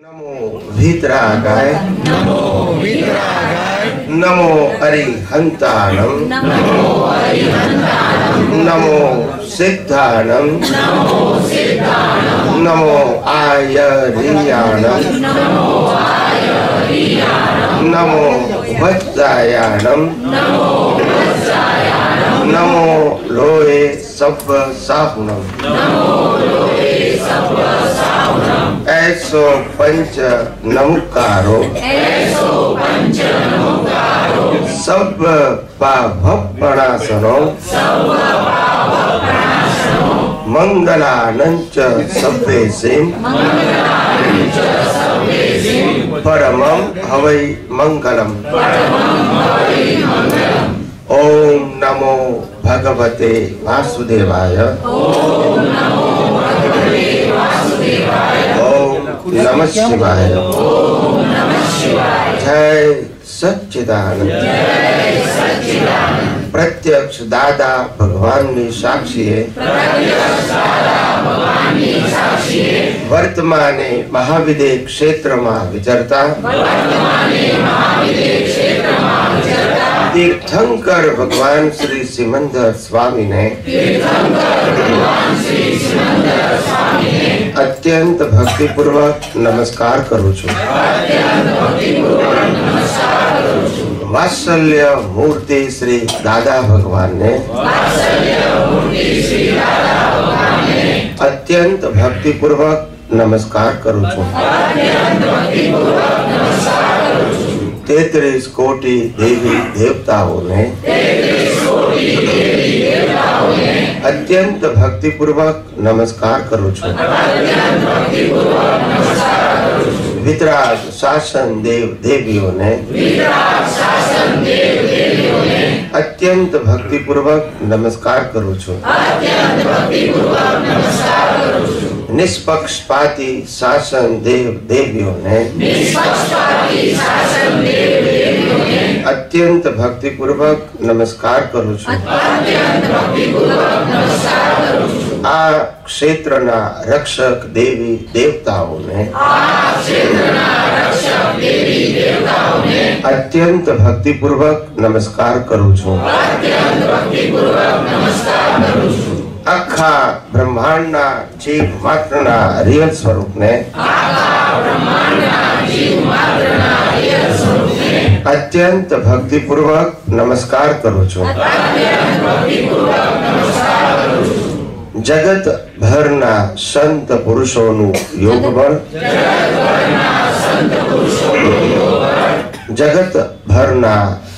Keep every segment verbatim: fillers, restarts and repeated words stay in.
नमो वीतरागाय नमो वीतरागाय नमो अरिहंताणं नमो अरिहंताणं नमो सिद्धाणं नमो सिद्धाणं नमो आयर्याणं नमो आयर्याणं नमो वत्सायाणं नमो वत्सायाणं नमो लोहे सप्प साहुणं नमो लोहे सप्प साहुणं ऐसो पंच नमकारो ऐसो पंच नमकारो सब पावपणासनो सर्व पावपणासनो मंगलानंच सभ्येसे मंगलानि च सर्वेषु परमं हवै मंगलम् परमं हवै मंगलम्। ओम नमो भगवते वासुदेवाय ओम नमो भगवते वासुदेवाय ओम नमः शिवाय ओम नमः शिवाय। जय सच्चिदानंद जय सच्चिदानंद। प्रत्यक्ष दादा भगवान ની સાક્ષીએ प्रत्यक्ष दादा भगवानની સાક્ષીએ વર્તમાને મહાવિદે ક્ષેત્રમાં વિચરતા વર્તમાને મહાવિદે ક્ષેત્રમાં વિચરતા तीर्थंकर भगवान श्री सिमंदर स्वामी ने तीर्थंकर भगवान श्री सिमंदर स्वामीने अत्यंत भक्ति पूर्वक नमस्कार करूं छूं। अत्यंत भक्तिपूर्वक नमस्कार करूं छूं। वात्सल्य मूर्ति श्री दादा भगवान ने वात्सल्य मूर्ति श्री दादा भगवानने अत्यंत भक्ति पूर्वक नमस्कार करूं छूं। अत्यंत भक्तिपूर्वक नमस्कार करूं छूं। तेतरीस कोटि देवी देवताओं ने तेतरीस कोटि देवी देवताओं ने अत्यंत भक्ति पूर्वक नमस्कार करूं छूं। अत्यंत भक्तिपूर्वक नमस्कार करूं छूं। वितराग शासन देव देवियों ने वितराग शासन देव देवियों ने अत्यंत भक्ति पूर्वक नमस्कार करूं छूं। अत्यंत भक्तिपूर्वक नमस्कार करूं छूं। निष्पक्षपाती शासन देव देवियों ने निष्पक्षपाती शासन देव देवियों ने अत्यंत भक्ति पूर्वक नमस्कार करूं छूं। अत्यंत भक्तिपूर्वक नमस्कार करूं छूं। आ क्षेत्रना रक्षक देवी देवताओं ने आ क्षेत्रना रक्षक देवी देवताओं ने अत्यंत भक्ति पूर्वक नमस्कार करूं छूं। अत्यंत भक्तिपूर्वक नमस्कार करूं छूं। आखा ब्रह्मांडना जीव मात्रना रियल स्वरूपने आखा ब्रह्मांडना जीव मात्रना रियल स्वरूपने अत्यंत भक्ति पूर्वक नमस्कार करूं छूं। अत्यंत भक्तिपूर्वक नमस्कार करूं छूं। जगत भરના संत पुरुषोનું योग बळ जगत भરના संत पुरुषोનું योग बळ जगत भરના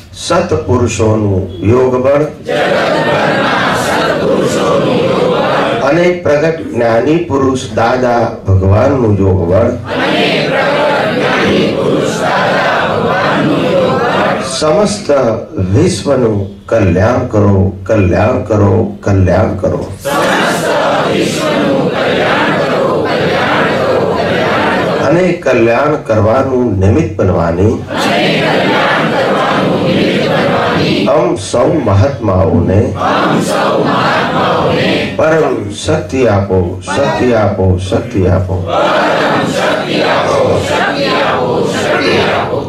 सत पुरुषोનું योग बळ जगत भરના सत पुरुषोનું योग बळ અને પ્રગટ જ્ઞાની પુરુષ દાદા ભગવાનનું योग बळ અને પ્રગટ જ્ઞાની પુરુષ દાદા ભગવાનનું योग बळ समस्त विश्वનું કલ્યાણ કરો કલ્યાણ કરો કલ્યાણ કરો समस्त विश्वનું કલ્યાણ કરો કલ્યાણ કરો કલ્યાણ કરો અને કલ્યાણ કરવાનું નિમિત્ત બનવાની અને કલ્યાણ કરવાનું નિમિત્ત બનવાની हम सौ महात्माओने हम सौ महात्माओने परम शक्ति आपो शक्ति आपो शक्ति आपो परम शक्ति आपो शक्ति आपो शक्ति आपो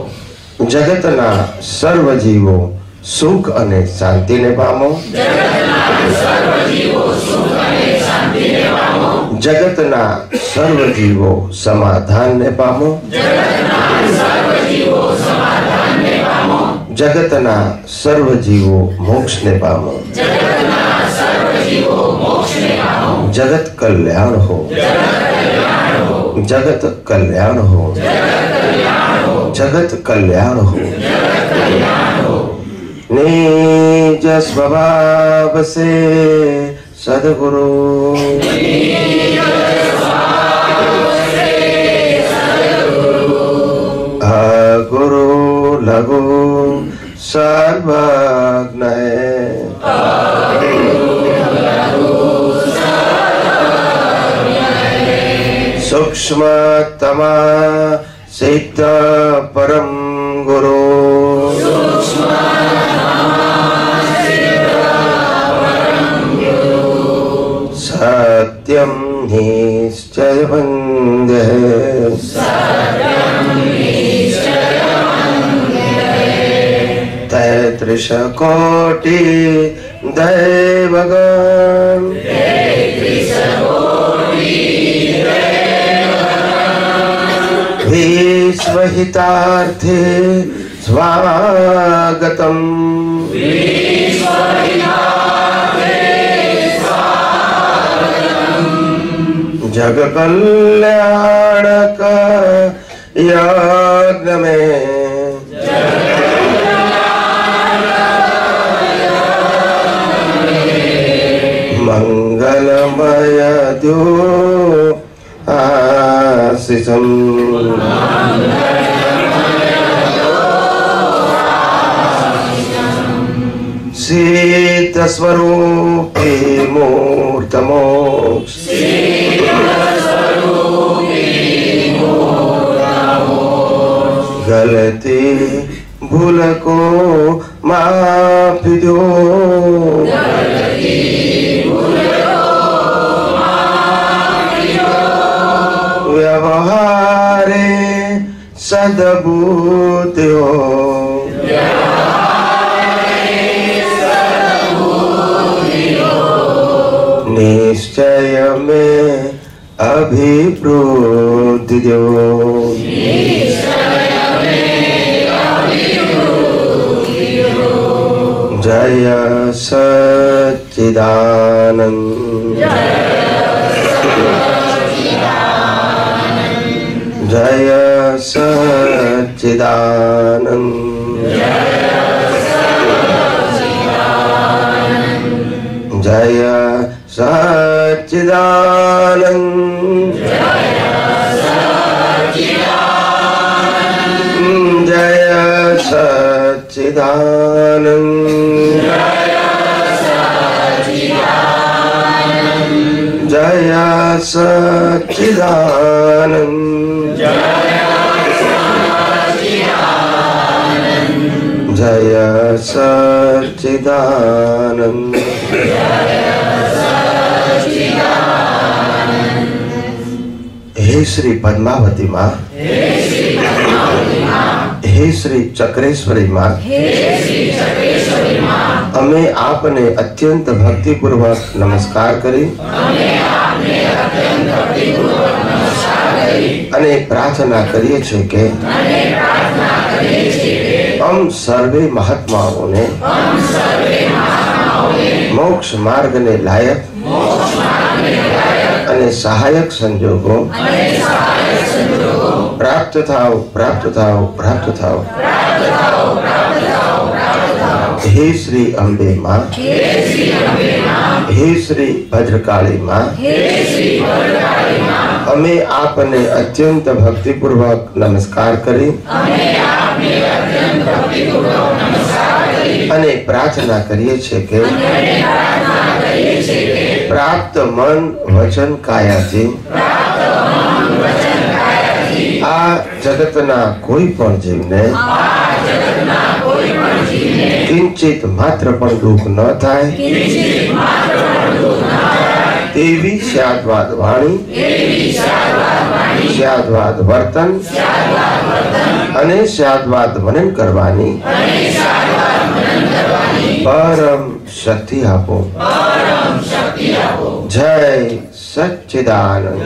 जगतना सर्व जीवो सुख अने शांति ने पामो जगतना सर्व जीवो सुख अने शांति ने पामो जगतना सर्व जीवो समाधान ने पामो जगतना सर्व जीवो समाधान ने पामो जगतना सर्व जीवो मोक्ष ने पामो जगतना सर्व जीवो मोक्ष ने पामो जगत कल्याण हो जगत कल्याण हो जगत कल्याण हो जगत कल्याण हो जगत कल्याण हो जगत कल्याण हो निज स्वभाव से सद्गुरु गुरु लघु सर्वज्ञ सूक्ष्मतमा सिद्ध परम गुरु सत्यं निश्चय बंधे त्रिश कोटि दैवगण विश्वहितार्थे स्वागतम् जग कल्याणक यज्ञ में मंगलमय द्यो आशीषम् शीत स्वरूपी मूर्तमोक्ष गलती भूल को माफ दो व्यवहारे सद्बुद्धि हो निश्चय में अभिवृद्धि दो जय सच्चिदानंद जय सच्चिदानंद जय सच्चिदानंद जय सच्चिदानंद जय सच्चिदानंद जय सच्चिदानंद हे श्री पद्मावती माँ, हे श्री चक्रेश्वरी माँ, अमे आपने अत्यंत भक्ति पूर्वक नमस्कार करी अने प्रार्थना करिए छे के हम सर्वे महात्माओं ने मोक्ष मार्ग ने लायक अने सहायक संजोगों प्राप्त थाओ प्राप्त थाओ प्राप्त थाओ हे श्री अम्बे माँ, हे श्री भद्रकाली माँ, हमें आपने अत्यंत भक्ति पूर्वक नमस्कार करी अने प्रार्थना करिए छे के प्राप्त मन वचन कायाथी आ जगतना कोई पण जीवने किंचित मात्र पण दुख न थाय तेवी स्याद्वाद वाणी स्याद्वाद वर्तन अने स्याद्वाद मनन करवानी परम शक्ति आपो जय सच्चिदानंद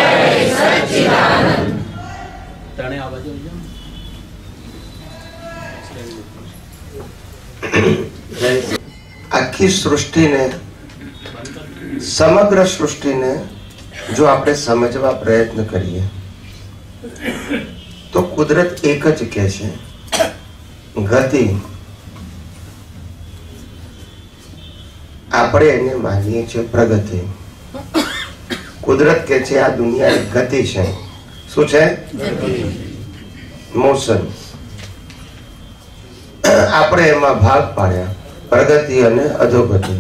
आखी सृष्टि ने समग्र सृष्टि ने जो आपने समझवा प्रयत्न करिए तो कुदरत एक ज कहे छे गति आपणे एने मानीए छे प्रगति कुदरत के छे आ दुनिया एक गति छे शुं छे मोशन आपणे एमां भाग पाड्या प्रगति अने अधोगति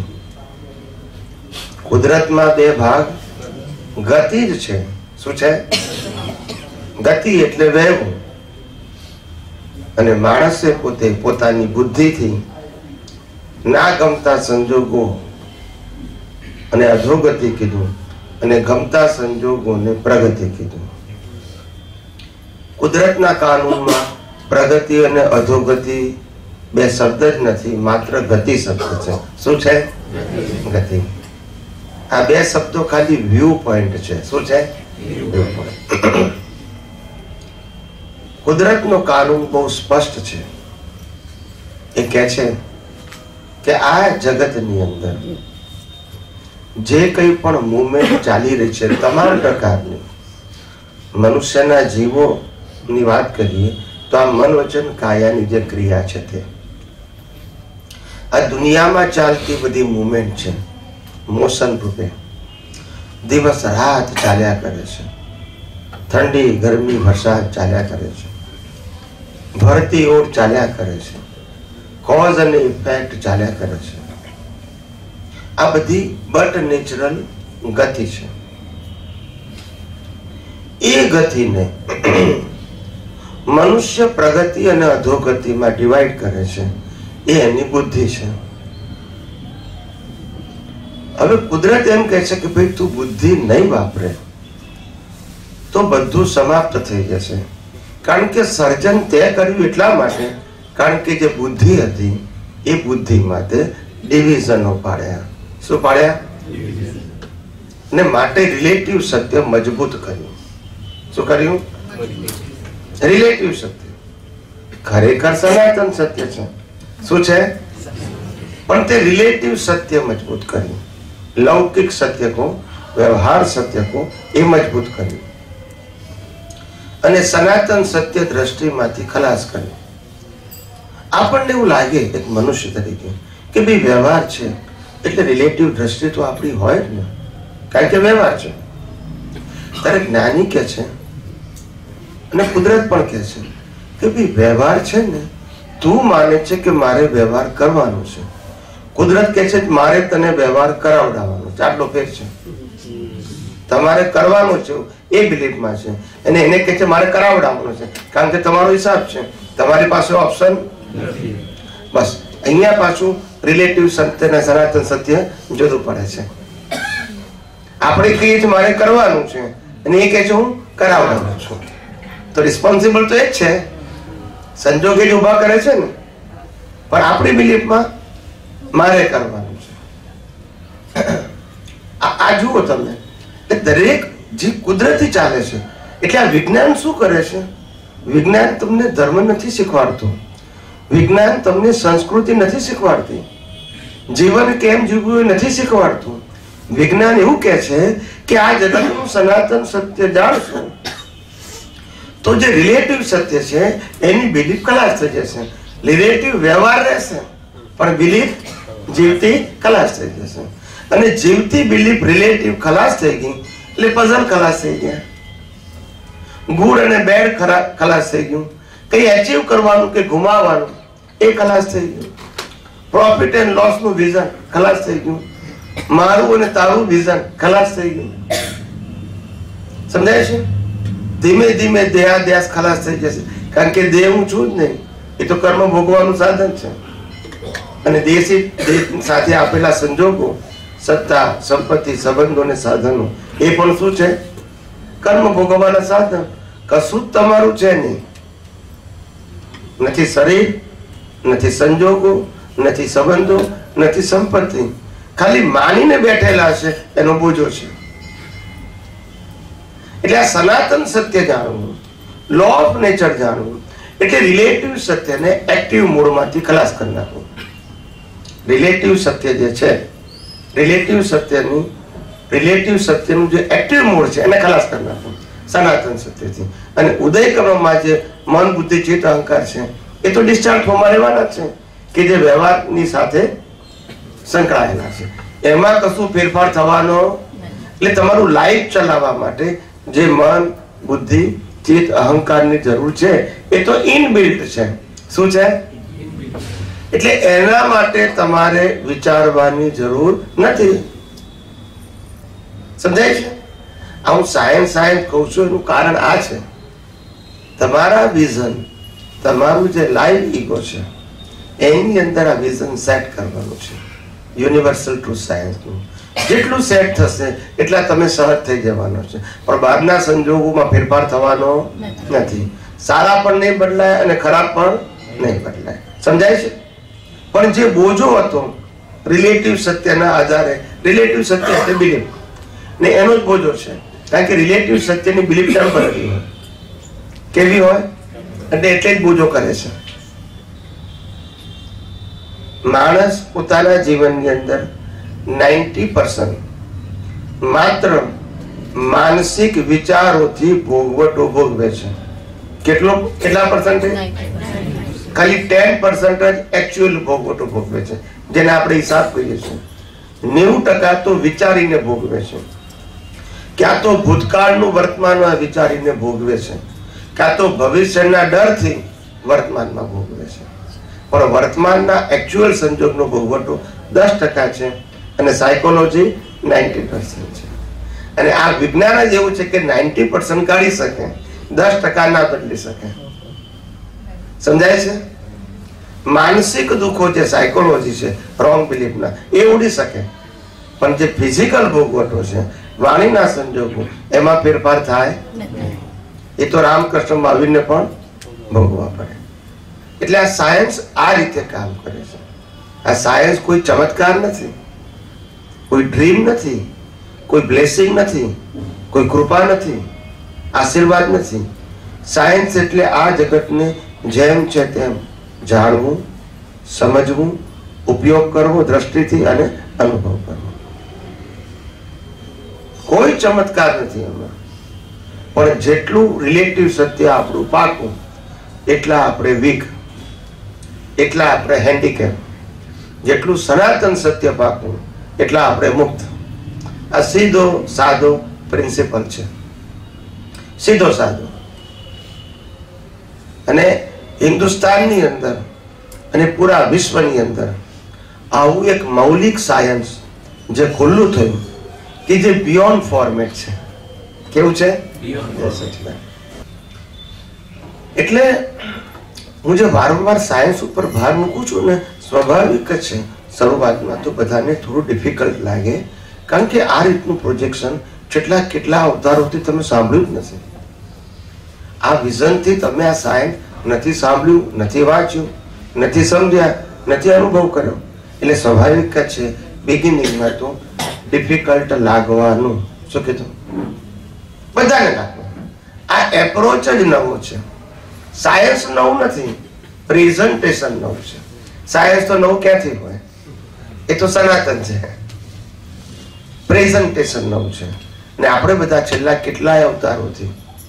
कुदरत में बे भाग गति ज छे शुं छे गति एटले वहेवुं अने माणसे पोते पोतानी बुद्धि थी ना गमता संजोगो अने अधोगति कीधुं अने गमता संजोगो ने प्रगति कीधुं कुदरतना कानून में प्रगति अने अधोगति બે શબ્દ જ નથી, માત્ર ગતિ શબ્દ છે. શું છે? ગતિ. આ બે શબ્દો ખાલી વ્યૂ પોઈન્ટ છે. શું છે? View point. કુદરતનો કાનૂન બહુ સ્પષ્ટ છે. એ કહે છે કે આ જગતની અંદર જે કંઈ પણ મુવમેન્ટ ચાલી રહી છે તમામ પ્રકારની, મનુષ્યના જીવોની વાત કરીએ તો આ મન વચન કાયાની જે ક્રિયા છે તે આ દુનિયામાં ચાલતી બધી મુવમેન્ટ છે, મોશન રૂપે દિવસ રાત ચાલ્યા કરે છે, ઠંડી ગરમી વરસાદ ચાલ્યા કરે છે, ભરતી ઓર ચાલ્યા કરે છે, કોઝ અને ઇફેક્ટ ચાલ્યા કરે છે. આ બધી બટ નેચરલ ગતિ છે. એ ગતિને મનુષ્ય પ્રગતિ અને અધોગતિમાં ડિવાઈડ કરે છે. એ એની બુદ્ધિ છે. હવે કુદરત એમ કહે છે કે ભાઈ તું બુદ્ધિ નહીં વાપરે તો બધું સમાપ્ત થઈ જશે. કારણ કે સર્જન તે કર્યું એટલા માટે, કારણ કે જે બુદ્ધિ હતી એ બુદ્ધિ માટે ડિવિઝનો પાડ્યા. શું પાડ્યા? ને માટે રિલેટિવ સત્ય મજબૂત કર્યું. શું કર્યું? રિલેટિવ સત્ય. ખરેખર સનાતન સત્ય છે. શું છે? પણ તે રિલેટિવ સત્ય મજબૂત કર્યું. લૌકિક સત્ય કો, વ્યવહાર સત્ય કો એ મજબૂત કર્યું અને સનાતન સત્ય દ્રષ્ટિમાંથી ખલાસ કર્યું. આપણને એવું લાગે એક મનુષ્ય તરીકે કે ભાઈ વ્યવહાર છે એટલે રિલેટિવ દ્રષ્ટિ તો આપણી હોય જ ને, કારણ કે વ્યવહાર છે. ત્યારે જ્ઞાની કે છે અને કુદરત પણ કે છે કે ભાઈ વ્યવહાર છે ને, તું માને છે કે મારે વ્યવહાર કરવાનો છે, કુદરત કે છે મારે તને વ્યવહાર કરાવડાવવાનો છે. આટલો ફેર છે. તમારે કરવાનું છે એ બિલીફમાં છે અને એને કે છે મારે કરાવડાવવાનું છે, કારણ કે તમારો હિસાબ છે, તમારી પાસે ઓપ્શન નથી. બસ અહીંયા પાછું રિલેટિવ સત્ય અને સનાતન સત્ય જુદું પડે છે. આપણે કહીએ છીએ મારે કરવાનું છે અને એ કહે છે હું કરાવવાનું છું. તો રિસ્પોન્સિબલ તો એ જ છે, સંજોગ જ ઉભા કરે છે ને. પણ આપણી બિલીફમાં મારે કરવાનું છે. આ જુઓ તમે, દરેક જે કુદરતી ચાલે છે. એટલે આ વિજ્ઞાન શું કરે છે? વિજ્ઞાન તમને ધર્મ નથી શીખવાડતું, વિજ્ઞાન તમને સંસ્કૃતિ નથી શીખવાડતી, જીવન કેમ જીવવું એ નથી શીખવાડતું. વિજ્ઞાન એવું કહે છે કે આ જગતનું સનાતન સત્ય જાણશો તો જે રિલેટિવ સત્ય છે એની બિલીફ ખલાસ થઈ જશે. રિલેટિવ વ્યવહાર રહેશે પણ બિલીફ જીવતી ખલાસ થઈ જશે. અને જીવતી બિલીફ રિલેટિવ ખલાસ થઈ ગઈ એટલે પઝલ ખલાસ થઈ ગયા. ગુડ અને બેડ ખલાસ થઈ ગયું. કઈ એચીવ કરવાનું કે ગુમાવવાનું એ ખલાસ થઈ ગયું. પ્રોફિટ એન્ડ લોસ નું વિઝન ખલાસ થઈ ગયું. મારું અને તારું વિઝન ખલાસ થઈ ગયું. સમજાય છે? ધીમે ધીમે દેહાદ્યાસ ખલાસ થઈ જશે. કારણ કે દેહ હું છું જ નહીં, એ તો કર્મ ભોગવાનું સાધન છે. અને દેશી દેશ સાથે આપેલા સંજોગો, સત્તા, સંપત્તિ, સંબંધો અને સાધનો એ પણ શું છે? કર્મ ભોગવવાના સાધન. કશું જ તમારું છે નહીં. નથી શરીર, નથી સંજોગો, નથી સંબંધો, નથી સંપત્તિ. ખાલી માનીને બેઠેલા છે એનો બોજો છે. એટલે આ સનાતન સત્ય જાણવું, લો ઓફ નેચર જાણવું, એટલે રિલેટિવ સત્યને એક્ટિવ મોડમાંથી ખલાસ કરી નાખવું. રિલેટિવ સત્ય જે છે, રિલેટિવ સત્યનું રિલેટિવ સત્યનું જે એક્ટિવ મોડ છે એને ખલાસ કરી નાખવું સનાતન સત્યથી. અને ઉદય ક્રમમાં જે મન, બુદ્ધિ, ચિત્ત, અહંકાર છે એ તો ડિસ્ચાર્જ ફોર્મમાં રહેવાના છે કે જે વ્યવહારની સાથે સંકળાયેલા છે. એમાં કશું ફેરફાર થવાનો. એટલે તમારું લાઈફ ચલાવવા માટે જે મન, બુદ્ધિ, ચિત્ત, અહંકારની જરૂર છે એ તો ઇનબિલ્ટ છે. શું છે? એટલે એના માટે તમારે વિચારવાની જરૂર નથી. સમજાય છે? હું સાયન્સ સાયન્સ કહું છું એનું કારણ આ છે, તમારા વિઝન, તમારું જે લાઈવ ઈગો છે એની અંદર આ વિઝન સેટ કરવાનું છે. યુનિવર્સલ ટ્રુથ સાયન્સનું જેટલું સેટ થશે એટલા તમે સહજ થઈ જવાનો છે. પણ બહારના સંજોગોમાં ફેરફાર થવાનો નથી. સારા પણ નહીં બદલાય અને ખરાબ પણ નહીં બદલાય. સમજાય છે? પણ જે બોજો હતો રિલેટિવ સત્યના આધારે, રિલેટિવ સત્ય એટલે બિલીફ ને એનો જ બોજો છે, કારણ કે રિલેટિવ સત્યની બિલીફ ટેમ્પરરી હોય, કેવી હોય એટલે એટલે જ બોજો કરે છે. માણસ પોતાના જીવનની અંદર નાઇન્ટી પર્સન્ટ માત્ર માનસિક વિચારોથી ભોગવટો ભોગવે છે. કેટલો કેટલા પર્સન્ટ? ખાલી ટેન પર્સન્ટ જ એકચ્યુઅલ ભોગવટો ભોગવે છે, જેને આપણે હિસાબ કહીએ છીએ. નેવું ટકા તો વિચારીને ભોગવે છે, ક્યાં તો ભૂતકાળનું વર્તમાનમાં વિચારીને ભોગવે છે, ક્યાં તો ભવિષ્યના ડરથી વર્તમાનમાં ભોગવે છે. પણ વર્તમાનના એકચ્યુઅલ સંજોગનો ભોગવટો દસ ટકા છે અને સાયકોલોજી નાઇન્ટી પર્સન્ટ છે. અને આ વિજ્ઞાન જ એવું છે કે નાઇન્ટી પર્સન્ટ કાઢી શકે, દસ ટકા ના બદલી શકે. સમજાય છે? માનસિક દુઃખો જે સાયકોલોજી છે, રોંગ બિલીફના, એ ઉડી શકે, પણ જે ફિઝિકલ ભોગવટો છે, વાણીના સંજોગો, એમાં ફેરફાર થાય એ તો રામકૃષ્ણ મહાવીરને પણ ભોગવવા પડે. એટલે આ સાયન્સ આ રીતે કામ કરે છે. આ સાયન્સ કોઈ ચમત્કાર નથી, કોઈ ડ્રીમ નથી, કોઈ બ્લેસિંગ નથી, કોઈ કૃપા નથી, આશીર્વાદ નથી. સાયન્સ એટલે આ જગતને જેમ છે તેમ જાણવું, સમજવું, ઉપયોગ કરવો દ્રષ્ટિથી અને અનુભવ કરવો. કોઈ ચમત્કાર નથી એમાં. પણ જેટલું રિલેટિવ સત્ય આપણું પાકું એટલા આપણે વીક, એટલા આપણે હેન્ડીકેપ. જેટલું સનાતન સત્ય પાકું એટલા આપણે મુક્ત. આ સીધો સાદો પ્રિન્સિપલ છે, સીધો સાદો. અને હિન્દુસ્તાનની અંદર અને પૂરા વિશ્વની અંદર આવું એક મૌલિક સાયન્સ જે ખુલ્લું થયું કે જે બિયોન્ડ ફોર્મેટ છે. કેવું છે? એટલે હું જે વારંવાર સાયન્સ ઉપર ભાર મૂકું છું ને, સ્વાભાવિક જ છે શરૂઆતમાં તો બધાને થોડું ડિફિકલ્ટ લાગે, કારણ કે આ રીતનું પ્રોજેક્શન કેટલા કેટલા અવતારોથી તમે સાંભળ્યું જ નથી. આ વિઝનથી તમે આ સાયન્સ નથી સાંભળ્યું, નથી વાંચ્યું, નથી સમજ્યા, નથી અનુભવ કર્યો. એટલે સ્વાભાવિક જ છે બિગિનિંગમાં તો ડિફિકલ્ટ લાગવાનું. શું કીધું? બધાને લાગવાનું. આ એપ્રોચ જ નવો છે. સાયન્સ નવું નથી, પ્રેઝન્ટેશન નવું છે. સાયન્સ તો નવું ક્યાંથી હોય? એ તો સનાતન છે. પ્રેઝન્ટેશન નવું છે. ને આપણે બધા છેલ્લા કેટલાય અવતારોથી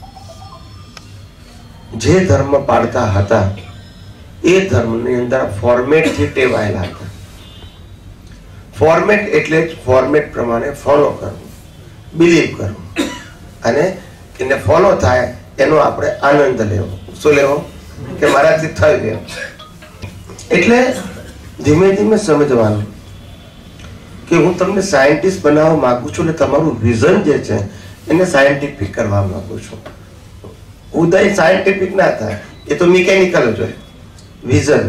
જે ધર્મ પાળતા હતા એ ધર્મની અંદર ફોર્મેટથી ટેવાયેલા હતા. ફોર્મેટ એટલે જ ફોર્મેટ પ્રમાણે ફોલો કરવું, બિલીવ કરવું, અને એને ફોલો થાય એનો આપણે આનંદ લેવો. શું લેવો? કે મારાથી થઈ ગયો. એટલે ધીમે ધીમે સમજવાનું કે હું તમને સાયન્ટિસ્ટ બનાવવા માંગુ છું, એટલે તમારું વિઝન જે છે એને સાયન્ટિફિક કરવા માંગુ છું. ઉદય સાયન્ટિફિક ના થાય, એ તો મિકેનિકલ જ હોય. વિઝન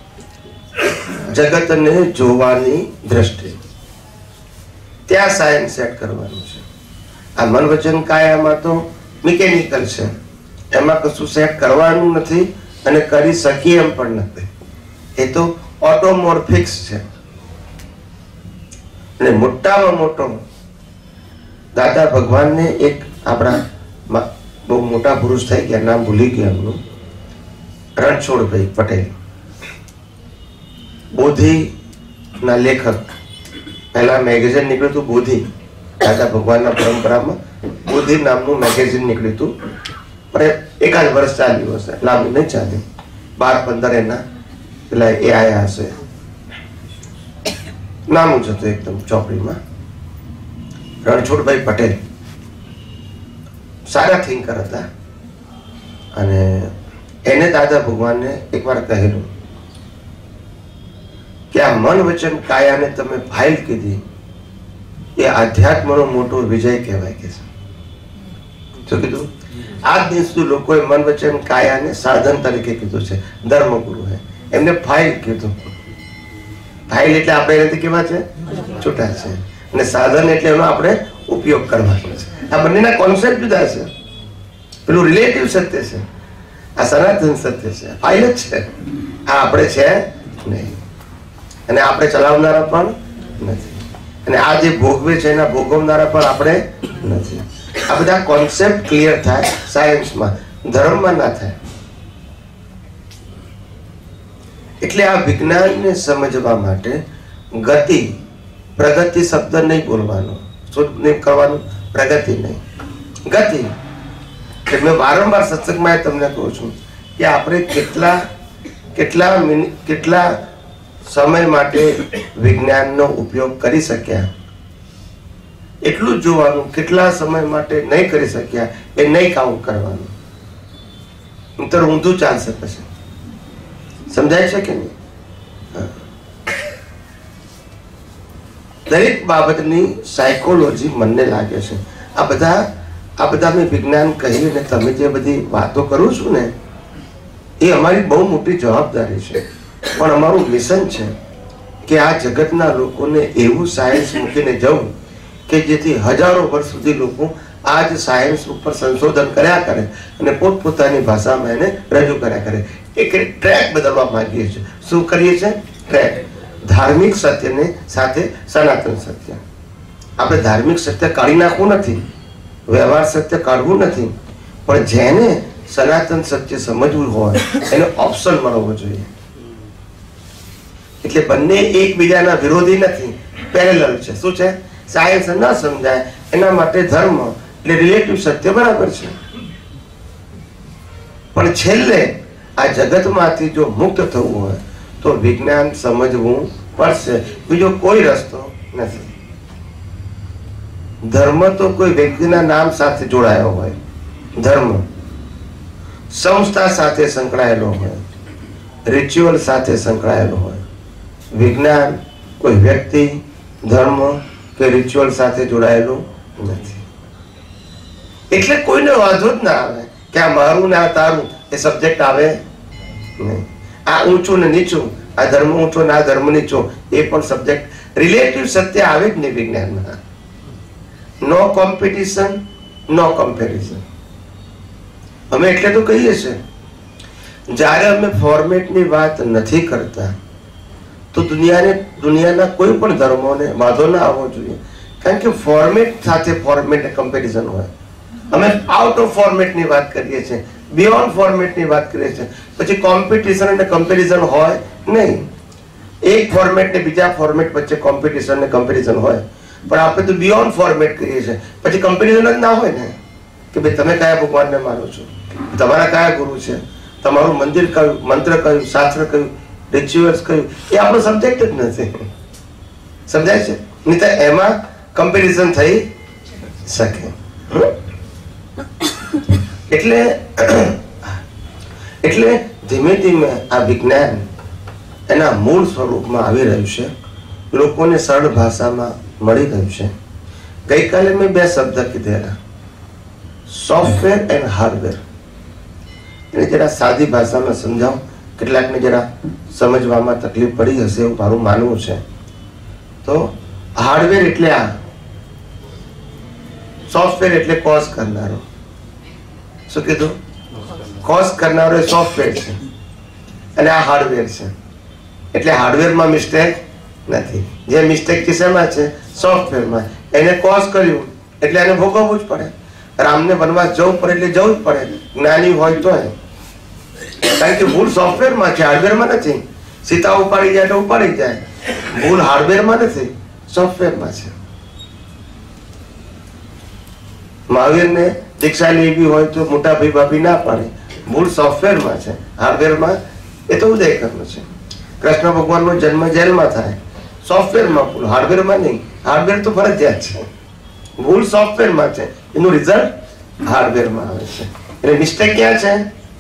જગતને જોવાની દ્રષ્ટિ, ત્યાં સાયન્સ સેટ કરવાનું છે. આ મન વચન કાયામાં તો મિકેનિકલ છે, એમાં કશું સેટ કરવાનું નથી અને કરી શકીએ એમ પણ નથી. એ તો ઓટોમોર્ફિક્સ છે. અને મોટામાં મોટો દાદા ભગવાનને એક આપણા બહુ મોટા પુરુષ થઈ ગયા, નામ ભૂલી ગયા એમનું, રણછોડભાઈ પટેલ, બોધિ ના લેખક. પહેલા મેગેઝિન નીકળ્યું હતું બોધિ, દાદા ભગવાનના પરંપરામાં બોધિ નામનું મેગેઝિન નીકળ્યું હતું, પણ એકાદ વર્ષ ચાલ્યું હશે, લાંબુ નહીં ચાલ્યું. બાર પંદર એના પેલા એ આયા હશે, નામું જ હતું એકદમ ચોપડીમાં. રણછોડભાઈ પટેલ સારા થિંકર હતા, અને એને દાદા ભગવાનને એકવાર કહેલું કે આ મન વચન કાયાને તમે ફાઇલ કીધી એ આધ્યાત્મનો મોટો વિજય કહેવાય. કે શું કીધું? આજ દિવસ સુધી લોકોએ મન વચન કાયાને સાધન તરીકે કીધું છે. ધર્મગુરુ હે એમને ફાઇલ કીધું. ફાઇલ એટલે આપણે એનાથી કેવા છે? છૂટા છે. અને સાધન એટલે એનો આપણે ઉપયોગ કરવાનો છે. આ બંનેના કોન્સેપ્ટ જુદા છે. પેલું રિલેટિવ સત્ય છે, આ સનાતન સત્ય છે. ફાઇલ જ છે, આ આપણે છે નહીં. અને આપણે ચલાવનારા પણ નથી, અને આ જે ભોગવે છે એના ભોગવનારા પણ આપણે નથી. આ બધા કોન્સેપ્ટ ક્લિયર થાય સાયન્સમાં, ધર્મમાં ના થાય. એટલે આ વિજ્ઞાનને સમજવા માટે ગતિ, પ્રગતિ શબ્દ નહીં બોલવાનો, શું નહીં કરવાનું? પ્રગતિ નહીં, ગતિ. મેં વારંવાર સત્સંગમાં તમને કહું છું કે આપણે કેટલા કેટલા મિનિટ કેટલા સમય માટે વિજ્ઞાનનો ઉપયોગ કરી શક્યા એટલું જ જોવાનું, કેટલા સમય માટે નહીં કરી શક્યા એ નહીં કાઉન્ટ કરવાનું. નહીંતર ઊંધું ચાલશે પછી. સમજાય છે કે નહીં? દરેક બાબતની સાયકોલોજી મને લાગે છે આ બધા આ બધા મેં વિજ્ઞાન કહીને તમે જે બધી વાતો કરું છું ને એ અમારી બહુ મોટી જવાબદારી છે, પણ અમારું મિશન છે કે આ જગતના લોકોને એવું સાયન્સ મૂકીને જવું કે જેથી હજારો વર્ષ સુધી લોકો આ જ સાયન્સ ઉપર સંશોધન કર્યા કરે અને પોતપોતાની ભાષામાં એને રજૂ કર્યા કરે. એક ટ્રેક બદલવા માંગીએ છીએ. શું કરીએ છીએ? ટ્રેક. ધાર્મિક સત્યને સાથે સનાતન સત્ય. આપણે ધાર્મિક સત્ય કાઢી નાખવું નથી, વ્યવહાર સત્ય કાઢવું નથી, પણ જેને સનાતન સત્ય સમજવું હોય એને ઓપ્શન મળવો જોઈએ. એટલે બંને એકબીજાના વિરોધી નથી, પેરેલલ છે. શું છે? સાયન્સ ન સમજાય એના માટે ધર્મ એટલે રિલેટિવ સત્ય બરાબર છે, પણ છેલ્લે આ જગતમાંથી જો મુક્ત થવું હોય તો વિજ્ઞાન સમજવું પડશે. બીજો કોઈ રસ્તો નથી. ધર્મ તો કોઈ વ્યક્તિના નામ સાથે જોડાયો હોય, ધર્મ સંસ્થા સાથે સંકળાયેલો હોય, રિચ્યુઅલ સાથે સંકળાયેલો હોય. વિજ્ઞાન કોઈ વ્યક્તિ, ધર્મ કે રિચ્યુઅલ સાથે જોડાયેલું નથી. એટલે કોઈને વાંધો જ ના આવે કે આ મારું ને આ તારું એ સબ્જેક્ટ આવે નહીં. આ ઊંચું ને નીચું, આ ધર્મ ઊંચો ને આ ધર્મ નીચો એ પણ સબ્જેક્ટ, રિલેટિવ સત્ય આવે જ નહીં વિજ્ઞાનમાં. No competition, no comparison. અમે એટલે તો કહીએ છીએ જ્યારે અમે ફોર્મેટની વાત નથી કરતા તો દુનિયાને દુનિયાના કોઈ પણ ધર્મોને વાંધો ના આવવો જોઈએ, કારણ કે ફોર્મેટ સાથે ફોર્મેટ કમ્પેરિઝન હોય. અમે આઉટ ઓફ ફોર્મેટની વાત કરીએ છીએ, બિયોન્ડ ફોર્મેટની વાત કરીએ છીએ, પછી કોમ્પિટિશન અને કમ્પેરિઝન હોય નહીં. એક ફોર્મેટ ને બીજા ફોર્મેટ વચ્ચે કોમ્પિટિશન ને કમ્પેરિઝન હોય, પણ આપણે તો બિયોન્ડ ફોર્મેટ કરીએ છીએ, પછી કમ્પેરિઝન જ ના હોય ને કે ભાઈ તમે કયા ભગવાનને માનો છો, તમારા કયા ગુરુ છે, તમારું મંદિર કયું, મંત્ર કયું, શાસ્ત્ર કયું, રિચ્યુઅલ્સ કયું, એ આપણો સબ્જેક્ટ જ નથી. સમજાય છે? નહીં તો એમાં કમ્પેરિઝન થઈ શકે. એટલે એટલે ધીમે ધીમે આ વિજ્ઞાન એના મૂળ સ્વરૂપમાં આવી રહ્યું છે, લોકોને સરળ ભાષામાં મળી રહ્યું છે. ગઈકાલે મેં બે શબ્દ કીધેલા, સોફ્ટવેર એન્ડ હાર્ડવેર. એને જરા સાદી ભાષામાં સમજાવું, કેટલાકને જરા સમજવામાં તકલીફ પડી હશે એવું મારું માનવું છે. તો હાર્ડવેર એટલે આ, સોફ્ટવેર એટલે કોઝ કરનારો. શું કીધું? કોઝ કરનારો એ સોફ્ટવેર છે અને આ હાર્ડવેર છે. એટલે હાર્ડવેરમાં મિસ્ટેક નથી. જે મિસ્ટેક કિસ્સામાં છે સોફ્ટવેરમાં, એને કોઝ કર્યું એટલે એને ભોગવવું જ પડે. રામને વનવાસ જવું પડે એટલે જવું જ પડે, જ્ઞાની હોય તો. કારણ કે ભૂલ સોફ્ટવેરમાં છે, હાર્ડવેરમાં નથી. સીતા ઉપાડી જાય તો ઉપાડી જાય, ભૂલ હાર્ડવેરમાં નથી, સોફ્ટવેરમાં છે. મહાવીરને દીક્ષા લેવી હોય તો મોટા ભાઈ ભાભી ના પાડે, ભૂલ સોફ્ટવેરમાં છે, હાર્ડવેરમાં એ તો ઉદય કર્મ છે. કૃષ્ણ ભગવાનનો જન્મ જેલમાં થાય, સોફ્ટવેરમાં ભૂલ, હાર્ડવેરમાં નહીં. હાર્ડવેર તો ફરજિયાત છે, ભૂલ સોફ્ટવેરમાં છે, એનું રિઝલ્ટ હાર્ડવેરમાં આવે છે. એટલે મિસ્ટેક ક્યાં છે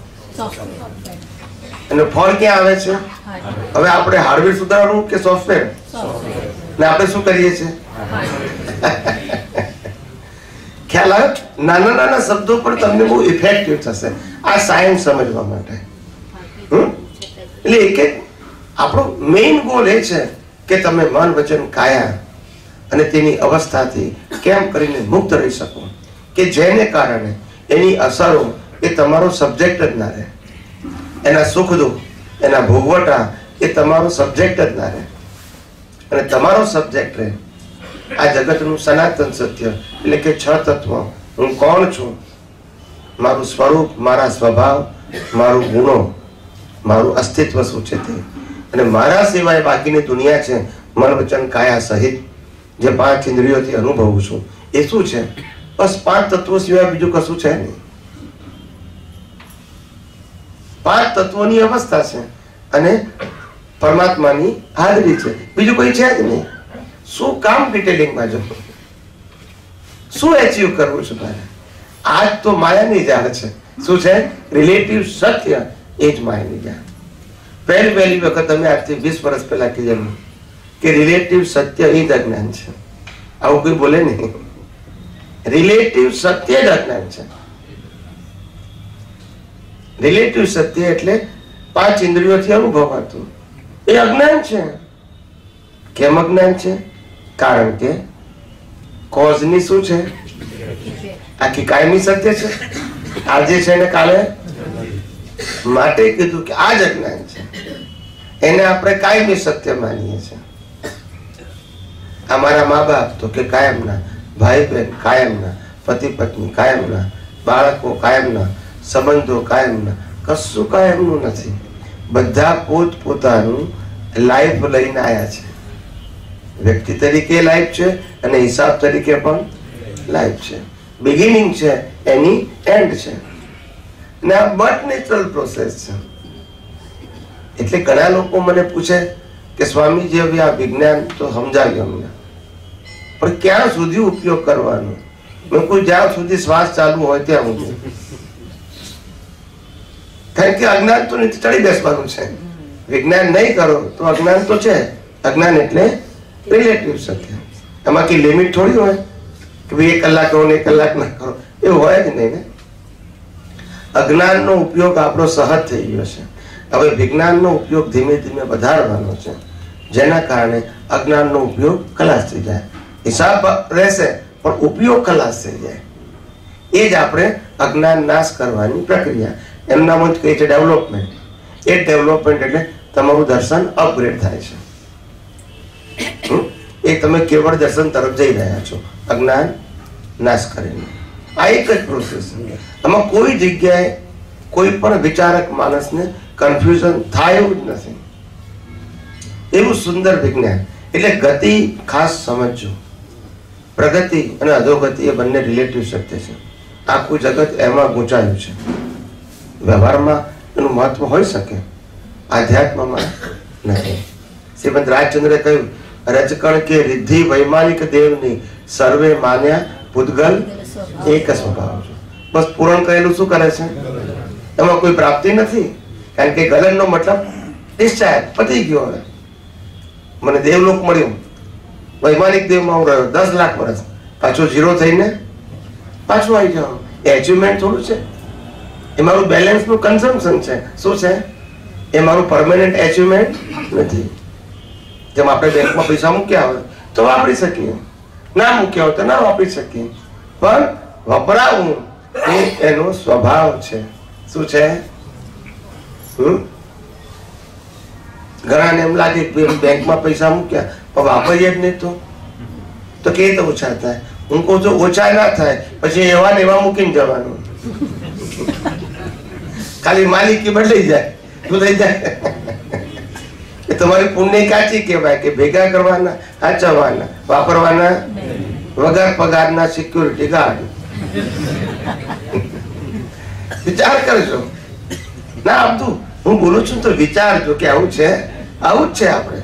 અને ફોલ ક્યાં આવે છે? હવે આપણે હાર્ડવેર સુધારવાનું કે સોફ્ટવેર? ને આપણે શું કરીએ છીએ? ખ્યાલ આવે? નાના નાના શબ્દો પણ તમને બહુ ઇફેક્ટિવ થશે આ સાયન્સ સમજવા માટે. એટલે એક એક આપણો મેઇન ગોલ એ છે કે તમે મન, વચન, કાયા અને તેની અવસ્થાથી કેમ કરીને મુક્ત રહી શકો કે જેને કારણે એની અસરો એ તમારો સબ્જેક્ટ જ ના રહે. એના સુખ દુઃખ, એના ભોગવટા એ તમારો સબ્જેક્ટ જ ના રહે. અને તમારો સબ્જેક્ટ રહે આ જગતનું સનાતન સત્ય, એટલે કે છ તત્વ. હું કોણ છું, મારું સ્વરૂપ, મારા સ્વભાવ, મારું ગુણો, મારું અસ્તિત્વ શું છે તે, અને મારા સિવાય બાકીની દુનિયા છે મન વચન કાયા સહિત જે પાંચ ઇન્દ્રિયોથી અનુભવું છું એ શું છે? બસ પાંચ તત્વો સિવાય બીજું કશું છે નહીં. પાંચ તત્વોની અવસ્થા છે અને પરમાત્માની હાજરી છે, બીજું કોઈ છે જ નહીં. શું કામ ડિટેલિંગમાં જો શું એચીવ કરવું છે તારે? આજ તો માયાની જાળ છે. શું છે? રિલેટિવ સત્ય એ જ માયાની જાળ. પહેલી પહેલી વખત અમે આજથી વીસ વર્ષ પહેલા કીધેલું કે રિલેટિવ સત્ય એ જ અજ્ઞાન છે. આવું કોઈ બોલે નહીં. રિલેટિવ સત્ય જ અજ્ઞાન છે. રિલેટિવ સત્ય એટલે પાંચ ઇન્દ્રિયોથી અનુભવાતું એ અજ્ઞાન છે. કેમ અજ્ઞાન છે? કારણ કે કોઝની શું છે? આખી કાયમી સત્ય છે, આજે છે ને કાલે. માટે કીધું કે આ જ અજ્ઞાન છે, એને આપણે કાયમી સત્ય માનીએ છીએ. અમારા મા બાપ તો કે કાયમના, ભાઈ બહેન કાયમના, પતિ પત્ની કાયમના, બાળકો કાયમના, સંબંધો કાયમના. કશું કાયમનું નથી. બધા પોત પોતાનું લાઈફ લઈને આવ્યા છે. વ્યક્તિ તરીકે લાઈફ છે અને હિસાબ તરીકે પણ લાઈફ છે. બિગિનિંગ છે, એની એન્ડ છે, ને આ બટ નેચરલ પ્રોસેસ છે. એટલે ઘણા લોકો મને પૂછે કે સ્વામીજી હવે આ વિજ્ઞાન તો સમજાવ્યું અમને, પણ ક્યાં સુધી ઉપયોગ કરવાનો? મેં કોઈ જ્યાં સુધી શ્વાસ ચાલુ હોય ત્યાં સુધી. કારણ કે અજ્ઞાન તો નથી, ચડી બેસવાનું છે. વિજ્ઞાન નહીં કરો તો અજ્ઞાન તો છે. અજ્ઞાન એટલે રિલેટિવ સત્ય. એમાં કઈ લિમિટ થોડી હોય કે ભાઈ એક કલાક કરો ને એક કલાક ના કરો, એવું હોય જ નહીં ને. અજ્ઞાનનો ઉપયોગ આપણો સહજ થઈ ગયો છે. હવે વિજ્ઞાનનો ઉપયોગ ધીમે ધીમે વધારવાનો છે, જેના કારણે અજ્ઞાનનો ઉપયોગ ખલાસ થઈ જાય. હિસાબ રહેશે પણ ઉપયોગ ખલાસ થઈ જાય. એ જ આપણે અજ્ઞાન નાશ કરવાની પ્રક્રિયા. એમનું નામ જ કહે છે ડેવલપમેન્ટ. એ ડેવલપમેન્ટ એટલે તમારું દર્શન અપગ્રેડ થાય છે. એ તમે કેવળ દર્શન તરફ જઈ રહ્યા છો, અજ્ઞાન નાશ કરીને. આ એક જ પ્રોસેસ છે. આમાં કોઈ જગ્યાએ કોઈ પણ વિચારક માણસને કન્ફ્યુઝન થાય એવું જ નથી. એવું સુંદર વિજ્ઞાન. એટલે ગતિ ખાસ સમજજો. પ્રગતિ અને અધોગતિ એ બંને રિલેટિવ સત્ય છે. આખું જગત એમાં ગૂંચાયું છે. વ્યવહારમાં એનું મહત્વ હોઈ શકે, આધ્યાત્મમાં નથી. શ્રીમંત રાજચંદ્રે કહ્યું, રજકણ કે રિદ્ધિ વૈમાનિક દેવની સર્વે માન્યા પૂતગલ એક સ્વભાવ છે. બસ પૂરણ કરેલું શું કરે છે? એમાં કોઈ પ્રાપ્તિ નથી. કારણ કે ગલન નો મતલબ ડિસ્ચાર્જ, પતી ગયો. હવે મને દેવલોક મળ્યું, વૈમાનિક દેવમાં હું રહ્યો દસ લાખ વર્ષ, પાછો ઝીરો થઈને પાછું આવી જાવ. એ એચિવમેન્ટ થોડું છે. એ મારું બેલેન્સ નું કન્ઝમ્પશન છે. શું છે? એ મારું પરમેનન્ટ એચિવમેન્ટ નથી. જેમ આપણે બેંકમાં પૈસા મૂક્યા હોય તો વાપરી શકીએ, ના મૂક્યા હોય તો ના વાપરી શકીએ, પણ વપરાવું એ એનો સ્વભાવ છે. શું છે? હમ ઘણાને એમ લાગે કે બેંકમાં પૈસા મૂક્યા પણ વાપરીએ જ નહીં તો તો કે તો ઓછા થાય. હું કહું છું ઓછા ના થાય, પછી એવા ને એવા મૂકીને જવાનું. ખાલી માલિકી બદલાઈ જાય, શું થઈ જાય? એ તમારી પુણ્ય કાચી કહેવાય કે ભેગા કરવાના, સાચવવાના, વાપરવાના વગર પગારના સિક્યુરિટી ગાર્ડ. વિચાર કરજો. ના આપતું હું બોલું છું તો વિચારજો કે આવું છે, આવું જ છે. આપણે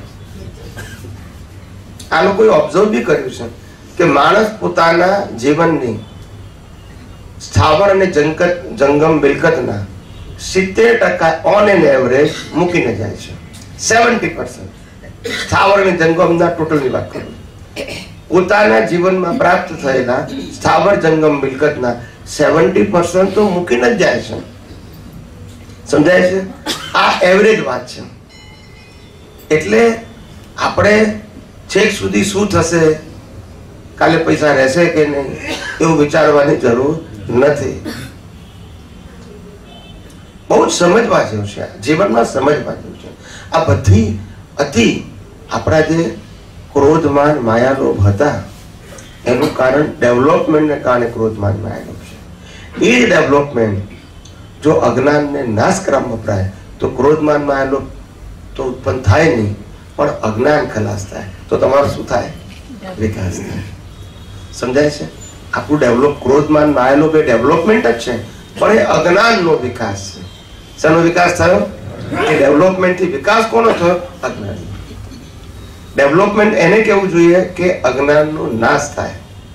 આ લોકોએ ઓબ્ઝર્વ બી કર્યું છે કે માણસ પોતાના જીવનની સ્થાવર અને જંગત જંગમ મિલકતના સિત્તેર ટકા ઓન એન એવરેજ મૂકીને જાય છે. સેવન્ટી પર્સન્ટ સ્થાવર અને જંગમના ટોટલની વાત કરું. પોતાના જીવનમાં પ્રાપ્ત થયેલા સ્થાવર જંગમ મિલકતના સેવન્ટી પર્સન્ટ તો મૂકીને જ જાય છે. સમજાય છે? આ એવરેજ વાત છે. એટલે આપણે છેક સુધી શું થશે, કાલે પૈસા રહેશે કે નહીં, એવું વિચારવાની જરૂર નથી. બહુ જ સમજવા જેવું છે. જીવનમાં સમજવા જેવું છે. આ બધી અતિ આપણા જે ક્રોધમાન માયાલોભ હતા એનું કારણ ડેવલપમેન્ટને કારણે ક્રોધમાન માયાલોભ છે. એ જ ડેવલપમેન્ટ જો અજ્ઞાનને નાશ કરવા વપરાય તો ક્રોધમાન માયાલોભ તો ઉત્પન્ન થાય નહીં, પણ અજ્ઞાન ખલાસ થાય તો તમારો શું થાય? વિકાસ થાય. સમજાય છે? આપણું ડેવલપ ક્રોધમાન માયાલોભ એ ડેવલપમેન્ટ જ છે, પણ એ અજ્ઞાનનો વિકાસ છે. શાનો વિકાસ થયો? એ ડેવલપમેન્ટથી વિકાસ કોનો થયો? અજ્ઞાન. ડેવલપમેન્ટ એને કેવું જોઈએ કે અજ્ઞાનનો નાશ થાય.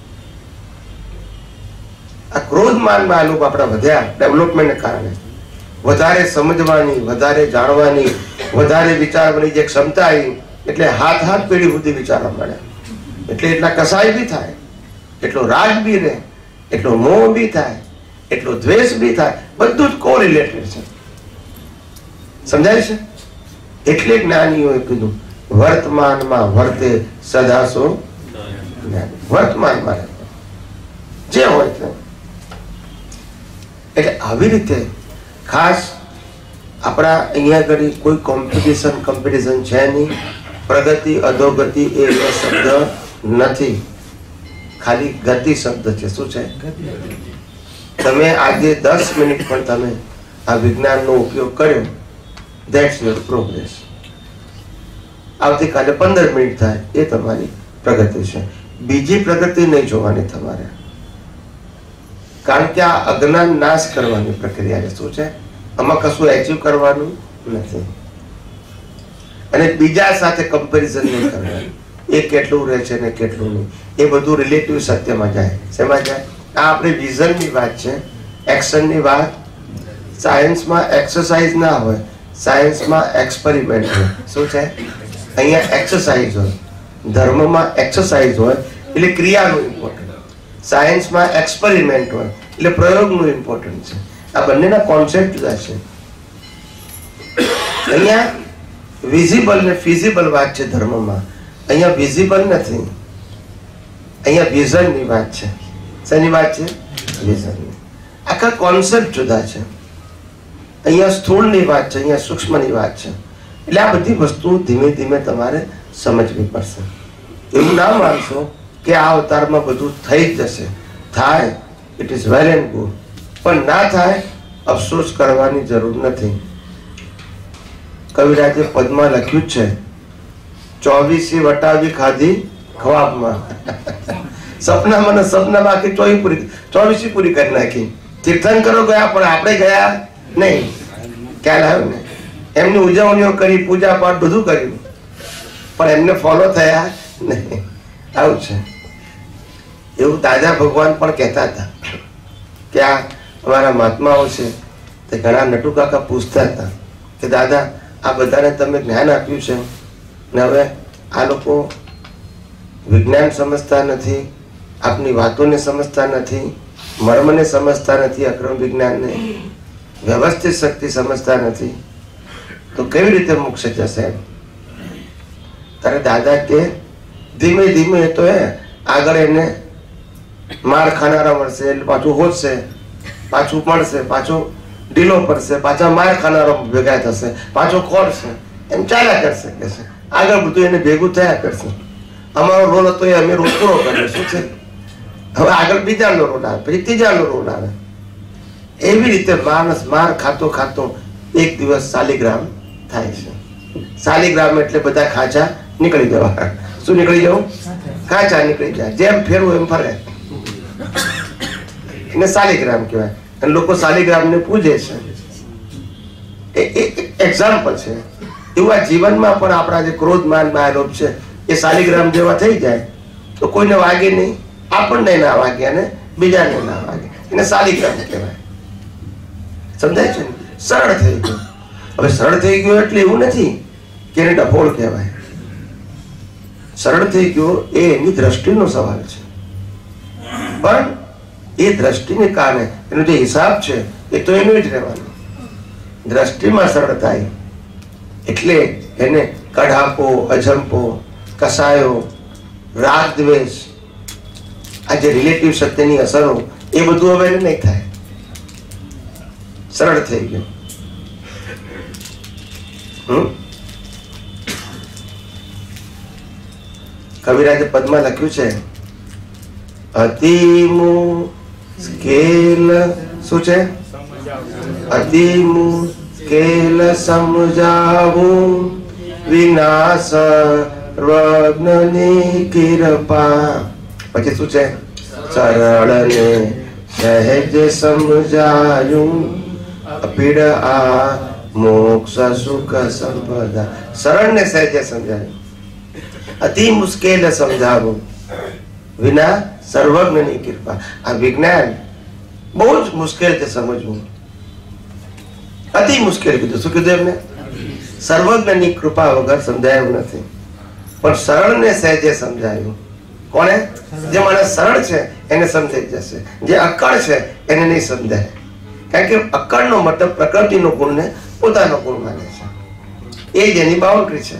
આ ક્રોધમાન માયાલોભ આપણા વધ્યા ડેવલપમેન્ટને કારણે. વધારે સમજવાની, વધારે જાણવાની, વધારે વિચારવાની જે ક્ષમતા આવી એટલે હાથ હાથ પેઢી સુધી વિચારવા મળે. એટલે એટલા કસાય બી થાય, એટલો રાગ બી રહે, એટલો મોહ બી થાય, એટલો દ્વેષ બી થાય. બધું જ કોરિલેટેડ છે. સમજાય છે? એટલે જ્ઞાનીઓએ કીધું વર્તમાનમાં વર્તે સદાસો વર્તમાનમાં જે હોય તે. એટલે આવી રીતે ખાસ આપણા અહીંયા આગળ કોઈ કોમ્પિટિશન કોમ્પિટિશન છે નહીં. પ્રગતિ અધોગતિ એ શબ્દ નથી, ખાલી ગતિ શબ્દ છે. શું છે? તમે આજે દસ મિનિટ પણ તમે આ વિજ્ઞાનનો ઉપયોગ કર્યો, ધેટ્સ યોર પ્રોગ્રેસ. આવતીકાલે પંદર મિનિટ થાય એ તમારી પ્રગતિ છે. બીજી પ્રગતિ નહીં જોવાની તમારે, કારણ કે આ અજ્ઞાન નાશ કરવાની પ્રક્રિયા છે. શું છે? આમાં કશું એચીવ કરવાનું નથી અને બીજા સાથે કમ્પેરિઝન નહીં કરવાનું. એ કેટલું રહે છે ને કેટલું નહીં, એ બધું રિલેટિવ સત્યમાં જાય. શેમાં જાય? આ આપણે વિઝનની વાત છે, એક્શનની વાત. સાયન્સમાં એક્સરસાઇઝ ના હોય, સાયન્સમાં એક્સપેરિમેન્ટ હોય. શું છે? અહીંયા એક્સરસાઇઝ હોય, ધર્મમાં એક્સરસાઇઝ હોય એટલે ક્રિયાનું ઇમ્પોર્ટન્ટ. સાયન્સમાં એક્સપેરિમેન્ટ હોય એટલે પ્રયોગનું ઇમ્પોર્ટન્ટ છે. આ બંનેના કોન્સેપ્ટ જુદા છે. અહીંયા વિઝિબલ ને ફિઝિબલ વાત છે ધર્મમાં, અહીંયા વિઝિબલ નથી. અહીંયા વિઝનની વાત છે. શેની વાત છે? વિઝનની. આખા કોન્સેપ્ટ જુદા છે. અહીંયા સ્થૂળની વાત છે, અહીંયા સૂક્ષ્મની વાત છે. એટલે આ બધી વસ્તુ ધીમે ધીમે તમારે સમજવી પડશે. એવું ના માનશો કે આ અવતારમાં બધું થઈ જ જશે. થાય it is well and good, પણ ના થાય અફસોસ કરવાની જરૂર નથી. કવિરાજે પદમાં લખ્યું છે, ચોવીસી વટાવી ખાધી ખ્વાબમાં. સપનામાં ને સપનામાં આખી ચોવી પૂરી ચોવીસી પૂરી કરી નાખી. તીર્થંકરો ગયા પણ આપણે ગયા નહીં. ખ્યાલ આવ્યો ને? એમની ઉજવણીઓ કરી, પૂજા પાઠ બધું કર્યું, પણ એમને ફોલો થયા નહીં. આવું છે. એવું દાદા ભગવાન પણ કહેતા હતા કે આ અમારા મહાત્માઓ છે તે ઘણા નટુ કાકા પૂછતા હતા કે દાદા આ બધાને તમે જ્ઞાન આપ્યું છે ને હવે આ લોકો વિજ્ઞાન સમજતા નથી, આપની વાતોને સમજતા નથી, મર્મને સમજતા નથી, અક્રમ વિજ્ઞાનને, વ્યવસ્થિત શક્તિ સમજતા નથી, તો કેવી રીતે મોક્ષ જશે? તારે દાદા કે ધીમે ધીમે તો એ આગળ એને માર ખાનારા મળશે એટલે પાછું હોશે, પાછું મળશે, પાછું ઢીલો પડશે, પાછા માર ખાનારા ભેગા થશે, પાછો ખોરશે, એમ ચાલ્યા કરશે કે છે. આગળ બધું એને ભેગું થયા કરશે. અમારો રોલ હતો એ અમે રોલ પૂરો કર્યો. શું છે? હવે આગળ બીજાનો રોલ આવે, પછી ત્રીજાનો રોલ આવે. એવી રીતે માણસ માર ખાતો ખાતો એક દિવસ શાલિગ્રામ થાય છે. શાલિગ્રામ એટલે બધા ખાંચા નીકળી જવા. શું નીકળી જવું? ખાંચા નીકળી જાય. જેમ ફેરવું એમ ફરે એને શાલિગ્રામ કહેવાય. અને લોકો શાલિગ્રામને પૂજે છે. એ એક્ઝામ્પલ છે. એવું આ જીવનમાં પણ આપણા જે ક્રોધ માન માયાલોભ છે એ શાલિગ્રામ જેવા થઈ જાય તો કોઈને વાગે નહીં, આપણને ના વાગે અને બીજાને ના વાગે. એને શાલિગ્રામ કહેવાય. સમજાય છે ને? સરળ થઈ ગયું. હવે સરળ થઈ ગયું એટલે એવું નથી કે એને ડફોળ કહેવાય. સરળ થઈ ગયો એ એની દ્રષ્ટિનો સવાલ છે, પણ એ દ્રષ્ટિને કારણે એનો જે હિસાબ છે એ તો એનો જ રહેવાનો. દ્રષ્ટિમાં સરળતા એટલે એને કઢાપો, અજંપો, કસાયો, રાગ દ્વેષ, આ જે રિલેટિવ સત્યની અસરો એ બધું હવે એને નહીં થાય. સરળ થઈ ગયું. હમ કવિરાજે પદમાં લખ્યું છે અતિ મુશ્કેલ શું છે અતિ મુશ્કેલ સમજાવું વિના સર્વજ્ઞની કૃપા. પછી શું છે સરળ ને સહેજ સમજાયું પીડ આ મોક્ષ સુખ સંપદા. સરળ ને સહેજ સમજાયું અતિ મુશ્કેલ સમજાવું વિના સર્વજ્ઞની કૃપા. આ વિજ્ઞાન બહુ જ મુશ્કેલ છે સમજવું. અતિ મુશ્કેલ કીધું. શું કીધું એમને? સર્વજ્ઞની કૃપા વગર સમજાયું નથી, પણ સરળ ને સહેજે સમજાયું. કોને? જે માણસ સરળ છે એને સમજાઈ જશે, જે અક્કડ છે એને નહીં સમજાય. કારણ કે અક્કડનો મતલબ પ્રકૃતિનો ગુણ ને પોતાનો ગુણ માને છે, એ જ એની બાઉન્ડ્રી છે.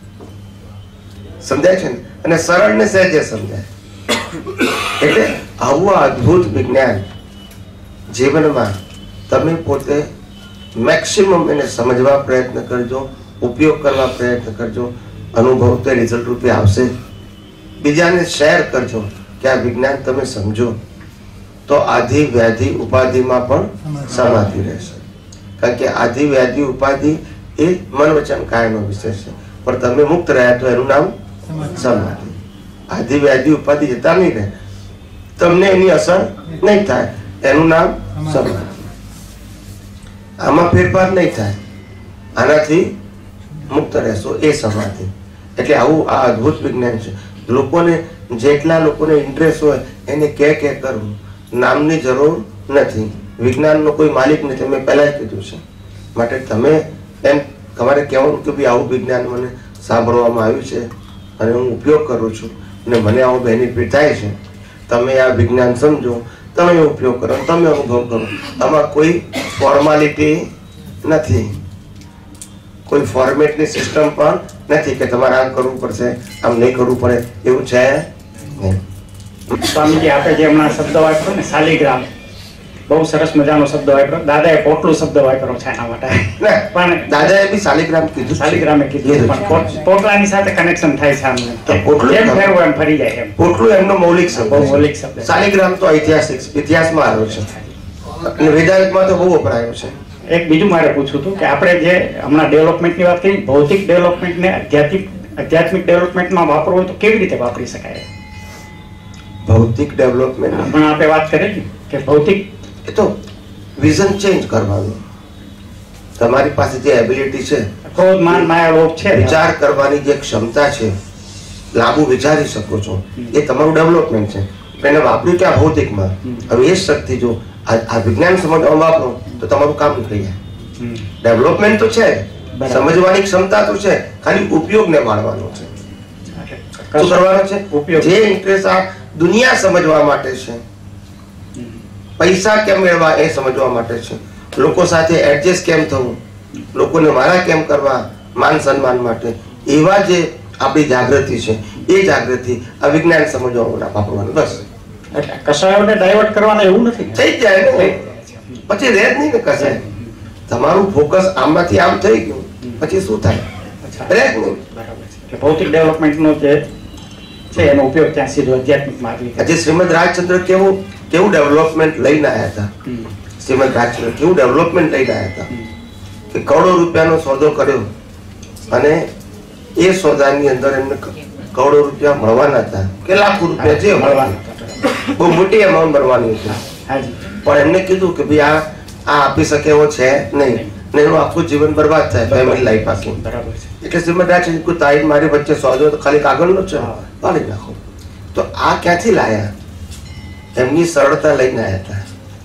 સમજાય છે ને? અને સરળ ને સહેજે સમજાય. એટલે આવું અદ્ભુત વિજ્ઞાન જીવનમાં તમે પોતે મેક્સિમમ એને સમજવા પ્રયત્ન કરજો, ઉપયોગ કરવા પ્રયત્ન કરજો. અનુભવ તો રિઝલ્ટ રૂપે આવશે. બીજાને શેર કરજો કે આ વિજ્ઞાન તમે સમજો તો આધિ વ્યાધિ ઉપાધિમાં પણ સમાધિ રહેશે. કારણ કે આધિ વ્યાધિ ઉપાધિ એ મન વચન કાયનો વિષય છે, પણ તમે મુક્ત રહ્યા તો એનું નામ સમાધિ. આધિ વ્યાધિ ઉપાધિ જતા નહીં રહે, તમને એની અસર નહીં થાય, એનું નામ સમાધિ. આમાં ફેરફાર નહીં થાય, આનાથી મુક્ત રહેશો, એ સમાધિ. એટલે આવું આ અદ્ભુત વિજ્ઞાન છે. લોકોને જેટલા લોકોને ઇન્ટરેસ્ટ હોય એને કે કે કરવું, નામની જરૂર નથી. વિજ્ઞાનનો કોઈ માલિક નથી, મેં પહેલા જ કીધું છે. માટે તમે એમ તમારે કહેવાનું કે ભાઈ આવું વિજ્ઞાન મને સાંભળવામાં આવ્યું છે અને હું ઉપયોગ કરું છું અને મને આવો બેનિફિટ થાય છે. તમે આ વિજ્ઞાન સમજો, તમે ઉપયોગ કરો, તમે અનુભવ કરો. આમાં કોઈ ફોર્માલિટી નથી, કોઈ ફોર્મેટની સિસ્ટમ પણ નથી કે તમારે આમ કરવું પડશે, આમ નહીં કરવું પડે, એવું છે નહીં. સ્વામીજી આપણે જે હમણાં શબ્દ વાપર્યો ને શાલિગ્રામ, બહુ સરસ મજાનો શબ્દ વાપર્યો. દાદાએ પોટલું શબ્દ વાપર્યો છે એના માટે. પણ દાદાએ બી શાલિગ્રામ કીધું, શાલિગ્રામે કીધું, પણ પોટલાની સાથે કનેક્શન થાય છે આમને. જેમ ફેરવું એમ ફરી જાય એમ. પોટલું એમનો મૌલિક શબ્દ, બહુ મૌલિક શબ્દ. શાલિગ્રામ તો ઐતિહાસિક ઇતિહાસમાં આવ્યો છે અને વેદાંતમાં તો બહુ વપરાયો છે. એક બીજું મારે પૂછવું હતું કે આપણે જે હમણાં ડેવલપમેન્ટની વાત કરી, ભૌતિક ડેવલપમેન્ટને આધ્યાત્મિક આધ્યાત્મિક ડેવલપમેન્ટમાં વાપરવું હોય તો કેવી રીતે વાપરી શકાય? ભૌતિક ડેવલપમેન્ટ પણ આપણે વાત કરી કે ભૌતિક એ તો વિઝન ચેન્જ કરવાનું. તમારી પાસે જે એબિલિટી છે, ક્રોધ માન માયા લોભ છે, વિચાર કરવાની જે ક્ષમતા છે, લાંબુ વિચારી શકો છો, એ તમારું ડેવલપમેન્ટ છે. એને વાપર્યું ક્યાં? ભૌતિકમાં. હવે એ શક્તિ જો આ વિજ્ઞાન સમજવામાં વાપરો તો તમારું કામ નીકળી જાય. ડેવલપમેન્ટ તો છે, સમજવાની ક્ષમતા તો છે, ખાલી ઉપયોગને માણવાનો છે. શું કરવાનો છે? ઉપયોગ. જે ઇન્ટરેસ્ટ આ દુનિયા સમજવા માટે છે, પૈસા કેમ મેળવા એ સમજવા માટે છે, લોકો સાથે એડજસ્ટ કેમ થવું, લોકોને મારા કેમ કરવા, માન સન્માન માટે, એવા જે આપણી જાગૃતિ છે, એ જાગૃતિ આ વિજ્ઞાન સમજવા વાપરવાનું. બસ કશાયોને ડાયવર્ટ કરવાના એવું નથી. થઈ જાય ને પછી રહે જ નહીં ને કશાય. તમારું ફોકસ આમમાંથી આમ થઈ ગયું પછી શું થાય? રહે જ નહીં. ભૌતિક ડેવલપમેન્ટનો જે છે એનો ઉપયોગ ત્યાં સીધો આધ્યાત્મિકમાં આવી ગયો. આજે શ્રીમદ રાજચંદ્ર કેવું કેવું ડેવલપમેન્ટ લઈને આવ્યા હતા. શ્રીમદ રાજચંદ્ર કેવું ડેવલપમેન્ટ લઈને આવ્યા હતા કે કરોડો રૂપિયાનો સોદો કર્યો અને એ સોદાની અંદર એમને કરોડો રૂપિયા મળવાના હતા કે લાખો રૂપિયા જે મળવાના, બહુ મોટી અમાઉન્ટ ભરવાની હતી. પણ એમને કીધું કે ભાઈ આ આ આપી શકે એવો છે નહીં, ને એનું આખું જીવન બરબાદ થાય ફેમિલી લાઈફ આખી. એટલે શ્રીમદ રાજચંદ્ર કોઈ તારીખ મારી વચ્ચે સોદો તો ખાલી કાગળનો જ છે, પાડી નાખો. તો આ ક્યાંથી લાયા? એમની સરળતા લઈને આવ્યા હતા.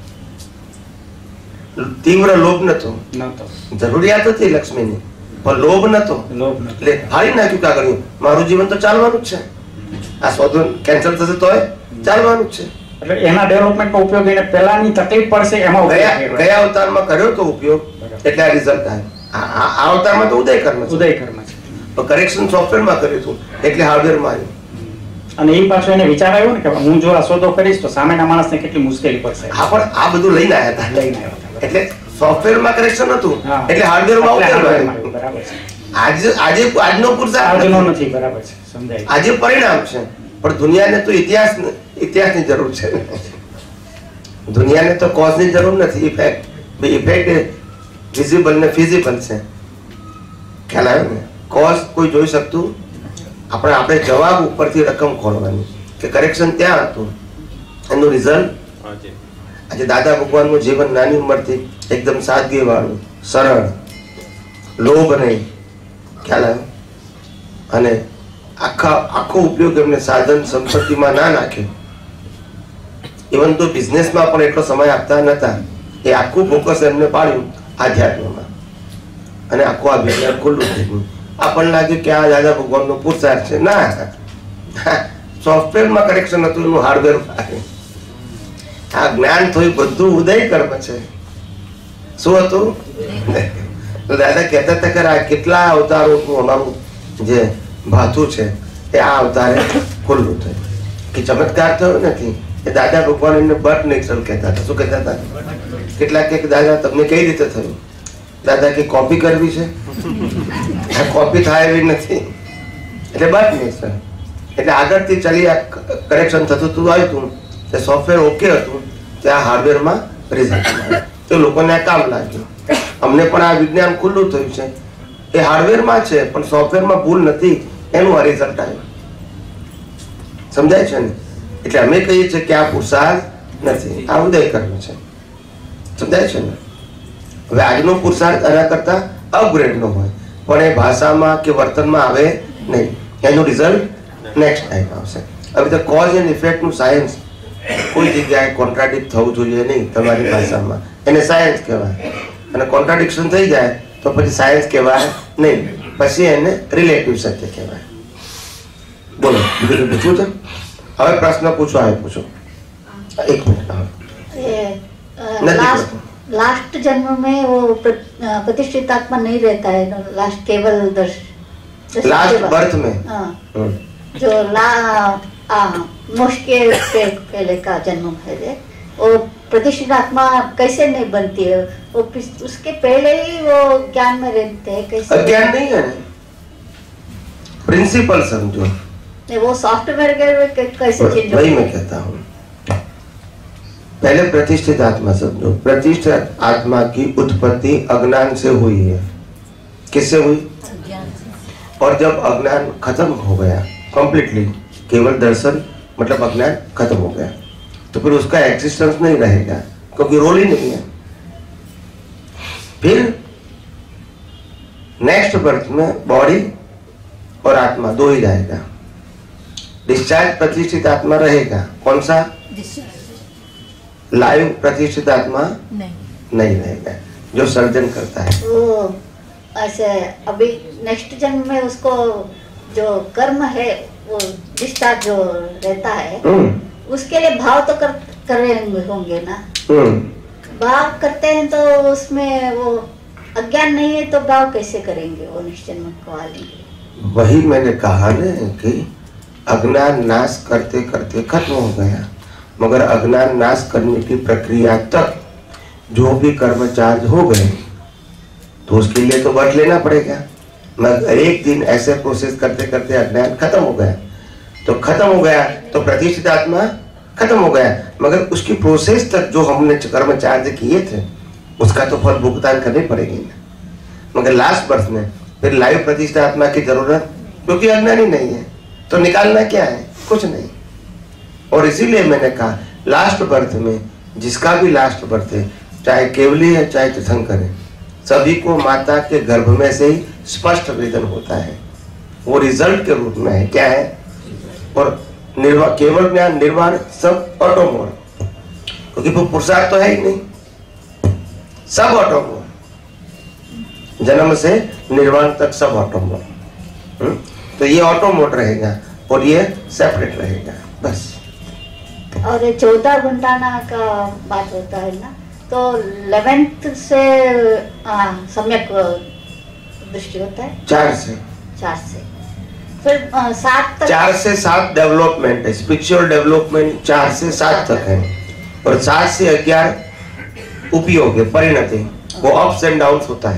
તીવ્ર લોભ નતો, જરૂરિયાત હતી લક્ષ્મીની, પણ લોભ નતો. એટલે ફાડી નાખ્યું કાગળ, મારું જીવન તો ચાલવાનું જ છે, આ સોદો કેન્સલ થશે તોય ચાલવાનું જ છે. એટલે એના ડેવલપમેન્ટનો ઉપયોગ એને પહેલાની તકલીફ પડશે એમાં કયા અવતારમાં કર્યો તો ઉપયોગ, એટલે આ રિઝલ્ટ આવ્યો. આ અવતારમાં તો ઉદય કર્મ છે, ઉદય કર્મ છે, તો કરેક્શન સોફ્ટવેરમાં કર્યું હતું એટલે હાર્ડવેરમાં આવ્યું. અને એ પાછું એને વિચાર આવ્યો ને કે હું જો આ સોદો કરીશ તો સામેના માણસને કેટલી મુશ્કેલી પડશે. હા, પણ આ બધું લઈને આવ્યા હતા. લઈને આવ્યા એટલે સોફ્ટવેરમાં કરેક્શન હતું એટલે હાર્ડવેરમાં બરાબર છે. આજે આજે આજનો પુરુષાર્થ આજનો નથી, બરાબર છે, સમજાય. આજે પરિણામ છે, પણ દુનિયાને તો ઇતિહાસ ઇતિહાસની જરૂર છે. દુનિયાને તો કોઝની જરૂર નથી, ઇફેક્ટ. ઇફેક્ટ વિઝિબલ ને ફિઝિબલ છે, ખ્યાલ આવ્યો ને? કોઝ કોઈ જોઈ શકતું આપણે આપણે જવાબ ઉપરથી રકમ ખોલવાની કે કરેક્શન ત્યાં હતું, એનું રિઝલ્ટ આજે. દાદા ભગવાનનું જીવન નાની ઉંમરથી એકદમ સાદગી વાળું, સરળ, લોભ નહીં, ખ્યાલ આવ્યો? અને આખા આખો ઉપયોગ એમને સાધન સંપત્તિમાં ના નાખ્યો. ઇવન તો બિઝનેસમાં પણ એટલો સમય આપતા નતા. એ આખું ફોકસ એમને પાડ્યું આધ્યાત્મમાં, અને આખું આ વિજ્ઞાન ખુલ્લું થઈ ગયું. આપણને લાગ્યું કે આ દાદા ભગવાનનો પુરુષાર્થ છે. ના, સોફ્ટવેરમાં કરેક્શન હતું, એનું હાર્ડવેર. આ જ્ઞાન થયું બધું ઉદય કર્મ છે. શું હતું? દાદા કહેતા હતા કે આ કેટલા અવતારોનું અમારું જે ભાથું છે એ આ અવતારે ખુલ્લું થયું. કે ચમત્કાર થયો નથી. એ દાદા ભગવાન એમને બટ નેચરલ કહેતા હતા. શું કહેતા હતા? કેટલાક કે દાદા તમને કઈ રીતે થયું? દાદા કે કોપી કરવી છે, કોપી થાય એવી નથી, એટલે બટ નેચરલ. એટલે આગળથી ચાલી આ કરેક્શન થતું હતું, આવ્યું તે સોફ્ટવેર ઓકે હતું, ત્યાં હાર્ડવેરમાં રિઝલ્ટ મળ્યું. તો લોકોને આ કામ લાગ્યું. અમને પણ આ વિજ્ઞાન ખુલ્લું થયું છે, એ હાર્ડવેરમાં છે પણ સોફ્ટવેરમાં ભૂલ નથી, એનું આ રિઝલ્ટ આવ્યું. સમજાય છે ને? એટલે અમે કહીએ છીએ કે આ પુરુષાર્થ નથી, આ ઉદય કર્મ છે. સમજાય છે ને? હવે આજનો પુરુષાર્થ એના કરતા અપગ્રેડ નો હોય, પણ એ ભાષામાં કે વર્તનમાં આવે નહીં. એનું રિઝલ્ટ નેક્સ્ટ ટાઈમ આવશે. હવે તો કોઝ એન્ડ ઇફેક્ટ નું સાયન્સ કોઈ જગ્યાએ કોન્ટ્રાડિક્ટ થવું જોઈએ નહીં. તમારી ભાષામાં એને સાયન્સ કહેવાય, અને કોન્ટ્રાડિક્શન થઈ જાય તો પછી સાયન્સ કહેવાય નહીં, પછી એને રિલેટિવ સત્ય કહેવાય. બોલો, બીજું પૂછવું છે? હવે પ્રશ્ન પૂછો. હવે પૂછો. એક મિનિટ. लास्ट लास्ट जन्म में वो प्रतिष्ठित आत्मा नहीं रहता है, लास्ट केवल दर्श लास्ट बर्थ में हाँ, जो ला मोक्ष के पहले का जन्म है वो प्रतिष्ठित आत्मा कैसे नहीं बनती है? वो उसके पहले ही वो ज्ञान में रहते हैं. कैसे? अज्ञान नहीं है, प्रिंसिपल समझो. वो सॉफ्टवेयर के कैसे चेंज? वही मैं कहता हूँ, पहले प्रतिष्ठित आत्मा समझो. प्रतिष्ठित आत्मा की उत्पत्ति अज्ञान से हुई है. किससे हुई? अज्ञान से. और जब अज्ञान खत्म हो गया कंप्लीटली, केवल दर्शन मतलब अज्ञान खत्म हो गया, तो फिर उसका एक्सिस्टेंस नहीं रहेगा, क्योंकि रोल ही नहीं है. फिर नेक्स्ट बर्थ में बॉडी और आत्मा दो ही जाएगा. डिस्चार्ज प्रतिष्ठित आत्मा रहेगा. कौन सा? लाइव प्रतिष्ठित आत्मा नहीं नहीं रहेगा, जो सर्जन करता है. वो ऐसे अभी नेक्स्ट जन्म में उसको जो कर्म है वो डिस्चार्ज जो रहता है, उसके लिए भाव तो कर कर रहे होंगे ना. भाव करते हैं तो उसमें वो अज्ञान नहीं है, तो भाव कैसे करेंगे? वो निश्चय में कवा लेंगे. वही मैंने कहा ना कि अज्ञान नाश करते करते खत्म हो गया, मगर अज्ञान नाश करने की प्रक्रिया तक जो भी कर्म चार्ज हो गए तो उसके लिए तो वर्त लेना पड़ेगा. मगर एक दिन ऐसे प्रोसेस करते करते अज्ञान खत्म हो गया, तो खत्म हो गया तो प्रतिष्ठित आत्मा खत्म हो गया, मगर उसकी प्रोसेस तक जो हमने कर्म चार्ज किए थे उसका तो फल भुगतान करनी पड़ेगी ना. मगर लास्ट बर्थ में फिर लाइव प्रतिष्ठित आत्मा की जरूरत, क्योंकि अज्ञान ही नहीं है, तो निकालना क्या है? कुछ नहीं. और इसीलिए मैंने कहा लास्ट बर्थ में जिसका भी लास्ट बर्थ है, चाहे केवली है चाहे तीर्थंकर है, सभी को माता के गर्भ में से ही स्पष्ट वेदन होता है. वो रिजल्ट के रूप में है. क्या है? और निर्वाण, केवल ज्ञान, निर्वाण सब ऑटोमोड, क्योंकि वो पुरुषार्थ तो है ही नहीं, सब ऑटोमोड. जन्म से निर्वाण तक सब ऑटोमोड. तो ये ऑटोमोड रहेगा और ये सेपरेट रहेगा, बस. और ये चौदह घंटाना का बात होता है ना, तो इलेवेंथ से आ, सम्यक दृष्टि होता है. चार से चार से फिर आ, सात तक. चार से सात डेवलपमेंट है, स्पिरिचुअल डेवलपमेंट चार से सात तक है, और सात से ग्यारह उपयोग है, परिणति. वो अप्स एंड डाउन्स होता है.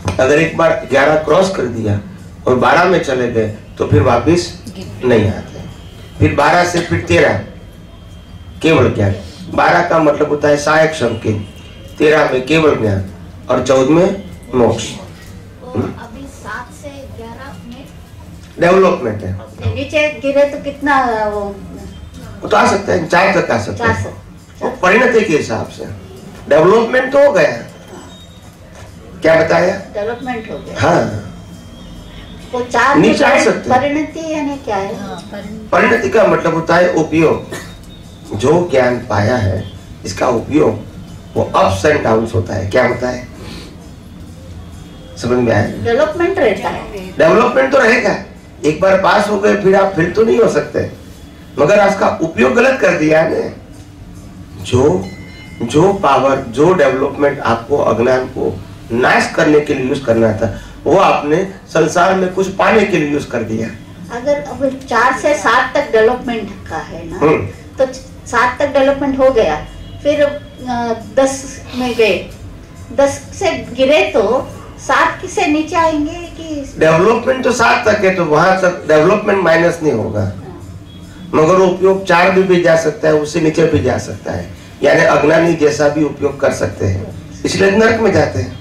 अगर एक बार ग्यारह क्रॉस कर दिया और बारह में चले गए तो फिर वापिस नहीं आते। फिर बारह से फिर तेरह केवल ज्ञान। बारह का मतलब होता है सहायक संकेत, तेरह में केवल ज्ञान और चौदह में मोक्ष। अभी सात से ग्यारह में डेवलपमेंट है। नीचे गिरे तो कितना वो वो तो आ सकता है, चार तक आ सकता चार है, से वो परिणति के हिसाब से। डेवलपमेंट तो हो गया, क्या बताया? डेवलपमेंट हो गया। हाँ, वो चार नीचे आ सकते हैं। परिणति यानी क्या है? परिणति का मतलब होता है उपयोग। जो ज्ञान पाया है इसका उपयोग, वो अप्स एंड डाउन्स होता है। क्या होता है, समझ में आया? डेवलपमेंट रहता है। डेवलपमेंट तो रहेगा। एक बार पास हो गए फिर आप फिर तो नहीं हो सकते, मगर उसका उपयोग गलत कर दिया है। जो जो पावर, जो डेवलपमेंट आपको अज्ञान को नाश करने के लिए यूज करना था, वो आपने संसार में कुछ पाने के लिए यूज कर दिया। अगर अब चार से सात तक डेवलपमेंट का है ना, हम्म। तो सात तक डेवलपमेंट हो गया, फिर अ, दस में गए, दस से गिरे तो सात से नीचे आएंगे कि? डेवलपमेंट तो सात तक है तो वहां तक डेवलपमेंट माइनस नहीं होगा, मगर वो उपयोग चार में भी जा सकता है, उससे नीचे भी जा सकता है। यानी अज्ञानी जैसा भी उपयोग कर सकते हैं, इसलिए नरक में जाते हैं।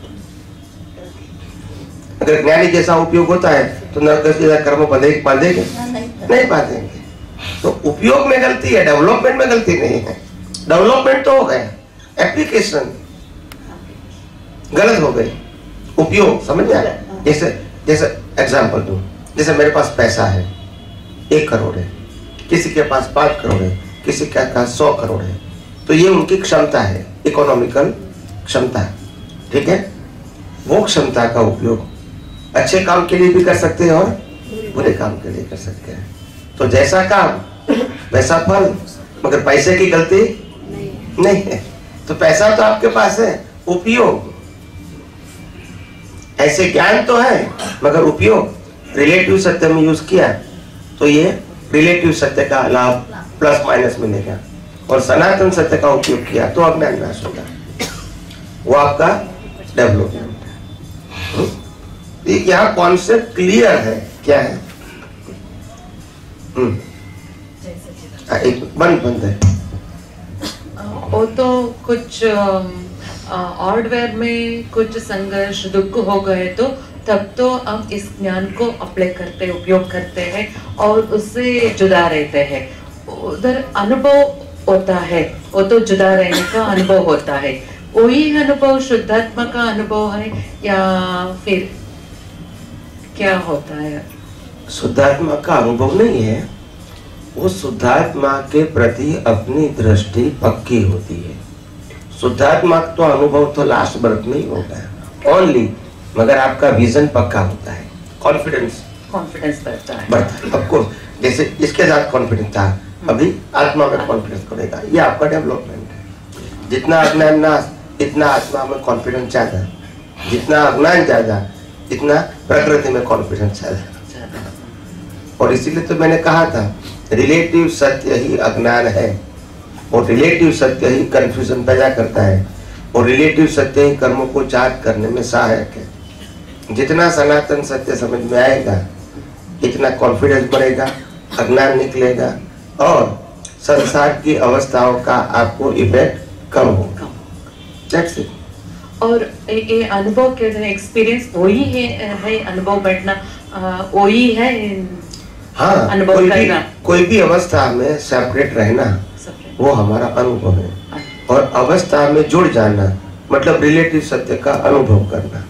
अगर ज्ञानी जैसा उपयोग होता है तो नरक जैसा कर्म बंधेंगे बांधेंगे नहीं बांधेंगे। तो उपयोग में गलती है, डेवलपमेंट में गलती नहीं है। डेवलपमेंट तो हो गया, एप्लीकेशन गलत हो गई, उपयोग समझ में आया? जैसे जैसे एग्जांपल दूं, जैसे मेरे पास पैसा है, एक करोड़ है, किसी के पास पांच करोड़ है, किसी के पास सौ करोड़ है, तो ये उनकी क्षमता है, इकोनॉमिकल क्षमता, ठीक है? वो क्षमता का उपयोग अच्छे काम के लिए भी कर सकते हैं और बुरे काम के लिए कर सकते हैं। तो जैसा काम वैसा फल, मगर पैसे की गलती नहीं है। तो पैसा तो आपके पास है, उपयोग ऐसे ज्ञान तो है, मगर उपयोग रिलेटिव सत्य में यूज किया तो ये रिलेटिव सत्य का लाभ प्लस माइनस मिलेगा, और सनातन सत्य का उपयोग किया तो अज्ञान नाश होगा। वो आपका डेवलपमेंट है। यहाँ कॉन्सेप्ट क्लियर है, क्या है? हम्म एक बंद बंद है वो तो कुछ हार्डवेयर में कुछ संघर्ष दुख हो गए तो तब तो हम इस ज्ञान को अप्लाई करते हैं, उपयोग करते हैं और उससे जुदा रहते हैं। उधर अनुभव होता है, वो तो जुदा रहने का अनुभव होता है। वही अनुभव शुद्धात्मा का अनुभव है या फिर क्या होता है? शुद्धात्मा का अनुभव नहीं है, वो शुद्धात्मा के प्रति अपनी दृष्टि पक्की होती है। शुद्धात्मा तो अनुभव तो लास्ट बर्थ में ही होता है ओनली, मगर आपका विजन पक्का होता है, कॉन्फिडेंस कॉन्फिडेंस बढ़ता है बढ़ता है। ऑफकोर्स जैसे इसके साथ कॉन्फिडेंस था, अभी आत्मा में कॉन्फिडेंस बढ़ेगा, ये आपका डेवलपमेंट है। जितना अज्ञान नाश, इतना आत्मा में कॉन्फिडेंस ज्यादा, जितना अज्ञान ज्यादा, इतना प्रकृति में कॉन्फिडेंस ज्यादा। और इसीलिए तो मैंने कहा था रिलेटिव सत्य ही अज्ञान है, और रिलेटिव सत्य ही कंफ्यूजन पैदा करता है, और रिलेटिव सत्य ही कर्मों को चार्ज करने में सहायक है। जितना सनातन सत्य समझ में आएगा, इतना कॉन्फिडेंस बढ़ेगा, अज्ञान निकलेगा, और संसार की अवस्थाओं का आपको इफेक्ट कम होगा। That's it. और ये अनुभव के एक्सपीरियंस वही है, है अनुभव बैठना वही है। हाँ, अनुभव कोई भी करना। कोई भी अवस्था में सेपरेट रहना वो हमारा अनुभव है, और अवस्था में जुड़ जाना मतलब रिलेटिव सत्य का अनुभव करना।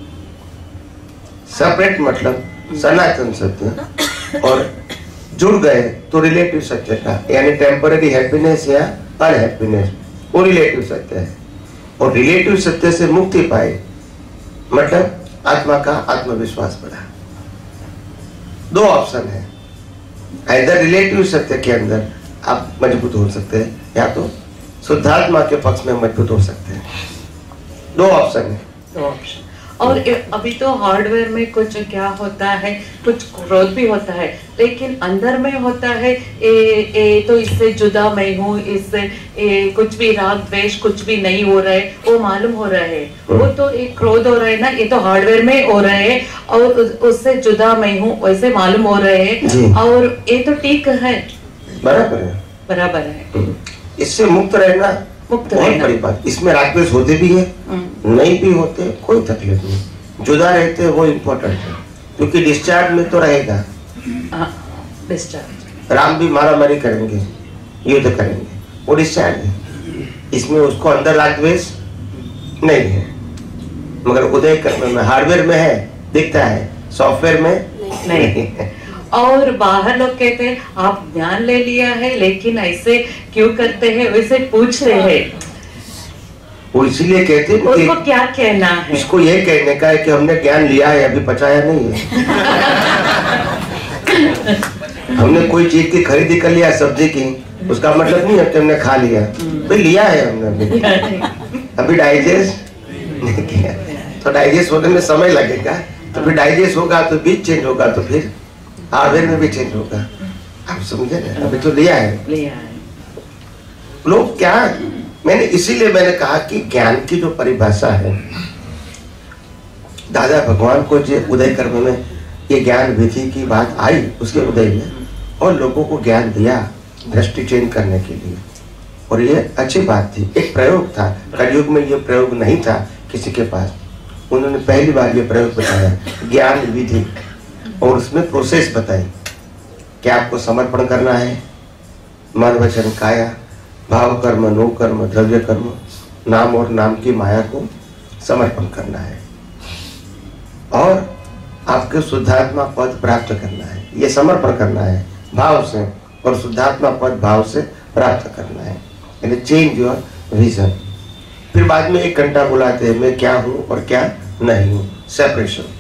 सेपरेट मतलब सनातन सत्य, और जुड़ गए तो रिलेटिव सत्य का, यानी टेम्पररी हैप्पीनेस या अनहैप्पीनेस, वो रिलेटिव सत्य है। और रिलेटिव सत्य से मुक्ति पाए मतलब आत्मा का आत्मविश्वास बढ़ा। दो ऑप्शन है, इधर रिलेटिव सत्य के अंदर आप मजबूत हो सकते हैं, या तो शुद्धात्मा के पक्ष में मजबूत हो सकते हैं। दो ऑप्शन है। दो ऑप्शन। और अभी तो हार्डवेयर में कुछ क्या होता है, कुछ क्रोध भी होता है, लेकिन अंदर में होता है ए, ए, तो इससे जुदा मैं हूँ, इससे ए, कुछ भी राग द्वेष कुछ भी नहीं हो रहा है, वो मालूम हो रहा है। वो तो एक क्रोध हो रहा है ना, ये तो हार्डवेयर में हो रहा है, और उससे जुदा मैं हूँ वैसे मालूम हो रहे हैं, और ये तो ठीक है, बराबर है, बराबर है। इससे मुक्त रहना मुक्त बहुत रहना। बड़ी बात। इसमें राग द्वेष होते भी है, नहीं भी होते, कोई तकलीफ नहीं। जुदा रहते वो इम्पोर्टेंट है, क्योंकि डिस्चार्ज में तो रहेगा। डिस्चार्ज राम भी मारा मारी करेंगे, युद्ध करेंगे, वो डिस्चार्ज है। इसमें उसको अंदर राग द्वेष नहीं है, मगर उदय कर्म में हार्डवेयर में है, दिखता है, सॉफ्टवेयर में नहीं है। और बाहर लोग कहते हैं आप ज्ञान ले लिया है लेकिन ऐसे क्यों करते हैं, वैसे पूछते हैं, वो इसीलिए कहते हैं उनको क्या कहना है? इसको ये कहने का है कि हमने ज्ञान लिया है, अभी पचाया नहीं है। हमने कोई चीज की खरीदी कर लिया, सब्जी की, उसका मतलब नहीं है कि हमने खा लिया, भाई लिया है हमने, अभी अभी डाइजेस्ट नहीं किया, तो डाइजेस्ट होने में समय लगेगा, तो फिर डाइजेस्ट होगा तो बीज चेंज होगा, तो फिर हार्डवेयर में भी चेंज होगा। आप समझे ना, अभी तो लिया है, लिया है। लोग क्या, मैंने इसीलिए मैंने कहा कि ज्ञान की जो परिभाषा है, दादा भगवान को जो उदय कर्म में ये ज्ञान विधि की बात आई उसके उदय में, और लोगों को ज्ञान दिया दृष्टि चेंज करने के लिए, और ये अच्छी बात थी, एक प्रयोग था। कलयुग में ये प्रयोग नहीं था किसी के पास, उन्होंने पहली बार ये प्रयोग बताया, ज्ञान विधि, और उसमें प्रोसेस बताई कि आपको समर्पण करना है, मन वचन काया, भाव कर्म, नो कर्म, द्रव्य कर्म, नाम और नाम की माया को समर्पण करना है, और आपके शुद्धात्मा पद प्राप्त करना है। ये समर्पण करना है भाव से, और शुद्धात्मा पद भाव से प्राप्त करना है, यानी चेंज योर विजन। फिर बाद में एक घंटा बुलाते हैं, मैं क्या हूँ और क्या नहीं हूँ, सेपरेशन।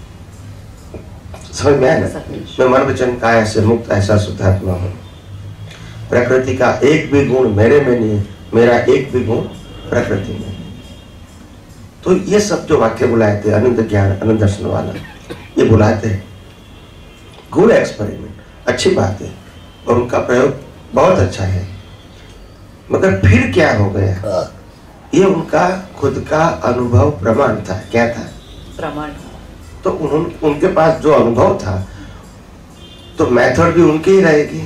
समझ में आया ना, मैं मन वचन काया से मुक्त ऐसा शुद्धात्मा हूँ, प्रकृति का एक भी गुण मेरे में नहीं है, मेरा एक भी गुण प्रकृति में। तो ये सब जो वाक्य बुलाए थे, आनंद ज्ञान आनंद दर्शन वाला, ये बुलाते हैं, गुड एक्सपेरिमेंट, अच्छी बात है, और उनका प्रयोग बहुत अच्छा है, मगर फिर क्या हो गया, ये उनका खुद का अनुभव प्रमाण था। क्या था? प्रमाण। तो उन, उनके पास जो अनुभव था, तो मेथड भी उनकी ही रहेगी,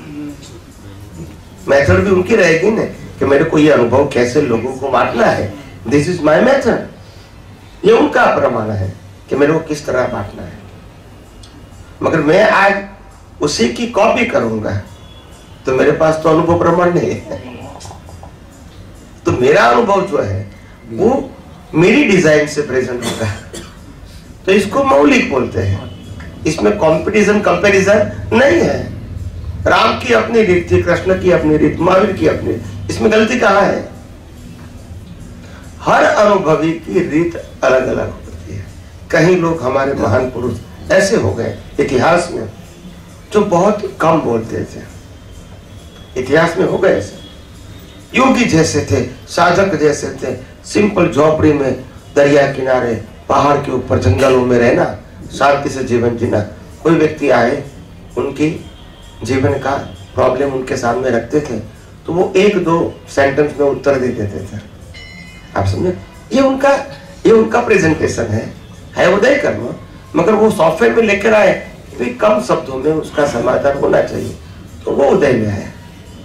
मेथड भी उनकी रहेगी ना, कि मेरे को ये अनुभव कैसे लोगों को बांटना है, दिस इज माय मेथड। ये उनका प्रमाण है कि मेरे को किस तरह बांटना है, मगर मैं आज उसी की कॉपी करूंगा, तो मेरे पास तो अनुभव प्रमाण नहीं है। तो मेरा अनुभव जो है वो मेरी डिजाइन से प्रेजेंट होगा, तो इसको मौलिक बोलते हैं। इसमें कंपटीशन कंपैरिजन नहीं है। राम की अपनी रीत थी, कृष्ण की अपनी रीत, महावीर की अपनी, इसमें गलती कहाँ है? हर अनुभवी की रीत अलग अलग होती है। कहीं लोग हमारे महान पुरुष ऐसे हो गए इतिहास में जो बहुत कम बोलते थे, इतिहास में हो गए ऐसे, योगी जैसे थे, साधक जैसे थे, सिंपल झोपड़ी में, दरिया किनारे, पहाड़ के ऊपर, जंगलों में रहना, शांति से जीवन जीना। कोई व्यक्ति आए, उनकी जीवन का प्रॉब्लम उनके सामने रखते थे, तो वो एक दो सेंटेंस में उत्तर दे देते थे। आप समझे, ये उनका ये उनका प्रेजेंटेशन है है उदय कर्म, मगर वो सॉफ्टवेयर में लेकर आए कि कम शब्दों में उसका समाधान होना चाहिए, तो वो उदय में आया।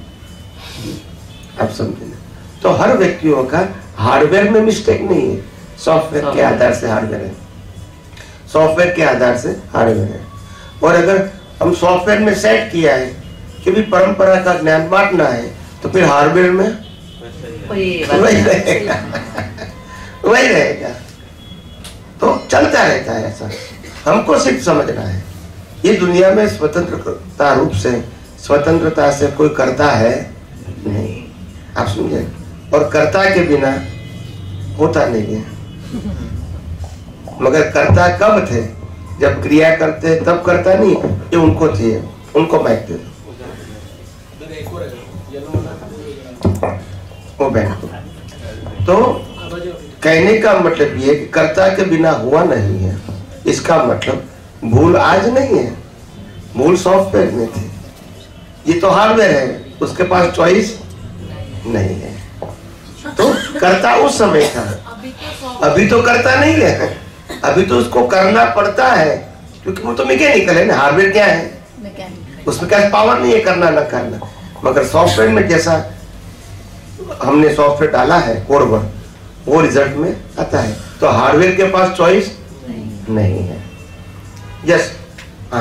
आप समझे, तो हर व्यक्तियों का हार्डवेयर में मिस्टेक नहीं है, सॉफ्टवेयर के आधार से हार्डवेयर है, सॉफ्टवेयर के आधार से हार्डवेयर है। और अगर हम सॉफ्टवेयर में सेट किया है कि भी परंपरा का ज्ञान बांटना है, तो फिर हार्डवेयर में वही रहेगा, वही रहेगा, तो चलता रहता है ऐसा। हमको सिर्फ समझना है, ये दुनिया में स्वतंत्रता रूप से, स्वतंत्रता से कोई करता है नहीं, आप समझे, और कर्ता के बिना होता नहीं है। मगर कर्ता कब थे? जब क्रिया करते तब करता नहीं, ये उनको थी, उनको माइक दे दो, वो बैंक। तो कहने का मतलब ये कि कर्ता के बिना हुआ नहीं है। इसका मतलब भूल आज नहीं है, भूल सॉफ्टवेयर में थी। ये तो हार्डवेयर है, उसके पास चॉइस नहीं है। तो कर्ता उस समय था, अभी तो करता नहीं है, अभी तो उसको करना पड़ता है, क्योंकि वो तो मैकेनिकल है ना। हार्डवेयर क्या है, उसमें क्या पावर नहीं है करना ना करना। मगर सॉफ्टवेयर में जैसा हमने सॉफ्टवेयर डाला है कोरवर, वो रिजल्ट में आता है। तो हार्डवेयर के पास चॉइस नहीं है। यस, हाँ,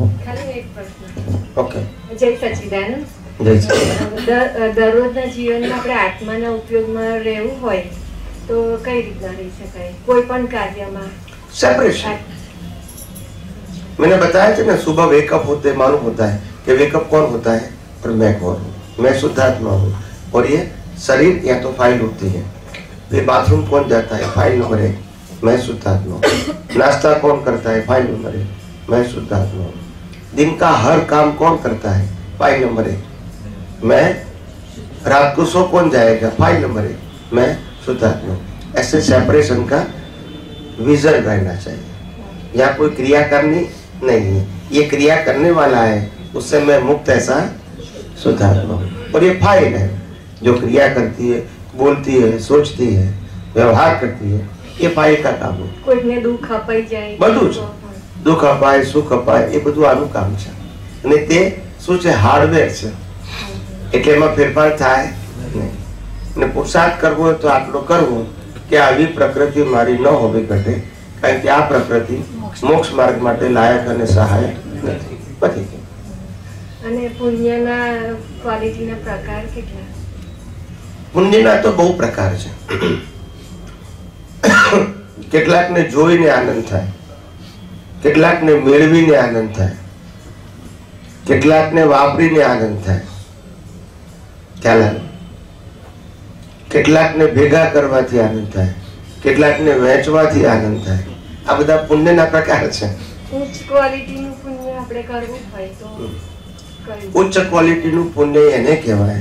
ओके। जय सच्चिदानंद। જય સચિદાનંદ। દરરોજના જીવનમાં આપણે આત્માના ઉપયોગમાં રહેવું હોય તો કઈ રીતના રહી શકાય કોઈ પણ કાર્યમાં? सेपरेशन। मैंने बताया था ना, सुबह वेकअप होते मालूम होता है कि वेकअप कौन होता है और मैं कौन हूँ। मैं शुद्धात्मा हूँ और ये शरीर या तो फाइल होती है। ये बाथरूम कौन जाता है, फाइल नंबर एक, मैं शुद्धात्मा हूँ। नाश्ता कौन करता है, फाइल नंबर एक, मैं शुद्धात्मा हूँ। दिन का हर काम कौन करता है, फाइल नंबर एक, मैं। रात को सो कौन जाएगा, फाइल नंबर एक, मैं शुद्धात्मा हूँ। ऐसे सेपरेशन का विजन रहना चाहिए। यहाँ कोई क्रिया करनी नहीं है, ये क्रिया करने वाला है, उससे मैं मुक्त ऐसा शुद्धात्मा हूँ। और ये फाइल है जो क्रिया करती है, बोलती है, सोचती है, व्यवहार करती है, ये फाइल का काम है। કોઈને દુઃખ અપાઈ જાય બધું જ દુઃખ અપાય, સુખ અપાય, એ બધું આનું કામ છે। અને તે શું છે, હાર્ડવેર છે, એટલે એમાં ફેરફાર થાય નહીં। અને પુરુષાર્થ કરવો હોય તો આટલો કરવો કે આવી પ્રકૃતિ મારી ન હોવી ઘટે, કારણ કે આ પ્રકૃતિ મોક્ષ માર્ગ માટે લાયક અને સહાયક નથી। પતી ગયું। અને પુણ્યના ક્વોલિટીના પ્રકાર કેટલા? પુણ્યના તો બહુ પ્રકાર છે। કેટલાકને જોઈને આનંદ થાય, કેટલાકને મેળવીને આનંદ થાય, કેટલાકને વાપરીને આનંદ થાય, ખ્યાલ આવે? કેટલાકને ભેગા કરવાથી આનંદ થાય, કેટલાકને વહેંચવાથી આનંદ થાય। આ બધા પુણ્યના પ્રકાર છે। ઉચ્ચ ક્વોલિટીનું પુણ્ય આપણે કરવું હોય તો કયું? ઉચ્ચ ક્વોલિટીનું પુણ્ય એને કહેવાય।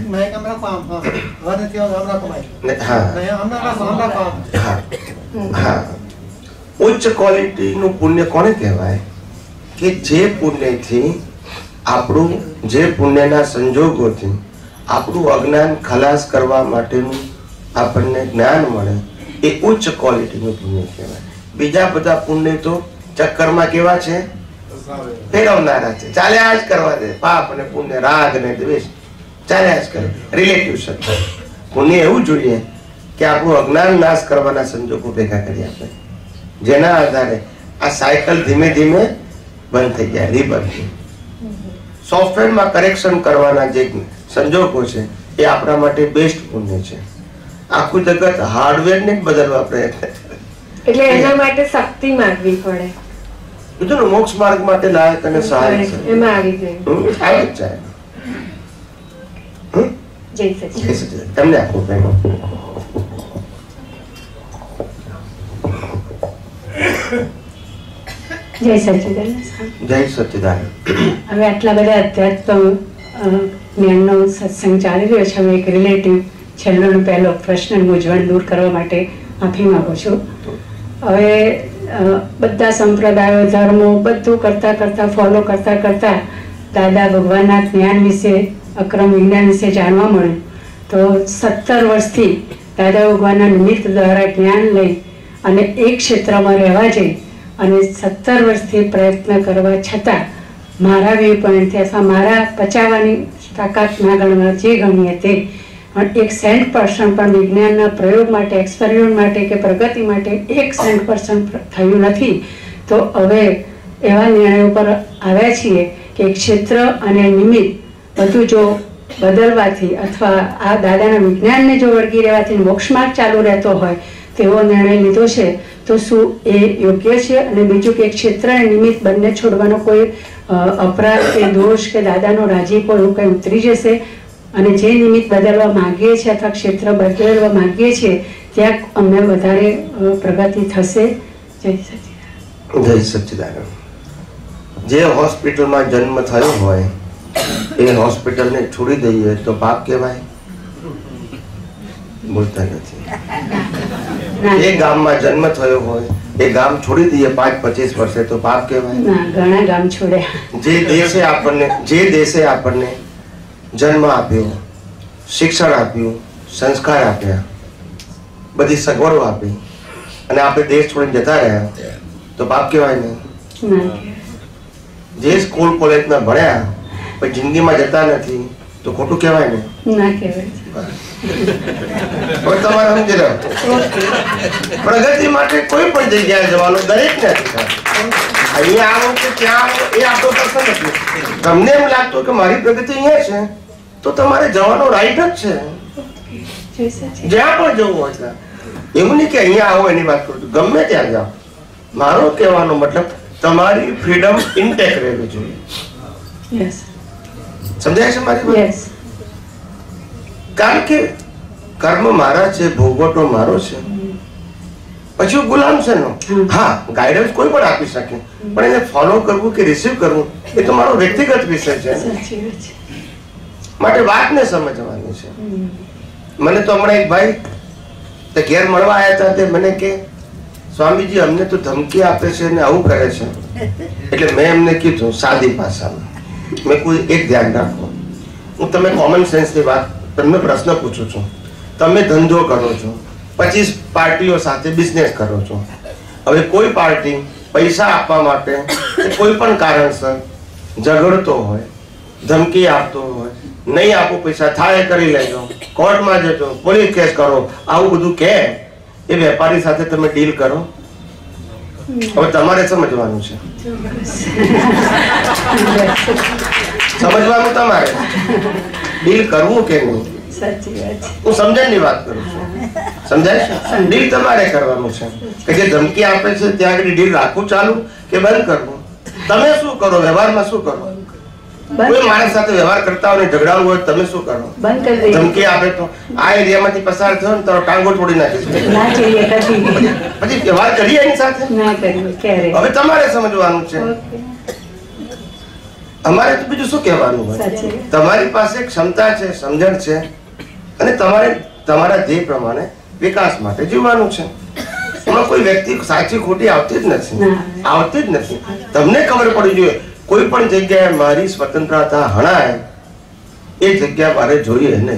ને- હા હા હા ઉચ્ચ ક્વોલિટીનું પુણ્ય કોને કહેવાય કે જે પુણ્યથી આપણું, જે પુણ્યના સંજોગોથી આપણું અજ્ઞાન ખલાસ કરવા માટેનું આપણને જ્ઞાન મળે, એ ઉચ્ચ ક્વોલિટીનું પુણ્ય કહેવાય। બીજા બધા પુણ્ય તો ચક્કરમાં કેવા છે, ફેરવનારા છે, ચાલ્યા જ કરવા દે। પાપ અને પુણ્ય, રાગ અને દ્વેષ ચાલ્યા જ કરે, રિલેટિવ શબ્દ। પુણ્ય એવું જોઈએ કે આપણું અજ્ઞાન નાશ કરવાના સંજોગો ભેગા કરી આપે, જેના આધારે આ સાયકલ ધીમે ધીમે બંધ થઈ જાય, રીબર્થ। સોફ્ટવેરમાં કરેક્શન કરવાના જે સંજોગો છે એ આપણા માટે બેસ્ટ પુણ્ય છે। આખું જગત હાર્ડવેરને જ બદલવા પ્રયત્ન કરે, એટલે એના માટે શક્તિ માંગવી પડે, કીધું ને મોક્ષ માર્ગ માટે લાયક અને સહાયક છે। એમાં આવી જાય। હમ, આવી જ જાય। હમ? જય સચિદાનંદ। જય સચિદાનંદ। તમને આપો બેન। જય સચ્ચિદાનંદ। જય સચિદાનંદ। હવે આટલા બધા અધ્યાત્મ અ, જ્ઞાનનો સત્સંગ ચાલી રહ્યો છે, હવે એક રિલેટિવ છેલ્લો ને પહેલો પ્રશ્ન મૂંઝવણ દૂર કરવા માટે માફી માંગુ છું। હવે અ, બધા સંપ્રદાયો, ધર્મો બધું કરતા કરતા ફોલો કરતા કરતા દાદા ભગવાનના જ્ઞાન વિશે, અક્રમ વિજ્ઞાન વિશે જાણવા મળ્યું। તો સત્તર વર્ષથી દાદા ભગવાનના નિમિત્ત દ્વારા જ્ઞાન લઈ અને એક ક્ષેત્રમાં રહેવા જઈ અને સત્તર વર્ષથી પ્રયત્ન કરવા છતાં મારા વ્યૂ પોઈન્ટથી અથવા મારા પચાવવાની તાકાત ના ગણવા જે ગણીએ તે પણ એક સેન્ટ પર્સન્ટ પણ વિજ્ઞાનના પ્રયોગ માટે, એક્સપેરિમેન્ટ માટે કે પ્રગતિ માટે એક સેન્ટ પર્સન્ટ થયું નથી। તો હવે એવા નિર્ણયો પર આવ્યા છીએ કે ક્ષેત્ર અને નિમિત્ત બધું જો બદલવાથી અથવા આ દાદાના વિજ્ઞાનને જો વળગી રહેવાથી મોક્ષ માર્ગ ચાલુ રહેતો હોય તેવો નિર્ણય લીધો છે। તો શું એ યોગ્ય છે? અને બીજું કે ક્ષેત્ર અને નિમિત્ત બંને છોડવાનો કોઈ અપરાધ કે દોષ કે દાદાનો રાજીપો એવું કંઈ ઉતરી જશે? અને જે નિમિત્ત બદલવા માંગીએ છીએ અથવા ક્ષેત્ર બદલવા માંગીએ છીએ ત્યાં અમને વધારે પ્રગતિ થશે? જય સચ્ચિદાનંદ। જય સચ્ચિદાનંદ। જે હોસ્પિટલમાં જન્મ થયો હોય એ હોસ્પિટલને છોડી દઈએ તો પાપ કહેવાય? બોલતા નથી। એ ગામમાં જન્મ થયો હોય, એ ગામ છોડી દઈએ પાંચ પચીસ વર્ષે તો પાપ કહેવાય? ના, ઘણા ગામ છોડ્યા. જે દેશે આપણને જે દેશે આપણને જન્મ આપ્યો, શિક્ષણ આપ્યું, સંસ્કાર આપ્યા, બધી સગવડો આપી, અને આપણે દેશ છોડીને જતા રહ્યા તો પાપ કહેવાય નહીં? ના, જે સ્કૂલ કોલેજમાં ભણ્યા પણ જિંદગીમાં જતા નથી તો ખોટું કહેવાય ને? ના કહેવાય. હવે તમારે સમજી લો, પ્રગતિ માટે કોઈ પણ જગ્યાએ જવાનું દરેક ને અધિકાર. અહીંયા આવો કે ત્યાં આવો એ આપણો પ્રશ્ન નથી. તમને એમ લાગતું કે મારી પ્રગતિ અહીંયા છે તો તમારે જવાનો રાઈટ જ છે, જ્યાં પણ જવું હોય ત્યાં. એવું નહીં કે અહીંયા આવો એની વાત કરું છું, ગમે ત્યાં જાઓ. મારો કહેવાનો મતલબ તમારી ફ્રીડમ ઇન્ટેક રહેવી જોઈએ. યસ, સમજાય છે મારી વાત? યસ. કારણ કે કર્મ મારા છે, ભોગવટો મારો છે, પછી હું ગુલામ છે નો. હા, ગાઈડન્સ કોઈ પણ આપી શકે, પણ એને ફોલો કરવું કે રિસીવ કરવું એ તો મારો વ્યક્તિગત વિષય છે. માટે વાતને સમજવાની છે. મને તો હમણાં એક ભાઈ તે ઘેર મળવા આવ્યા હતા, તે મને કે સ્વામીજી અમને તો ધમકી આપે છે ને આવું કરે છે. એટલે મેં એમને કીધું સાદી ભાષામાં, મેં કોઈ એક ધ્યાન રાખો, હું તમે કોમન સેન્સની વાત તમને પ્રશ્ન પૂછું છું. તમે ધંધો કરો છો, પચીસ પાર્ટીઓ સાથે બિઝનેસ કરો છો. હવે કોઈ પાર્ટી પૈસા આપવા માટે કોઈ પણ કારણસર ઝઘડતો હોય, ધમકી આપતો હોય, નહીં આપો પૈસા થાય કરી લેજો, કોર્ટમાં જજો, પોલીસ કેસ કરો, આવું બધું કહે, એ વેપારી સાથે તમે ડીલ કરો? હવે તમારે સમજવાનું છે, સમજવાનું તમારે ડીલ કરવું કે નહીં. હું સમજણની વાત કરું છું, સમજાય છે? ડીલ તમારે કરવાનું છે કે જે ધમકી આપે છે ત્યાં આગળ ડીલ રાખવું ચાલુ કે બંધ કરવું. તમે શું કરો વ્યવહારમાં? શું કરો? કોઈ માણસ સાથે વ્યવહાર કરતા હોય, ઝઘડાવું હોય, તમે શું કરો? ધમકી આપે તો આ એરિયામાંથી પસાર થયો ને તારો ટાંગો તોડી નાખીશ, પછી વ્યવહાર કરીએ એની સાથે? હવે તમારે સમજવાનું છે. અમારે તો બીજું શું કહેવાનું હોય? તમારી પાસે ક્ષમતા છે, સમજણ છે, અને તમારે તમારા ધ્યેય પ્રમાણે વિકાસ માટે જીવવાનું છે. એમાં કોઈ વ્યક્તિ સાચી ખોટી આવતી જ નથી, આવતી જ નથી. તમને ખબર પડી જોઈએ કોઈ પણ જગ્યાએ મારી સ્વતંત્રતા હણાય એ જગ્યા મારે જોઈએ નહીં.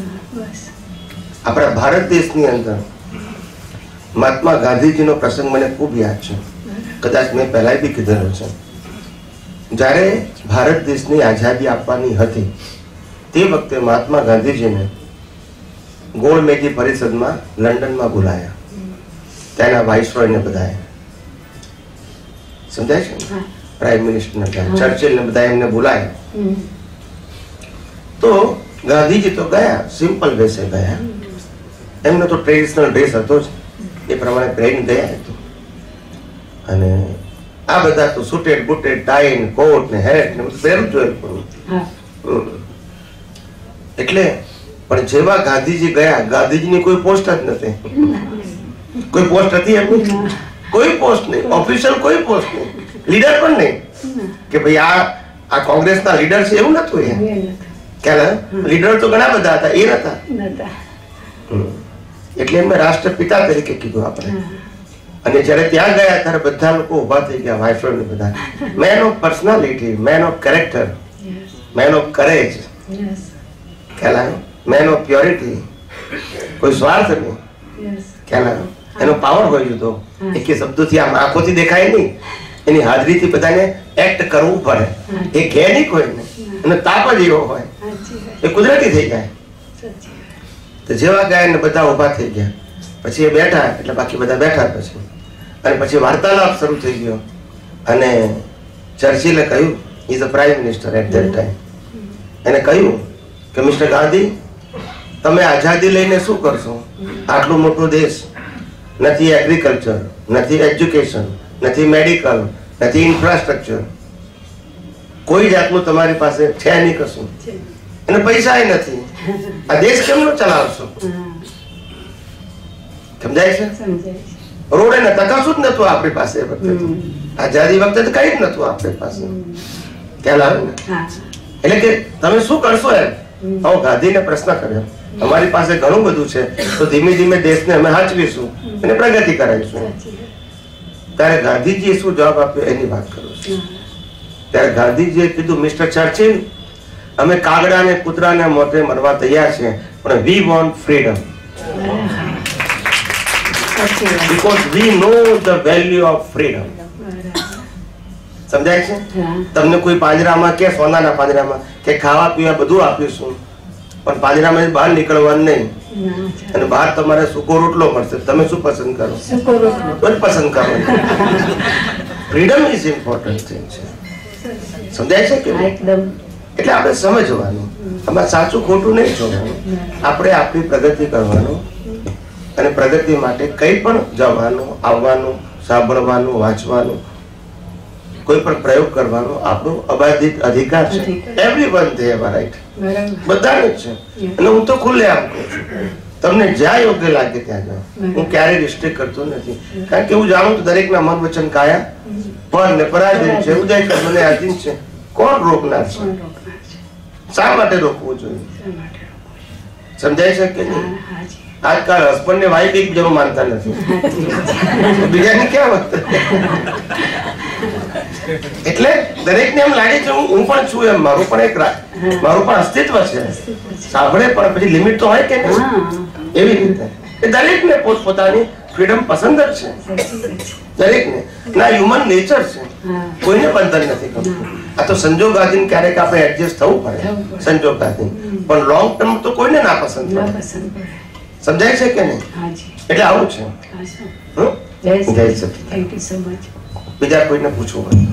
આપણા ભારત દેશની અંદર મહાત્મા ગાંધીજીનો પ્રસંગ મને ખૂબ યાદ છે, કદાચ મેં પહેલા બી કીધેલો છે. જ્યારે ભારત દેશની આઝાદી આપવાની હતી તે વખતે મહાત્મા ગાંધીજીને ગોળમેજી પરિષદમાં લંડનમાં બોલાયા, ત્યાંના વાઇસરોયને બધાએ, સમજાય છે? પ્રાઇમ મિનિસ્ટરને, ચર્ચિલને બધા એમને બોલાયા. તો ગાંધીજી તો ગયા, સિમ્પલ વેસે ગયા, એમનો તો ટ્રેડિશનલ ડ્રેસ હતો જ, એ પ્રમાણે પહેરીને ગયા હતો. અને આ બધા તો સુટેડ બુટેડ ટાઈ ને કોટ ને હેટ ને પહેરવું જોઈએ. એટલે પણ જેવા ગાંધીજી ગયા, ગાંધીજીની કોઈ પોસ્ટ જ નથી. કોઈ પોસ્ટ હતી એમની? કોઈ પોસ્ટ નહીં, ઓફિશિયલ કોઈ પોસ્ટ નહીં, લીડર પણ નહીં કે ભાઈ આ આ કોંગ્રેસના લીડર છે, એવું નતું. એ ખ્યાલ? લીડર તો ઘણા બધા હતા, એ નતા. એટલે એમને રાષ્ટ્રપિતા તરીકે કીધું આપણે. અને જ્યારે ત્યાં ગયા ત્યારે બધા લોકો ઉભા થઈ ગયા, વાઇસરોય બધા. Man of personality, man of character, man of courage, ખ્યાલ આવ્યો? મેન ઓફ પ્યોરિટી, કોઈ સ્વાર્થ નહીં, ખ્યાલ આવ્યો? એનો પાવર હોય જુદો. એક શબ્દોથી આમ આંખોથી દેખાય નહીં, એની હાજરીથી બધાને એક્ટ કરવું પડે. એ ઘે નહીં કોઈને, એનો તાપ જ એવો હોય, એ કુદરતી થઈ જાય. તો જેવા ગયા ને બધા ઉભા થઈ ગયા, પછી એ બેઠા, એટલે બાકી બધા બેઠા. પછી અને પછી વાર્તાલાપ શરૂ થઈ ગયો. અને ચર્ચિલે કહ્યું, is a prime minister at that time, એને કહ્યું કે મિસ્ટર ગાંધી, તમે આઝાદી લઈને શું કરશો? આટલો મોટો દેશ, નથી એગ્રીકલ્ચર, નથી એજ્યુકેશન, નથી મેડિકલ, નથી ઇન્ફ્રાસ્ટ્રક્ચર, કોઈ જાતનું તમારી પાસે છે નહીં કશું, અને પૈસા નથી. આ દેશ કેમનો ચલાવશો? સમજાય છે? રોડ એને તકાશું જ નતું આપણી પાસે. આઝાદી વખતે કઈ જ નતું આપણી પાસે, ખ્યાલ આવે ને? એટલે કે તમે શું કરશો એમ. હું ગાંધીને પ્રશ્ન કર્યો અમારી પાસે ઘણું બધું છે, તો ધીમે ધીમે દેશને અમે હાચવીશું અને પ્રગતિ કરાવીશું. ત્યારે ગાંધીજીએ શું જવાબ આપ્યો એની વાત કરું છું. ત્યારે ગાંધીજીએ કીધું, મિસ્ટર ચર્ચિલ, અમે કાગડા ને કૂતરાને મોઢે મરવા તૈયાર છે, પણ we want freedom, because we know the value of freedom. સમજાય છે? તમને કોઈ પાંજરામાં કે સોનાના પાંજરામાં કે ખાવા પીવા બધું આપીશું, પણ પાંજરામાં બહાર નીકળવાનું નહીં, અને બહાર તમારે સૂકો રોટલો મળશે, તમે શું પસંદ કરો? સૂકો રોટલો જ પસંદ કરો. ફ્રીડમ ઇઝ ઇમ્પોર્ટન્ટ થિંગ છે. સમજાય છે કે એકદમ? એટલે આપણે સમજવાનું, આમાં સાચું ખોટું નહીં જોવાનું, આપણે આપણી પ્રગતિ કરવાનું, અને પ્રગતિ માટે કંઈ પણ જવાનું, આવવાનું, સાંભળવાનું, વાંચવાનું, કોઈ પણ પ્રયોગ કરવાનો આપણો અબાધિત અધિકાર છે. Everyone they have a right, બધાને જ છે. અને હું તો ખુલ્લે આમ કહું છું, તમને જ્યાં યોગ્ય લાગે ત્યાં જાઓ. હું ક્યારેય રિસ્ટ્રિક્ટ કરતો નથી, કારણ કે હું જાણું છું દરેકના મન વચન કાયા પર ને પરાધીન છે, ઉદય મને આધીન છે. કોણ રોકનાર છે? શા માટે રોકવું જોઈએ? સમજાય છે કે નહીં? આજકાલ હસબન્ડ ને વાઈફ એકબીજાનું માનતા નથી, બીજાની ક્યાં વાત. એટલે દરેકને એમ લાગે છે હું પણ છું, એમ મારું પણ એક મારું પણ અસ્તિત્વ છે. સાંભળે પણ પછી લિમિટ તો હોય કે નહીં? એવી રીતે દરેકને પોતપોતાની ફ્રીડમ પસંદ જ છે, દરેકને. ના હ્યુમન નેચર છે, કોઈને બંધન નથી કરતું. આ તો સંજોગાધીન ક્યારેક આપણે એડજસ્ટ થવું પડે, સંજોગાધીન, પણ લોંગ ટર્મ તો કોઈને ના પસંદ પડે. સમજાય છે કે નહીં? એટલે આવું છે. જય સચિદાનંદ. બીજા કોઈને પૂછવું હોય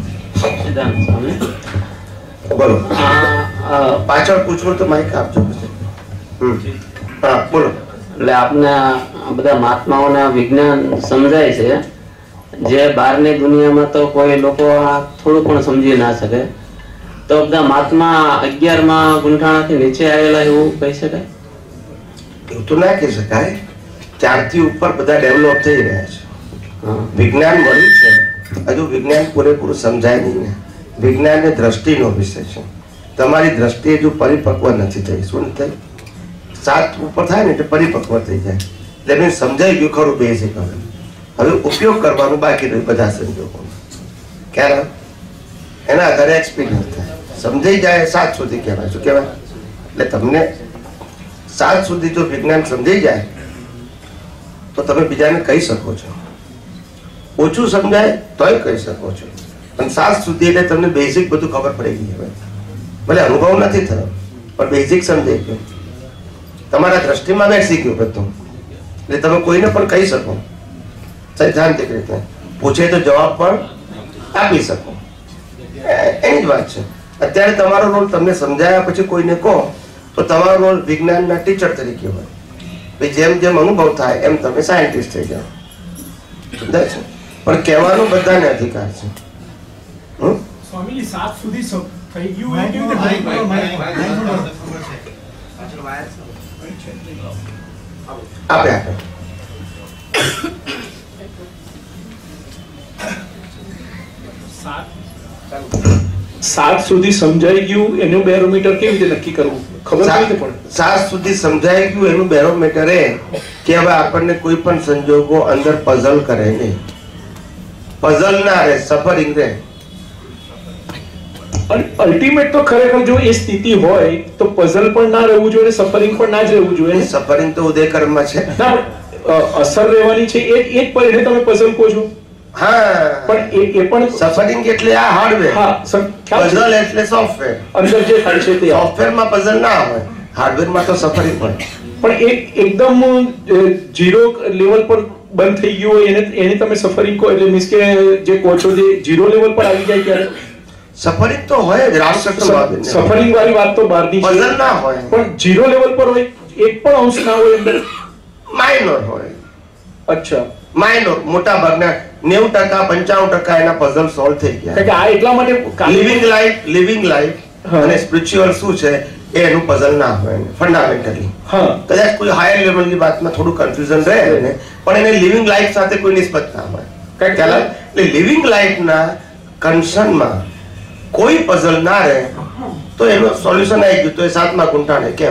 બોલો. પાછળ પૂછવું તો માઇક આપજો. હા બોલો. એટલે આપને બધા મહાત્માઓના વિજ્ઞાન સમજાય છે, જે બહારની દુનિયામાં તો કોઈ લોકો થોડું પણ સમજી ના શકે, તો બધા મહાત્મા અગિયાર માં ગુંઠાણાથી નીચે આવેલા એવું કહી શકાય? એવું તો ના કહી શકાય. ચારથી ઉપર બધા ડેવલપ થઈ રહ્યા છે, વિજ્ઞાન મળ્યું છે. હજુ વિજ્ઞાન પૂરેપૂરું સમજાય નહીં ને. વિજ્ઞાન એ દ્રષ્ટિનો વિષય છે. તમારી દ્રષ્ટિ હજુ પરિપક્વ નથી થઈ. શું થઈ? સાત ઉપર થાય ને એટલે પરિપક્વ થઈ જાય, એટલે એમને સમજાઈ ગયું ખરું બેઝિક. હવે ઉપયોગ કરવાનું બાકી રહ્યું બધા સંજોગોમાં. ક્યારે એના આધારે એક્સપિરિયન્સ થાય, સમજાઈ જાય. સાત સુધી કહેવાય. શું કહેવાય? એટલે તમને સાત સુધી જો વિજ્ઞાન સમજાઈ જાય તો તમે બીજાને કહી શકો છો. ઓછું સમજાય તોય કહી શકો છો, પણ સાત સુધી એટલે તમને બેઝિક બધું ખબર પડી ગઈ હોય. ભલે અનુભવ નથી થયો, પણ બેઝિક સમજાઈ ગયું, તમારા દ્રષ્ટિમાં બેસી ગયું બધું, એટલે તમે કોઈને પણ કહી શકો સૈદ્ધાંતિક રીતે. પૂછે તો જવાબ પણ આપી શકો. એની જ વાત છે. અત્યારે તમારો રોલ તમને સમજાયા પછી કોઈને કહો તો તમારો રોલ વિજ્ઞાનના ટીચર તરીકે હોય. જેમ જેમ અનુભવ થાય એમ તમે સાયન્ટિસ્ટ થઈ જાઓ. સમજાય છે? પણ કહેવાનો બધાને અધિકાર છે. સ્વામીજી સાત સુધી થઈ ગયું આપે આપે સાત સુધી સમજાઈ ગયું એનું બેરોમીટર કેવી રીતે નક્કી કરવું? ખબર કેવી રીતે પડે? સાત સુધી સમજાઈ ગયું એનું બેરોમીટર એ કે હવે આપણને કોઈ પણ સંજોગો અંદર પઝલ કરે નહીં. પઝલ ના રહે, સફરિંગ રહે. અલ્ટિમેટ તો ખરેખર જો એ સ્થિતિ હોય તો પઝલ પણ ના રહેવું જોઈએ, સફરિંગ પણ ના જ રહેવું જોઈએ. સફરિંગ તો ઉદયકર્મમાં છે, અસર રહેવાની છે. એ જ પરિણે તમે પઝલ કહો છો. હા, પણ એ એ પણ સફરિંગ એટલે આ હાર્ડવેર, હા, પઝલ એટલે સોફ્ટવેર. અંદર જે થાય છે તે સોફ્ટવેરમાં પઝલ ના હોય, હાર્ડવેરમાં તો સફરિંગ હોય. પણ એક એકદમ ઝીરો લેવલ પર બંધ થઈ ગયું હોય એને એને તમે સફરિંગ કહો, એટલે મીન્સ કે જે કહો છો જે ઝીરો લેવલ પર આવી જાય ત્યારે સફરિંગ તો હોય જ. રાષ્ટ્ર સફરિંગ વાળી વાત તો બહારની પઝલ ના હોય, પણ ઝીરો લેવલ પર હોય, એક પણ અંશ ના હોય અંદર, માઇનોર હોય. અચ્છા, માઇનોર. મોટા ભાગના નેવું ટકા પંચાણું ટકા એના પઝલ સોલ્વ થઈ ગયા. આ એટલા માટે લિવિંગ લાઈફ લિવિંગ લાઈફ અને સ્પિરિચ્યુઅલ શું છે એ એનું પઝલ ના હોય ફંડામેન્ટલી. કદાચ કોઈ હાયર લેવલની વાતમાં થોડું કન્ફ્યુઝન રહે ને, પણ એને લિવિંગ લાઈફ સાથે કોઈ નિસ્બત ના હોય. કઈ ખ્યાલ? એટલે લિવિંગ લાઈફના કન્સર્નમાં કોઈ પઝલ ના રહે તો એનું સોલ્યુશન આવી ગયું તો એ સાતમા ગુંઠાણે કહેવાય.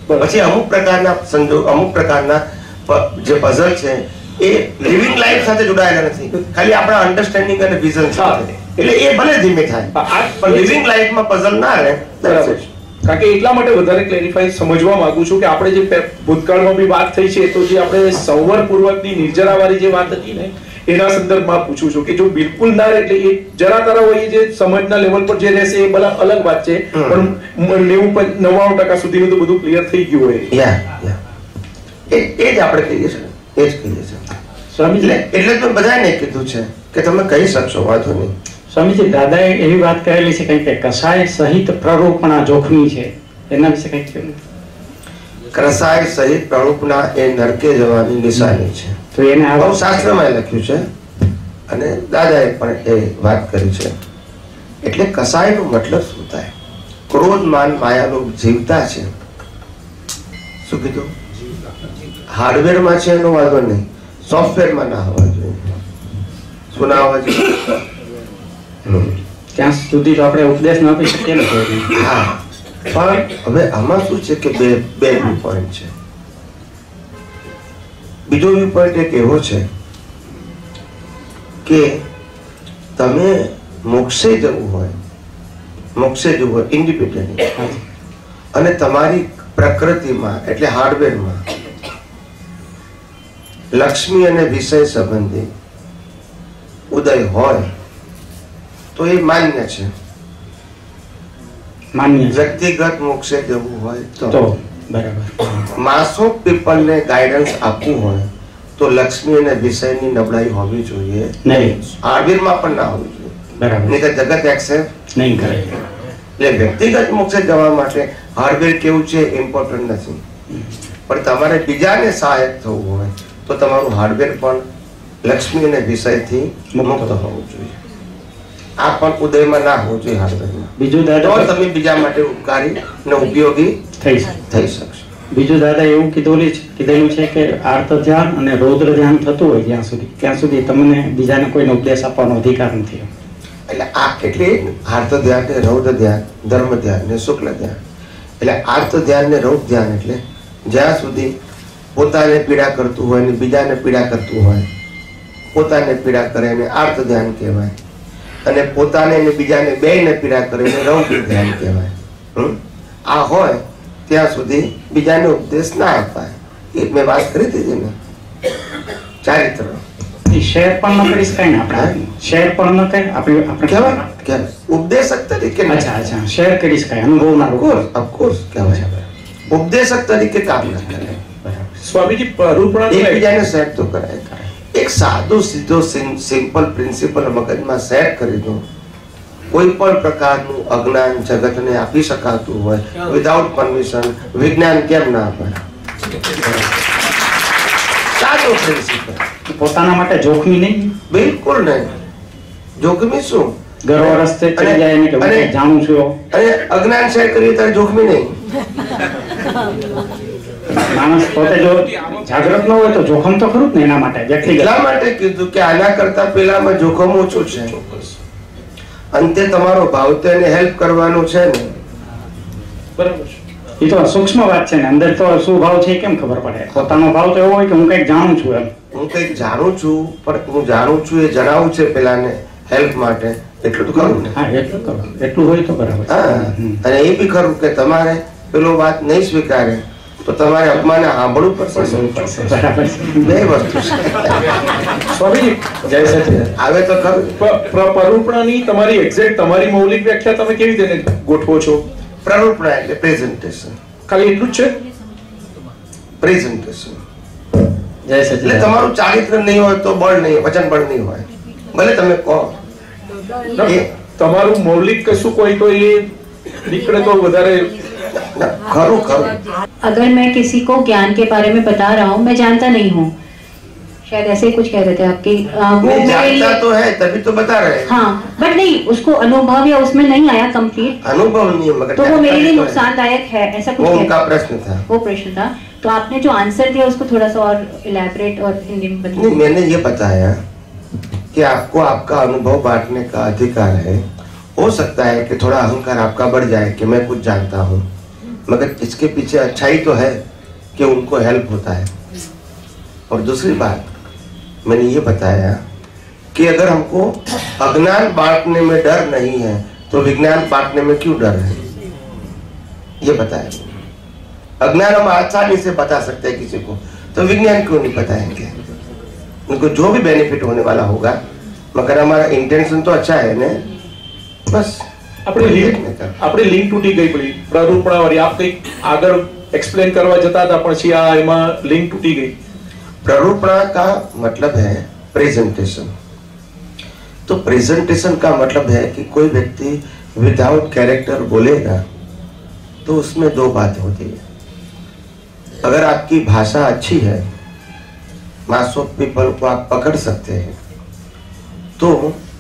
પછી અમુક પ્રકારના સંજોગ અમુક પ્રકારના જે પઝલ છે એ લિવિંગ લાઈફ સાથે જોડાયેલા નથી, ખાલી આપણા અન્ડરસ્ટેન્ડિંગ અને વિઝન સાથે. એટલે એ ભલે ધીમે થાય પણ લિવિંગ લાઈફમાં પઝલ ના રહે. કારણ કે એટલા માટે વધારે ક્લેરિફાઈ સમજવા માંગુ છું કે આપણે જે ભૂતકાળમાં બી વાત થઈ છે તો જે આપણે સંવર પૂર્વકની નિર્જરાવાળી જે વાત હતી ને એના સંદર્ભમાં પૂછું છું કે જો બિલકુલ ના રહે એટલે એ જરા તરા હોય જે સમજના લેવલ પર જે રહેશે એ બધા અલગ વાત છે, પણ નેવું નવ્વાણું ટકા સુધીનું તો બધું ક્લિયર થઈ ગયું હોય. એ એ જ આપણે કહીએ છીએ, એ જ કહીએ છીએ સ્વામીજી. એટલે જ મેં બધાને કીધું છે કે તમે કહી શકશો, વાંધો નહીં. સ્વામીજી, દાદાએ એવી વાત કરેલી છે કંઈક કે કસાય સહિત પ્રરૂપણા જોખમી છે, એના વિશે કંઈક કહ્યું? કસાય સહિત પ્રરૂપણા એ નરકે જવાની નિશાની છે. તો એને આ શાસ્ત્રમાં લખ્યું છે અને દાદાએ પણ એ વાત કરી છે. એટલે કસાયનો મતલબ શું થાય? ક્રોધ માન માયાનો જીવતા છે. શું કીધું? હાર્ડવેરમાં છે એનો વાંધો નહીં, સોફ્ટવેરમાં ના હોવા જોઈએ. શું ના હોવા જોઈએ? ત્યાં સુધી તો આપણે ઉપદેશ ન આપી શકીએ ને. હા, પણ હવે આમાં શું છે કે બે બે વ્યૂ પોઈન્ટ છે. બીજો વ્યૂ પોઈન્ટ એક એવો છે કે તમે મોક્ષે જવું હોય, મોક્ષે જવું હોય ઇન્ડિપેન્ડન્ટ, અને તમારી પ્રકૃતિમાં એટલે હાર્ડવેરમાં લક્ષ્મી અને વિષય સંબંધી ઉદય હોય તો એ માન્ય છે. માન્ય વ્યક્તિગત મોક્ષે જવું હોય તો બરાબર. માસ ઓફ પીપલ ને ગાઈડન્સ આપવું હોય તો લક્ષ્મી અને વિષયની નબળાઈ હોવી જોઈએ નહીં, હાર્ડવેરમાં પણ ના હોવી જોઈએ. બરાબર. નહીં તો જગત એક્સેપ્ટ નહીં કરે. એટલે વ્યક્તિગત મોક્ષે જવા માટે હાર્ડવેર કેવું છે ઇમ્પોર્ટન્ટ નથી, પણ તમારે બીજાને સહાયક થવું હોય તો તમારું હાર્ડવેર પણ લક્ષ્મી અને વિષયથી મુક્ત હોવું જોઈએ. આ પણ ઉદયમાં ના હોવું જોઈએ હાર્ડવેરમાં. બીજું દાદા, તો તમે બીજા માટે ઉપકારી અને ઉપયોગી થઈ થઈ શકશો. બીજું દાદા એવું કીધું કીધેલું છે કે આર્ત ધ્યાન અને રૌદ્ર ધ્યાન થતું હોય ત્યાં સુધી ત્યાં સુધી તમને બીજાને કોઈનો ઉપદેશ આપવાનો અધિકાર નથી. એટલે આ એટલે આર્ત ધ્યાન ને રૌદ્ર ધ્યાન, ધર્મ ધ્યાન ને શુક્લ ધ્યાન. એટલે આર્ત ધ્યાન ને રૌદ્ર ધ્યાન એટલે જ્યાં સુધી પોતાને પીડા કરતું હોય ને બીજાને પીડા કરતું હોય, પોતાને પીડા કરે એને આર્ત ધ્યાન કહેવાય, અને પોતાને ને બીજાને બેયને પીડા કરે એને રૌદ્ર ધ્યાન કહેવાય. આ હોય ત્યાં સુધી બીજાને ઉપદેશ ના અપાય. એ મેં વાત કરી દીધી ને. ચારિત્ર શેર પણ ન કરી શકાય ને આપણે, શેર પણ ન કરી આપણે આપણે કહેવાય કહેવાય ઉપદેશક તરીકે. અચ્છા અચ્છા, શેર કરી શકાય અનુભવના ઓફકોર્સ ઓફકોર્સ કહેવાય. ઉપદેશક તરીકે કામ ન કરે. સ્વામીજી, પ્રરૂપણા એકબીજાને સેટ તો કરાય. એક સાદો સીધો સિમ્પલ પ્રિન્સિપલ મગજમાં સેટ કરી દો. કોઈ પણ પ્રકારનું અજ્ઞાન જગતને આપી શકાતું હોય વિધાઉટ પરમિશન, વિજ્ઞાન કેમ ના અપાય? સાદો પ્રિન્સિપલ. પોતાના માટે જોખમી નહીં, બિલકુલ નહીં. જોખમી શું? ગર્વ રસ્તે ચડી જાય ને કે હું જાણું છું, અને અજ્ઞાન શેર કરીએ ત્યારે જોખમી નહીં. માણસ પોતે જો જાગૃત ન હોય તો જોખમ તો ખરું જ ને એના માટે. એટલા માટે કીધું કે આના કરતા પેલામાં જોખમ ઓછું છે. અંતે તમારો ભાવ તો એને હેલ્પ કરવાનો છે ને. બરાબર. એ તો સૂક્ષ્મ વાત છે ને, અંદર તો શું ભાવ છે કેમ ખબર પડે? પોતાનો ભાવ તો એવો હોય કે હું કઈક જાણું છું, એમ હું કઈક જાણું છું, પણ હું જાણું છું એ જણાવું છે પેલાને હેલ્પ માટે, એટલું તો ખરું ને. હા, એટલું ખરું, એટલું હોય તો બરાબર. હા, અને એ બી ખરું કે તમારે પેલો વાત નહીં સ્વીકારે તો તમારે અપમાને સાંભળવું પડશે. બરાબર. બે વસ્તુ સ્વામીજી, જય સચિદાનંદ. આવે તો ખરું. પ્રરૂપણાની તમારી એક્ઝેક્ટ તમારી મૌલિક વ્યાખ્યા તમે કેવી રીતે ગોઠવો છો? પ્રરૂપણા એટલે પ્રેઝન્ટેશન. ખાલી એટલું જ છે? પ્રેઝન્ટેશન. જય એટલે સચિદાનંદ. તમારું ચારિત્ર નહીં હોય તો બળ નહીં, વચન બળ નહીં હોય, ભલે તમે કહો. તમારું મૌલિક કશું કોઈ તો એ નીકળે તો વધારે खरू खरू अगर मैं किसी को ज्ञान के बारे में बता रहा हूँ, मैं जानता नहीं हूँ, शायद ऐसे ही कुछ कह रहे थे आपकी आ, वो नहीं मेरे जानता लिए- तो है तभी तो बता रहे हैं। हाँ, बट नहीं उसको अनुभव या उसमें नहीं आया कंप्लीट, अनुभव नहीं है मगर तो वो जानता मेरे लिए तो है। नुकसानदायक है, ऐसा कुछ वो कह- उनका प्रश्न था। वो प्रश्न था। तो आपने जो आंसर दिया उसको थोड़ा सा और इलेबरेट और हिंदी में नहीं, बताइए। मैंने ये बताया कि आपको आपका अनुभव बांटने का अधिकार है। हो सकता है कि थोड़ा अहंकार आपका बढ़ जाए कि मैं कुछ जानता हूँ, मगर इसके पीछे अच्छाई तो है कि उनको हेल्प होता है। और दूसरी बात मैंने ये बताया कि अगर हमको अज्ञान बांटने में डर नहीं है तो विज्ञान बांटने में क्यों डर है, ये बताया। अज्ञान हम आसानी से बता सकते हैं किसी को, तो विज्ञान क्यों नहीं बताएंगे? उनको जो भी बेनिफिट होने वाला होगा, मगर हमारा इंटेंशन तो अच्छा है ना। बस આપણે લિંક આપણે લિંક તૂટી ગઈ પડી પ્રરૂપણાવાળી આપ કંઈક આગળ એક્સપ્લેન કરવા જતા હતા પછી આ એમાં લિંક તૂટી ગઈ। प्ररूपणा का मतलब है प्रेजेंटेशन। तो प्रेजेंटेशन का मतलब है कि कोई व्यक्ति विदाउट कैरेक्टर बोलेगा तो उसमें दो बात होती है। अगर आपकी भाषा अच्छी है, मास ऑफ पीपल को आप पकड़ सकते हैं, तो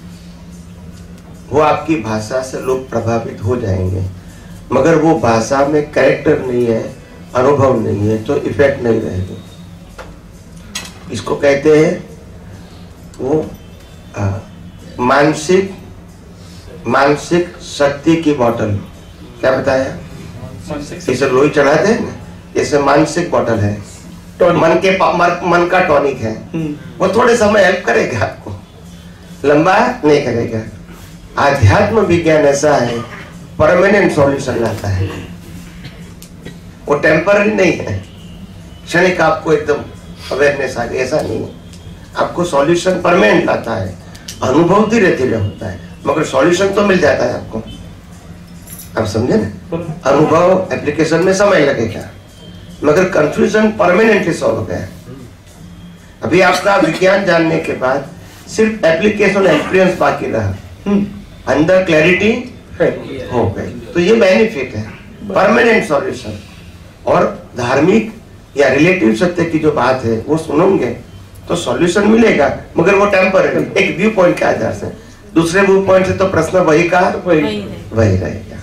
वो आपकी भाषा से लोग प्रभावित हो जाएंगे। मगर वो भाषा में कैरेक्टर नहीं है, अनुभव नहीं है, तो इफेक्ट नहीं रहेगी। इसको कहते हैं वो आ, मानसिक मानसिक शक्ति की बॉटल। क्या बताया? इसे लोही चढ़ाते हैं ना, जैसे मानसिक बॉटल है, मन के मन, मन का टॉनिक है। वो थोड़े समय हेल्प करेगा आपको, लंबा नहीं करेगा। आध्यात्म विज्ञान ऐसा है, परमानेंट सॉल्यूशन लाता है। वो टेम्पररी नहीं है, क्षणिक आपको एकदम अवेयरनेस आ गई, ऐसा नहीं है। आपको सॉल्यूशन परमानेंट लाता है। अनुभव धीरे धीरे होता है, मगर सॉल्यूशन तो मिल जाता है आपको। आप समझे ना? अनुभव एप्लीकेशन में समय लगेगा, मगर कंफ्यूजन परमानेंटली सॉल्व हो गया। अभी आपका विज्ञान जानने के बाद सिर्फ एप्लीकेशन एक्सपीरियंस बाकी रहा, अंदर क्लैरिटी हो गई। तो ये बेनिफिट है, परमानेंट सॉल्यूशन। और धार्मिक या रिलेटिव सत्य की जो बात है वो सुनोगे तो सॉल्यूशन मिलेगा, मगर वो टेम्पररी, एक व्यू पॉइंट के आधार से। दूसरे व्यू पॉइंट से तो प्रश्न वही का वही वही रहेगा।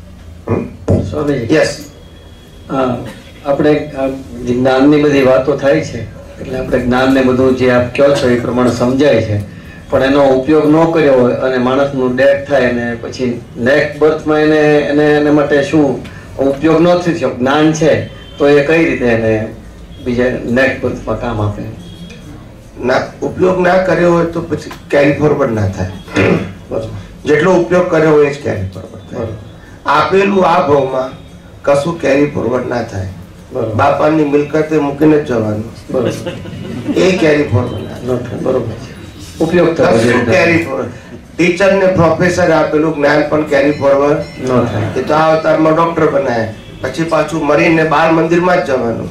यस, આપણે જ્ઞાનની બધી વાતો થાય છે એટલે આપણે જ્ઞાનને બધું જે આપ કહો છો એ પ્રમાણે સમજાય છે, પણ એનો ઉપયોગ ન કર્યો હોય અને માણસનું ડેથ થાય અને પછી નેક્સ્ટ બર્થમાં એને એને એના માટે શું ઉપયોગ ન થયો, જ્ઞાન છે તો એ કઈ રીતે એને બીજા નેક્સ્ટ બર્થમાં કામ આપે? ના ઉપયોગ ના કર્યો હોય તો પછી કેરી ફોરવર્ડ ના થાય। જેટલો ઉપયોગ કર્યો હોય એ જ કેરી ફોરવર્ડ થાય। આપેલું આ ભાવમાં કશું કેરી ફોરવર્ડ ના થાય। બાપાની મિલકતે મૂકીને જ જવાનું, એ કેરી ફોરવર્ડ ના થાય। બરોબર, ઉપયોગ કેરી ફોરવર્ડ। ટીચર ને પ્રોફેસર આપેલું જ્ઞાન પણ કેરી ફોરવર્ડ ન થાય। એ તો આ અવતારમાં ડોક્ટર બનાય, પછી પાછું મરીને બાળ મંદિરમાં જ જવાનું।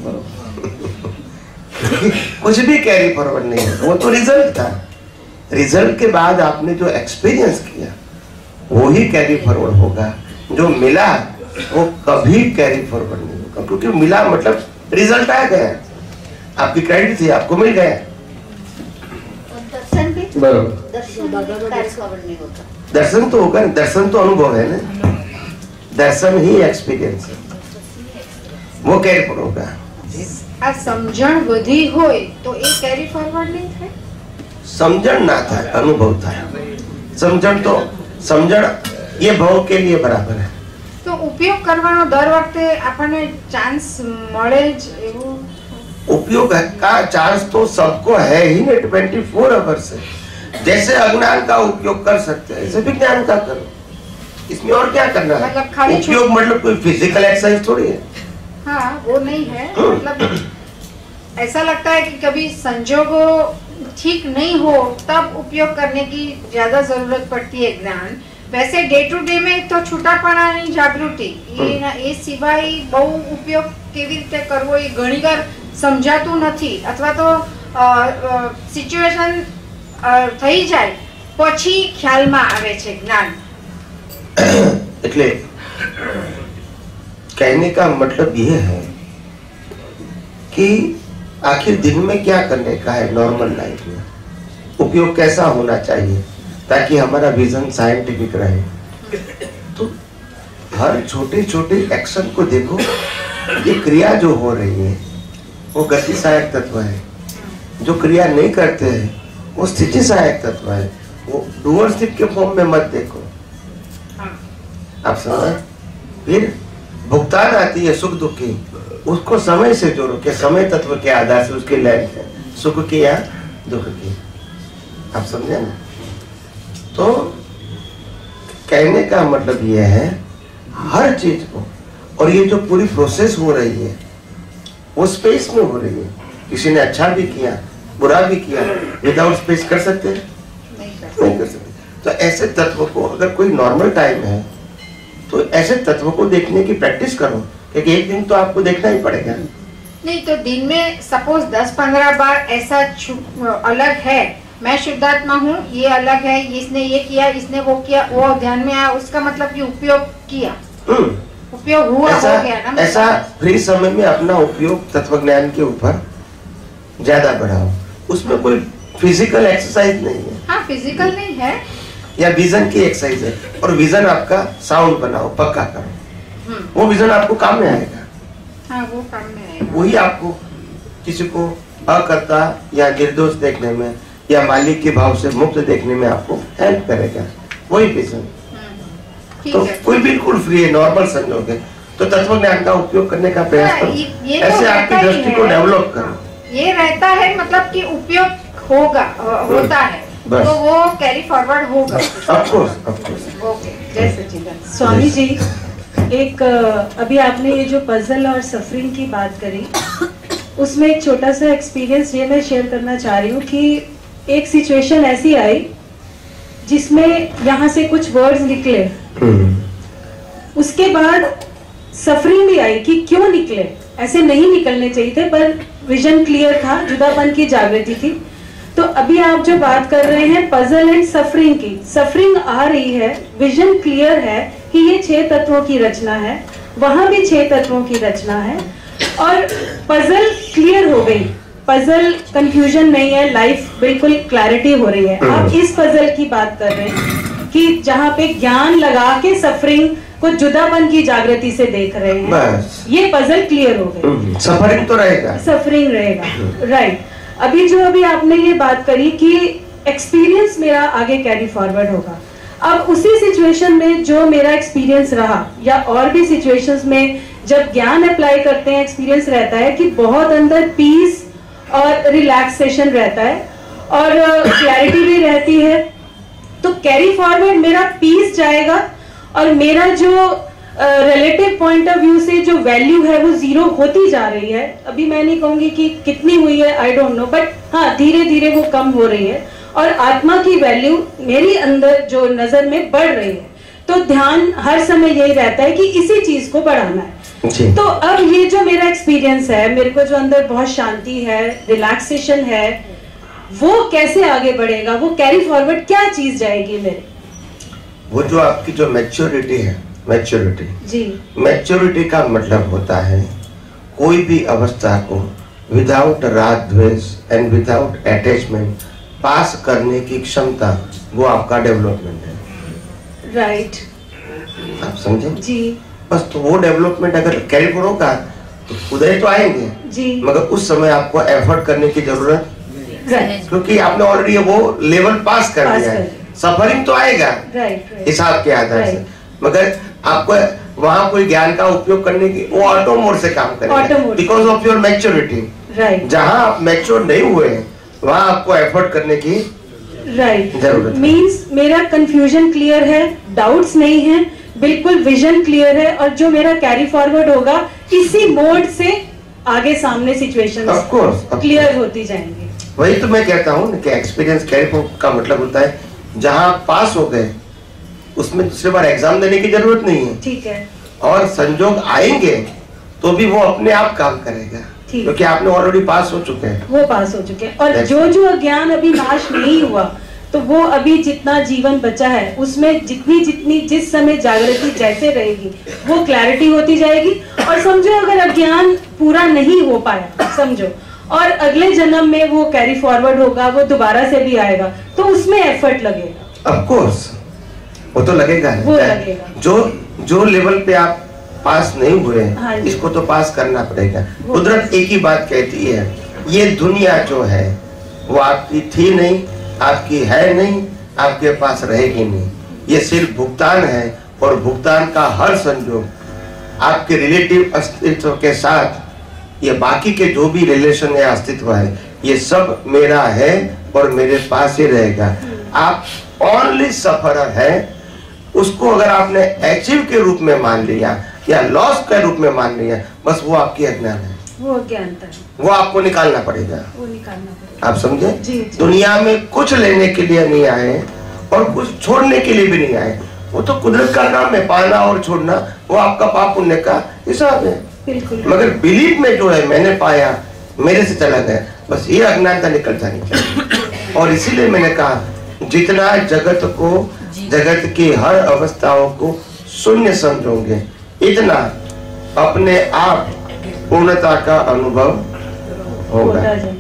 कुछ भी कैरी फॉरवर्ड नहीं है, वो तो रिजल्ट था। रिजल्ट के बाद आपने जो एक्सपीरियंस किया वो ही कैरी फॉरवर्ड होगा। जो मिला वो कभी कैरी फॉरवर्ड नहीं होगा, क्योंकि मिला मतलब रिजल्ट आ गया, आपकी क्रेडिट थी, आपको मिल गया। दर्शन भी दर्शन कैरी फॉरवर्ड नहीं होता। दर्शन तो होगा, दर्शन तो अनुभव है ना, दर्शन ही एक्सपीरियंस है, वो कैरी फॉरवर्ड होगा। આ સમજણ વધી હોય તો એ કેરી ફોરવર્ડ નહીં થાય? समझण ना था, अनुभव था। समझण तो समझण ये भाव के लिए बराबर है। તો ઉપયોગ કરવાનો દર વખતે આપણને ચાન્સ મળે જ એવું? उपयोग का चांस तो सबको है ही नहीं, ट्वेंटी फोर आवर से। जैसे अज्ञान का उपयोग कर सकते हैं, ऐसे विज्ञान का करो। इसमें और क्या करना है? मतलब खाली उपयोग मतलब कोई फिजिकल एक्सरसाइज थोड़ी है। हाँ, वो नहीं है। मतलब ऐसा लगता है कि कभी संजोगों ठीक नहीं हो तब उपयोग करने की ज्यादा जरूरत पड़ती है ज्ञान। वैसे डे टू डे में तो छूटापणाની જાગૃતિ એના એ સિવાય બહુ ઉપયોગ કેવી રીતે કરવો એ ઘણીવાર સમજાતું નથી, અથવા તો સિચ્યુએશન થઈ જાય પછી ખ્યાલમાં આવે છે જ્ઞાન। એટલે कहने का मतलब ये है कि आखिर दिन में क्या करने का है, नॉर्मल लाइफ में उपयोग कैसा होना चाहिए ताकि हमारा विजन साइंटिफिक रहे। तो हर छोटे छोटे एक्शन को देखो, ये क्रिया जो हो रही है वो गति सहायक तत्व है, जो क्रिया नहीं करते हैं वो स्थिति सहायक तत्व है। वो डूअरशिप के फॉर्म में मत देखो, आप समझ। फिर भुगतान आती है सुख दुख की, उसको समय से जोड़ो कि समय तत्व के आधार से उसकी लेंथ है, सुख की या दुख की। आप समझे ना? तो कहने का मतलब यह है हर चीज को, और ये जो पूरी प्रोसेस हो रही है वो स्पेस में हो रही है। किसी ने अच्छा भी किया बुरा भी किया, विदाउट स्पेस कर सकते हैं? नहीं कर सकते। तो ऐसे तत्व को अगर कोई नॉर्मल टाइम है तो ऐसे तत्व को देखने की प्रैक्टिस करो, क्योंकि एक दिन तो आपको देखना ही पड़ेगा। नहीं तो दिन में सपोज दस पंद्रह बार ऐसा अलग है, मैं शुद्धात्मा हूँ, ये अलग है, इसने ये किया, इसने वो किया, वो ध्यान में आया, उसका मतलब कि उपयोग किया, उपयोग हुआ, ऐसा, हो गया ना। ऐसा फ्री समय में अपना उपयोग तत्व ज्ञान के ऊपर ज्यादा बढ़ाओ। उसमें कोई फिजिकल एक्सरसाइज नहीं है। हाँ, फिजिकल नहीं है, या विजन की एक्सरसाइज है, और विजन आपका साउंड बनाओ, पक्का करो, वो विजन आपको काम में आएगा। हाँ, वो काम में आएगा। वही आपको किसी को अकर्ता या निर्दोष देखने में या मालिक के भाव से मुक्त देखने में आपको हेल्प करेगा, वही विजन। तो कोई बिल्कुल फ्री है, नॉर्मल संयोग है, तो तत्व ज्ञान का उपयोग करने का प्रयास करो, ये तो ऐसे आपकी दृष्टि को डेवलप करो। ये रहता है मतलब कि उपयोग होगा, होता है, बस। तो वो कैरी फॉरवर्ड होगा। Of course, of course. Okay, जय सच्चिदानंद। स्वामी जी, एक अभी आपने ये जो पजल और सफरिंग की बात करी, उसमें एक छोटा सा एक्सपीरियंस ये मैं शेयर करना चाह रही हूँ कि एक सिचुएशन ऐसी आई जिसमें यहाँ से कुछ वर्ड्स निकले, उसके बाद सफरिंग भी आई कि क्यों निकले, ऐसे नहीं निकलने चाहिए थे, पर विजन क्लियर था, जुदापन की जागृति थी। तो अभी आप जो बात कर रहे हैं पजल एंड सफरिंग की, सफरिंग आ रही है, विजन क्लियर है कि ये छह तत्वों की रचना है, वहां भी छह तत्वों की रचना है, और पजल क्लियर हो गई, पजल कंफ्यूजन नहीं है, लाइफ बिल्कुल क्लैरिटी हो रही है। आप इस पजल की बात कर रहे हैं कि जहाँ पे ज्ञान लगा के सफरिंग को जुदापन की जागृति से देख रहे हैं, बस। ये पजल क्लियर हो गई। सफरिंग तो रहेगा, सफरिंग रहेगा, राइट। अभी जो अभी आपने ये बात करी कि एक्सपीरियंस मेरा आगे कैरी फॉरवर्ड होगा, अब उसी सिचुएशन में जो मेरा एक्सपीरियंस रहा या और भी सिचुएशंस में जब ज्ञान अप्लाई करते हैं, एक्सपीरियंस रहता है कि बहुत अंदर पीस और रिलैक्सेशन रहता है और क्लैरिटी भी रहती है, तो कैरी फॉरवर्ड मेरा पीस जाएगा और मेरा जो रिलेटिव पॉइंट ऑफ व्यू से जो वैल्यू है वो जीरो होती जा रही है। अभी मैं नहीं कहूंगी कि कितनी हुई है, आई डोंट नो, बट हाँ धीरे धीरे वो कम हो रही है और आत्मा की वैल्यू मेरी अंदर जो नजर में बढ़ रही है। तो ध्यान हर समय यही रहता है कि इसी चीज को बढ़ाना है। तो अब ये जो मेरा एक्सपीरियंस है, मेरे को जो अंदर बहुत शांति है, रिलैक्सेशन है, वो कैसे आगे बढ़ेगा, वो कैरी फॉरवर्ड क्या चीज जाएगी मेरे? वो जो आपकी जो मैच्योरिटी है, मैच्योरिटी जी, मैच्योरिटी का मतलब होता है कोई भी अवस्था को विदाउट राग द्वेष एंड विदाउट अटैचमेंट पास करने की क्षमता, वो आपका डेवलपमेंट है। राइट, आप समझे जी। बस तो वो डेवलपमेंट अगर कैरी होगा तो उदय तो आएंगे जी, मगर उस समय आपको एफर्ट करने की जरूरत है, क्योंकि आपने ऑलरेडी वो लेवल पास कर दिया है। सफरिंग तो आएगा हिसाब के आधार से, मगर आपको वहाँ कोई ज्ञान का उपयोग करने की वो ऑटो मोड से काम करेगा, बिकॉज ऑफ योर मैच्योरिटी। जहाँ आप मैच्योर नहीं हुए हैं वहाँ आपको एफर्ट करने की राइट जरूरत मीन्स मेरा कंफ्यूजन क्लियर है, डाउट्स नहीं है, बिल्कुल विजन क्लियर है, और जो मेरा कैरी फॉरवर्ड होगा इसी मोड से आगे सामने सिचुएशंस क्लियर होती जाएंगी। वही तो मैं कहता हूँ कि एक्सपीरियंस कैरी का मतलब होता है जहाँ पास हो गए उसमें दूसरी बार एग्जाम देने की जरूरत नहीं है। ठीक है। और संजोग आएंगे तो भी वो अपने आप काम करेगा, क्योंकि आपने ऑलरेडी पास हो चुके हैं, वो पास हो चुके हैं। और जो जो अज्ञान अभी नाश नहीं हुआ, तो वो अभी जितना जीवन बचा है उसमें जितनी जितनी जिस समय जागृति जैसे रहेगी वो क्लैरिटी होती जाएगी। और समझो अगर अज्ञान पूरा नहीं हो पाया, समझो, और अगले जन्म में वो कैरी फॉरवर्ड होगा, वो दोबारा से भी आएगा, तो उसमें एफर्ट लगेगा। ऑफ कोर्स वो तो लगेगा, वो लगेगा। जो जो लेवल पे आप पास नहीं हुए, हाँ, इसको तो पास करना पड़ेगा। कुदरत एक ही बात कहती है, ये दुनिया जो है वो आपकी थी नहीं, आपकी है नहीं, आपके पास रहेगी नहीं, ये सिर्फ भुगतान है, और भुगतान का हर संजोग आपके रिलेटिव अस्तित्व के साथ ये बाकी के जो भी रिलेशन या अस्तित्व है ये सब मेरा है और मेरे पास ही रहेगा। आप ओनली सफरर है, उसको अगर आपने अचीव के रूप में मान लिया या लॉस के रूप में मान लिया, बस वो आपकी अज्ञान है, वो अज्ञानता है, वो आपको निकालना पड़ेगा। वो निकालना पड़ेगा। आप समझे? जी, जी। दुनिया में कुछ लेने के लिए नहीं आए और कुछ छोड़ने के लिए भी नहीं आए। वो तो कुदरत का काम है, पाना और छोड़ना, वो आपका पाप पुण्य का हिसाब है। बिल्कुल। मगर बिलीफ में जो है मैंने पाया, मेरे से चला गया, बस ये अज्ञानता निकल जानी चाहिए। और इसीलिए मैंने कहा जितना जगत को, जगत की हर अवस्थाओं को शून्य समझोगे, इतना अपने आप पूर्णता का अनुभव होगा।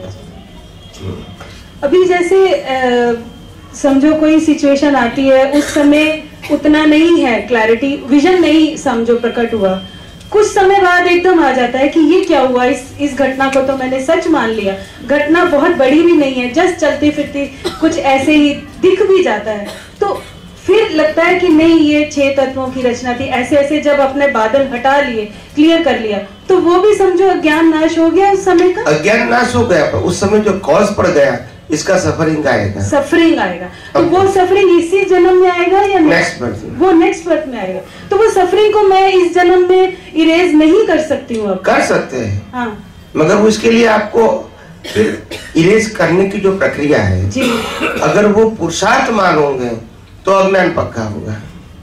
अभी जैसे अ, समझो कोई सिचुएशन आती है, उस समय उतना नहीं है क्लैरिटी, विजन नहीं समझो प्रकट हुआ, कुछ समय बाद एकदम आ जाता है कि ये क्या हुआ, इस इस घटना को तो मैंने सच मान लिया, घटना बहुत बड़ी भी नहीं है, जस्ट चलती फिरती कुछ ऐसे ही दिख भी जाता है, तो फिर लगता है कि नहीं ये छह तत्वों की रचना थी। ऐसे ऐसे जब अपने बादल हटा लिए, क्लियर कर लिया, तो वो भी समझो अज्ञान नाश हो गया उस समय का। अज्ञान नाश हो गया, पर उस समय जो कॉज पड़ गया इसका सफरिंग आएगा, सफरिंग आएगा। तो वो सफरिंग इसी जन्म में आएगा या नेक्स्ट बर्थ में? वो नेक्स्ट बर्थ में आएगा। तो वो सफरिंग को मैं इस जन्म में इरेज नहीं कर सकती हूँ। कर सकते हैं, हाँ, मगर उसके लिए आपको फिर इरेज करने की जो प्रक्रिया है जी, अगर वो पुरुषार्थ मानोगे तो अज्ञान पक्का होगा।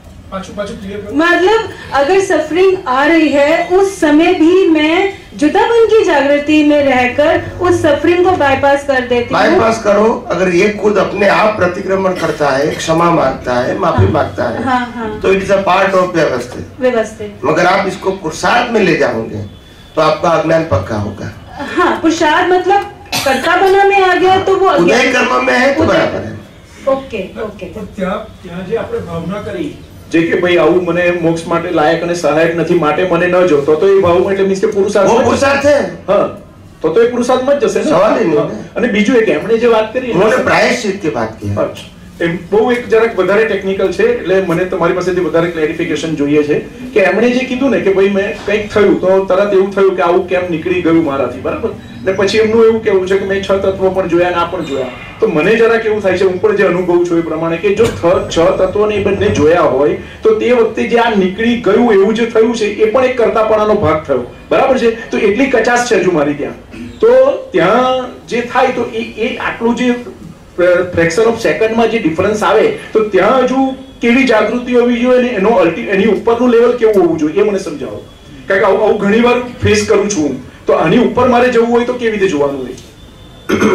मतलब अगर सफरिंग आ रही है उस समय भी मैं जुदापन की जागृति में रहकर उस सफरिंग को बाईपास कर देती हूँ। बाईपास करो, अगर ये खुद अपने आप प्रतिक्रमण करता है, क्षमा मांगता है, माफी हाँ, मांगता है, हाँ, हाँ, तो इट्स अ पार्ट ऑफ व्यवस्थित। व्यवस्थित। मगर आप इसको पुरुषार्थ में ले जाओगे तो आपका अज्ञान पक्का होगा। हाँ, पुरुषार्थ मतलब कर्ता बना में आ गया तो वो उदय कर्म में है तो बराबर है। Okay okay. ત્યાં ત્યાં જે આપણે ભાવના કરી જે કે ભાઈ આવું મને મોક્ષ માટે લાયક અને સહાયક નથી માટે મને ન જોતો, તો એ ભાવ એટલે મીન્સ કે પુરુષાર્થ, वो पुरुषार्थ है। હા તો તો એ પુરુષાર્થમાં જ જશે ને। સવાલ જ નહીં હા. અને બીજું એક એમણે જે વાત કરી उन्होंने प्रायश्चित की बात की है। અચ્છા, એમ બહુ એક જરાક વધારે ટેકનિકલ છે એટલે મને તમારી પાસેથી વધારે ક્લેરિફિકેશન જોઈએ છે કે એમણે જે કીધું ને કે ભાઈ મેં કંઈક થયું તો તરત એવું થયું કે આવું કેમ નીકળી ગયું મારાથી, બરાબર, ને પછી એમનું એવું કેવું છે કે મેં છ તત્વો પણ જોયા ને આ પણ જોયા, તો મને જરા કેવું થાય છે, હું પણ જે અનુભવ છું એ પ્રમાણે કે જો છ તત્વોને એ બંને જોયા હોય તો તે વખતે જે આ નીકળી ગયું એવું જે થયું છે એ પણ એક કર્તાપણાનો ભાગ થયો, બરાબર છે, તો એટલી કચાશ છે હજુ મારી ત્યાં, તો ત્યાં જે થાય તો એ એ આટલું જે ફ્રેક્શન ઓફ સેકન્ડમાં જે ડિફરન્સ આવે તો ત્યાં હજુ કેવી જાગૃતિ હોવી જોઈએ ને એનો અલ્ટી એની ઉપરનું લેવલ કેવું હોવું જોઈએ એ મને સમજાવો, કારણ કે આવું આવું ઘણીવાર ફેસ કરું છું, તો આની ઉપર મારે જવું હોય તો કેવી રીતે જોવાનું હોય?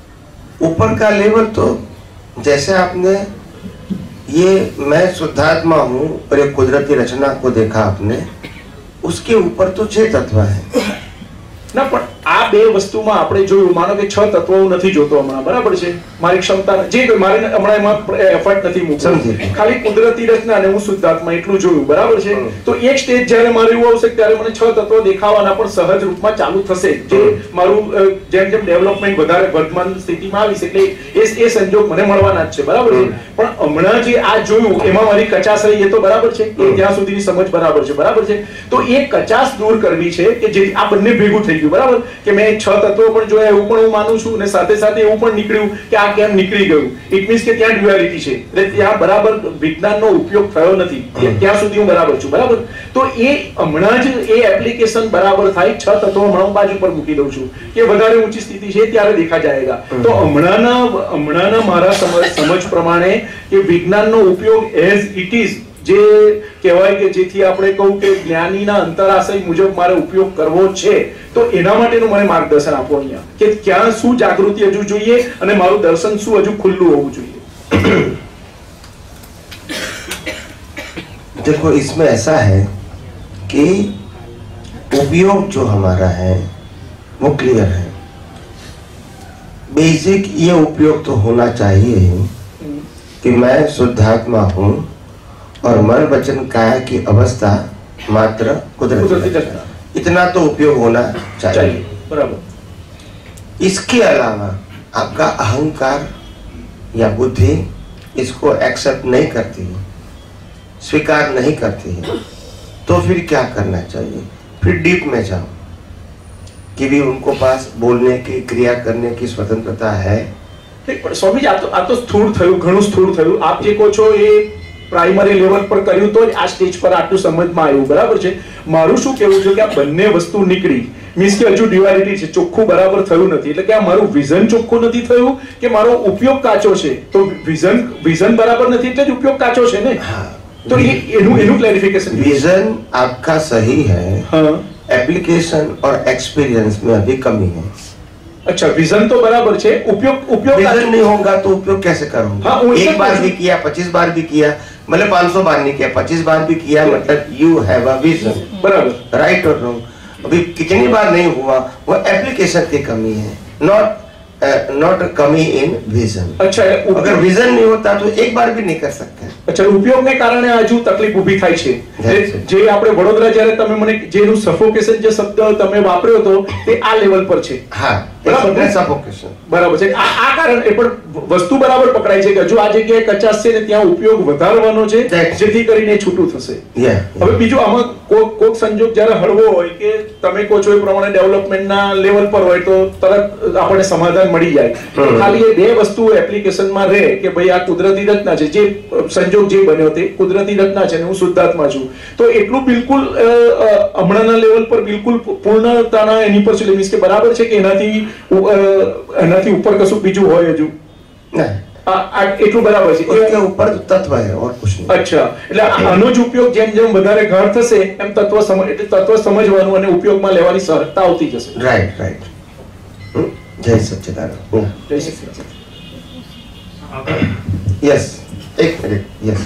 ऊपर का लेवल तो जैसे आपने ये मैं शुद्धात्मा हूँ और ये कुदरती रचना को देखा आपने, उसके ऊपर तो छह तत्व है ના પણ આ બે વસ્તુમાં આપણે જોયું, માનો કે છ તત્વો હું નથી જોતો હમણાં, બરાબર છે, મારી ક્ષમતા જે મારે હમણાં એમાં એફર્ટ નથી મૂકવું, ખાલી કુદરતી રચના અને હું શુદ્ધાત્મા એટલું જોયું, બરાબર છે, તો એક સ્ટેજ જ્યારે મારે એવું આવશે ત્યારે મને છ તત્વો દેખાવાના પણ સહજ રૂપમાં ચાલુ થશે, જે મારું જેમ જેમ ડેવલપમેન્ટ વધારે વર્તમાન સ્થિતિમાં આવીશ એટલે એ એ સંજોગ મને મળવાના જ છે, બરાબર છે, પણ હમણાં જે આ જોયું એમાં મારી કચાશ રહી, એ તો બરાબર છે, એ ત્યાં સુધીની સમજ બરાબર છે, બરાબર છે, તો એ કચાશ દૂર કરવી છે કે જે આ બંને ભેગું થઈ ગયું, બરાબર, કે મેં છ તત્વો પણ જોયા એવું પણ હું માનું છું અને સાથે સાથે એવું પણ નીકળ્યું કે આ કેમ નીકળી ગયું, ઇટ મીન્સ કે ત્યાં ડ્યુઆલિટી છે, એટલે ત્યાં બરાબર વિજ્ઞાનનો ઉપયોગ થયો નથી, ત્યાં સુધી હું બરાબર છું, બરાબર, તો એ હમણાં જ એ એપ્લિકેશન બરાબર થાય, છ તત્વો હમણાં હું બાજુ પર મૂકી દઉં છું કે વધારે ઊંચી સ્થિતિ છે ત્યારે દેખા જાયગા, તો હમણાંના હમણાંના મારા સમજ સમજ પ્રમાણે કે વિજ્ઞાનનો ઉપયોગ એઝ ઇટ ઇઝ જે કહેવાય કે જેથી આપણે કહું કે જ્ઞાનીના અંતરાશય મુજબ મારે ઉપયોગ કરવો છે, તો એના માટેનું મને માર્ગદર્શન આપો અહીંયા કે ક્યાં શું જાગૃતિ હજુ જોઈએ અને મારું દર્શન શું હજુ ખુલ્લું હોવું જોઈએ? देखो इसमें ऐसा है कि उपयोग जो हमारा है वो क्लियर है, बेसिक ये उपयोग तो होना चाहिए कि मैं शुद्धात्मा हूँ और मन वचन काया की अवस्था मात्र कुदरती, इतना तो उपयोग होना चाहिए, बराबर। इसके अलावा आपका अहंकार या बुद्धि इसको एक्सेप्ट नहीं करती है, स्वीकार नहीं करती है, तो फिर क्या करना चाहिए? फिर डीप में जाओ कि भी उनको पास बोलने की, क्रिया करने की स्वतंत्रता है। સ્વામીજી આ તો આ તો સ્થૂળ થયું, ઘણું સ્થૂળ થયું. આપ જે કહો છો એ પ્રાઇમરી લેવલ પર કર્યું તો આ સ્ટેજ પર આટલું સમજમાં આવ્યું, બરાબર છે. મારું શું કહેવું છે કે આ બંને વસ્તુ નીકળી, મીન્સ કે હજુ ડ્યુઆલિટી છે, ચોખ્ખું બરાબર થયું નથી. એટલે કે આ મારું વિઝન ચોખ્ખું નથી થયું કે મારો ઉપયોગ કાચો છે. તો વિઝન વિઝન બરાબર નથી એટલે જ ઉપયોગ કાચો છે ને. તો એનું એનું ક્લેરિફિકેશન. विजन आपका सही है, हाँ, एप्लीकेशन और एक्सपीरियंस में अभी कमी है. अच्छा, विजन तो बराबर है, उपयोग उपयोग विजन नहीं होगा तो उपयोग कैसे करूंगा? हाँ, एक बार भी किया, पच्चीस बार भी किया, मतलब पाँच सौ बार नहीं किया, पच्चीस बार भी किया, मतलब यू हैव अ विजन, बराबर, राइट और रॉन्ग. अभी कितनी बार नहीं हुआ, वो एप्लीकेशन की कमी है, नॉट नॉट कमी इन विजन. अच्छा, अगर विजन नहीं होता तो एक बार भी नहीं कर सकते. अच्छा, ઉપયોગને કારણે હજુ તકલીફ ઊભી થાય છે. જે આપણે વડોદરા જ્યારે તમે મને જેનું સફોકેશન જે શબ્દ તમે વાપર્યો તો તે આ લેવલ પર છે. હા, બરાબર, સફોકેશન બરાબર છે. આ આ કારણ એ પણ વસ્તુ બરાબર પકડાય છે કે હજુ આ જગ્યાએ કચાશ છે ને ત્યાં ઉપયોગ વધારવાનો છે જેથી કરીને છૂટું થશે. હવે બીજું આમાં કોક કોક સંજોગ જ્યારે હળવો હોય કે તમે કહો છો એ પ્રમાણે ડેવલપમેન્ટના લેવલ પર હોય તો તરત આપણે સમાધાન મળી જાય. ખાલી એ બે વસ્તુ એપ્લિકેશનમાં રહે કે ભાઈ આ કુદરતી રચના છે, જે સંજોગ જે બન્યો તે કુદરતી રચના છે ને હું શુદ્ધાત્મા છું, તો એટલું બિલકુલ હમણાંના લેવલ પર બિલકુલ પૂર્ણતાના એની પર મીન્સ કે બરાબર છે કે એનાથી એનાથી ઉપર કશું બીજું હોય હજુ? એટલું બરાબર છે, उसके ऊपर तत्व है और कुछ नहीं. અચ્છા, એટલે આનો જ ઉપયોગ જેમ જેમ વધારે ગાઢ થશે એમ તત્વ સમજ એટલે તત્વ સમજવાનું અને ઉપયોગમાં લેવાની સરળતા આવતી જશે. Right right. जय सच्चिदानंद. जय सच्चिदानंद. यस, एक मिनट. यस,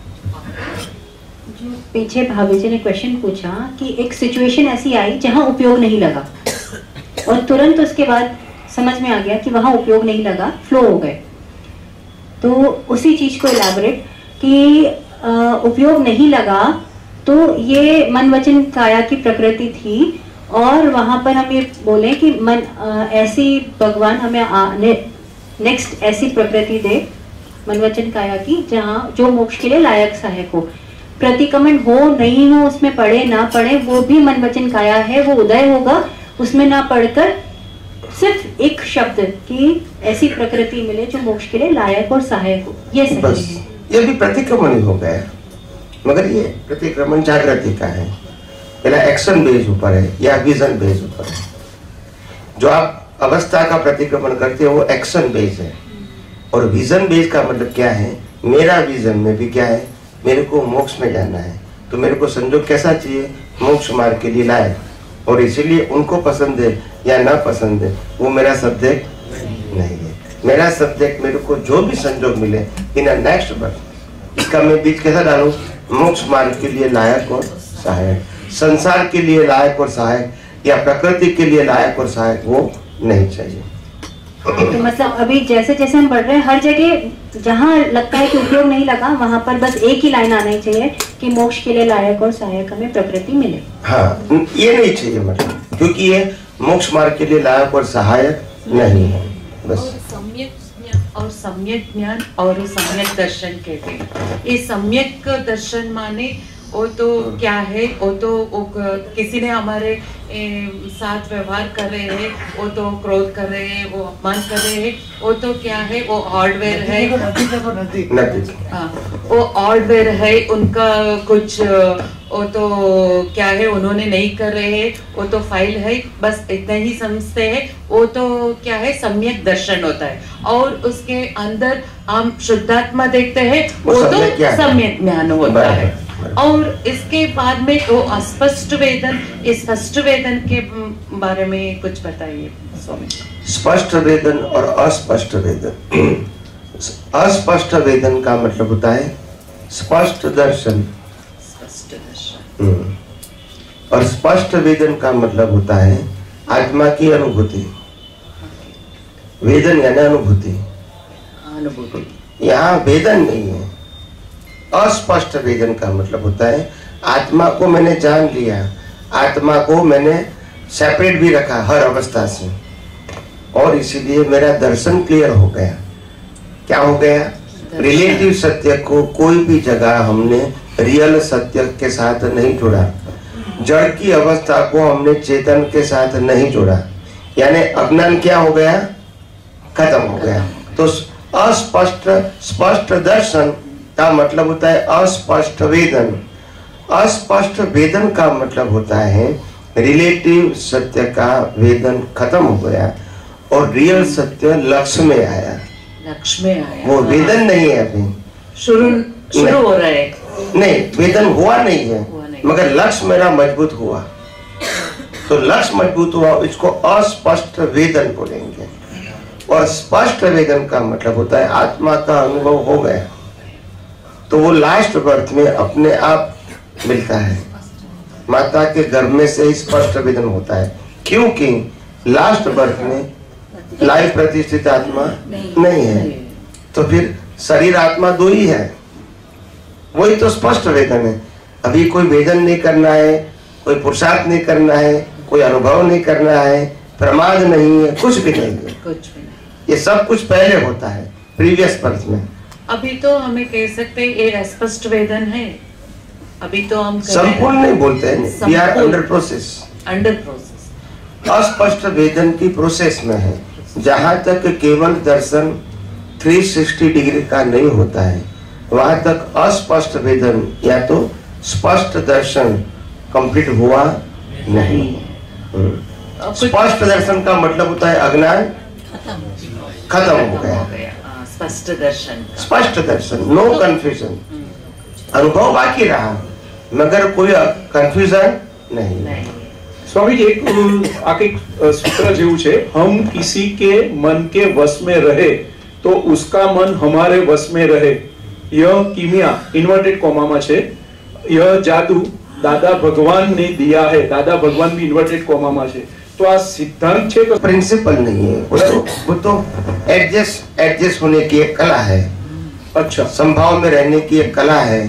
जो पीछे भाभी जी ने क्वेश्चन पूछा कि एक सिचुएशन ऐसी आई जहां उपयोग नहीं लगा और तुरंत उसके बाद समझ में आ गया कि वहां उपयोग नहीं लगा, फ्लो हो गए. तो उसी चीज को इलैबोरेट कि आ, उपयोग नहीं लगा तो ये मन वचन काया की प्रकृति थी और वहां पर हम ये बोले कि मन आ, ऐसी भगवान हमें आने नेक्स्ट ऐसी प्रकृति दे मन वचन काया की जहाँ जो मोक्ष के लिए लायक सहायक हो. प्रतिक्रमण हो नहीं हो, उसमें पढ़े ना पढ़े, वो भी मन वचन काया है, वो उदय होगा. उसमें ना पढ़कर सिर्फ एक शब्द कि ऐसी प्रकृति मिले जो मोक्ष के लिए लायक और सहायक हो, ये सही है. ये भी प्रतिक्रमण ही हो गया, मगर ये प्रतिक्रमण जागृति का है, पहला एक्शन बेस ऊपर है या विजन बेस ऊपर है. जो आप अवस्था का प्रतिक्रमण करते हो वो एक्शन बेस है, और विजन बेस का मतलब क्या है? मेरा विजन में भी क्या है, मेरे को मोक्ष में जाना है, तो मेरे को संजोग कैसा चाहिए? मोक्ष मार्ग के लिए लाए, और इसीलिए उनको पसंद है या ना पसंद है वो मेरा सब्जेक्ट नहीं है. मेरा सब्जेक्ट मेरे को जो भी संजोग मिले इन नेक्स्ट बर्थ, इसका मैं बीच कैसा डालूं? मोक्ष मार्ग के लिए लायक और सहायक. संसार के लिए लायक और सहायक या प्रकृति के लिए लायक और सहायक वो नहीं चाहिए. तो मतलब अभी जैसे जैसे हम बढ़ रहे हैं हर जगह जहाँ लगता है कि उपयोग नहीं लगा वहाँ पर बस एक ही लाइन आनी चाहिए कि मोक्ष के लिए लायक और सहायक हमें प्रकृति मिले. हाँ, ये नहीं चाहिए मतलब, क्योंकि ये मोक्ष मार्ग के लिए लायक और सहायक नहीं है. बस सम्यक ज्ञान और सम्यक ज्ञान और सम्यक दर्शन कहते हैं. ये सम्यक दर्शन माने वो तो क्या है, वो तो वो किसी ने हमारे ए, साथ व्यवहार कर रहे हैं, वो तो क्रोध कर रहे हैं, वो अपमान कर रहे हैं, वो तो क्या है, वो हार्डवेयर है. हाँ, वो हार्डवेयर है, उनका कुछ वो तो क्या है उन्होंने नहीं कर रहे हैं, वो तो फाइल है, बस इतना ही समझते हैं. वो तो क्या है, सम्यक दर्शन होता है. और उसके अंदर हम शुद्धात्मा देखते हैं, वो तो सम्यक ज्ञान होता है. और इसके बाद में वो अस्पष्ट वेदन, इस स्पष्ट वेदन के बारे में कुछ बताइए स्वामी. स्पष्ट वेदन और अस्पष्ट वेदन. अस्पष्ट वेदन का मतलब होता है स्पष्ट दर्शन, स्पष्ट दर्शन. और स्पष्ट वेदन का मतलब होता है आत्मा की अनुभूति. वेदन यानी अनुभूति. अनुभूति. यहाँ वेदन नहीं है. अस्पष्ट वेदन का मतलब होता है आत्मा को मैंने जान लिया, आत्मा को मैंने सेपरेट भी रखा हर अवस्था से, और इसीलिए मेरा दर्शन क्लियर हो गया. क्या हो गया? रिलेटिव सत्य को कोई भी जगह हमने रियल सत्य के साथ नहीं जोड़ा, जड़ की अवस्था को हमने चेतन के साथ नहीं जोड़ा, यानी अज्ञान क्या हो गया, खत्म हो गया। तो अस्पष्ट स्पष्ट दर्शन का मतलब होता है अस्पष्ट वेदन। अस्पष्ट वेदन का मतलब होता है रिलेटिव सत्य का वेदन खत्म हो गया और रियल सत्य लक्ष्य में आया। लक्ष्य में आया, वो वेदन नहीं है अभी, शुरू शुरू हो रहा है। नहीं, वेदन हुआ नहीं है, मगर लक्ष्य मेरा मजबूत हुआ। तो लक्ष्य मजबूत हुआ, इसको अस्पष्ट वेदन बोलेंगे। और स्पष्ट वेदन का मतलब होता है आत्मा का अनुभव हो गया, तो वो लास्ट बर्थ में अपने आप मिलता है। माता के गर्भ में से ही स्पष्ट वेदन होता है, क्योंकि लास्ट बर्थ में लाइव प्रतिष्ठित आत्मा नहीं है। तो फिर शरीर आत्मा दो ही है, वही तो स्पष्ट वेदन है। अभी कोई वेदन नहीं करना है, कोई पुरुषार्थ नहीं करना है, कोई अनुभव नहीं करना है, प्रमाद नहीं है, कुछ भी नहीं है। कुछ भी नहीं। ये सब कुछ पहले होता है प्रीवियस बर्थ में। अभी तो हमें कह सकते हैं ये अस्पष्ट वेदन है, अभी तो हम संपूर्ण नहीं बोलते हैं, we are under process. Under process अस्पष्ट वेदन की प्रोसेस में है, जहाँ तक केवल दर्शन तीन सौ साठ डिग्री का नहीं होता है, वहां तक अस्पष्ट वेदन या तो स्पष्ट दर्शन कंप्लीट हुआ नहीं। स्पष्ट दर्शन का मतलब होता है अज्ञान खत्म हो गया, स्पष्ट दर्शन स्पष्ट दर्शन, नो कंफ्यूजन। अनुभव बाकी रहा मगर कोई कंफ्यूजन नहीं। स्वामी जी, एक आके सूत्र जेવું છે, हम किसी के मन के वश में रहे तो उसका मन हमारे वश में रहे। यह कीमिया इन्वर्टेड कोमा में છે, यह जादू दादा भगवान ने दिया है। दादा भगवान भी इन्वर्टेड कोमा में છે। तो आ सिद्धांत છે, प्रिंसिपल नहीं है, वो तो वो तो एडजस्ट एडजस्ट होने की एक कला है। अच्छा, संभाव में रहने की एक कला है,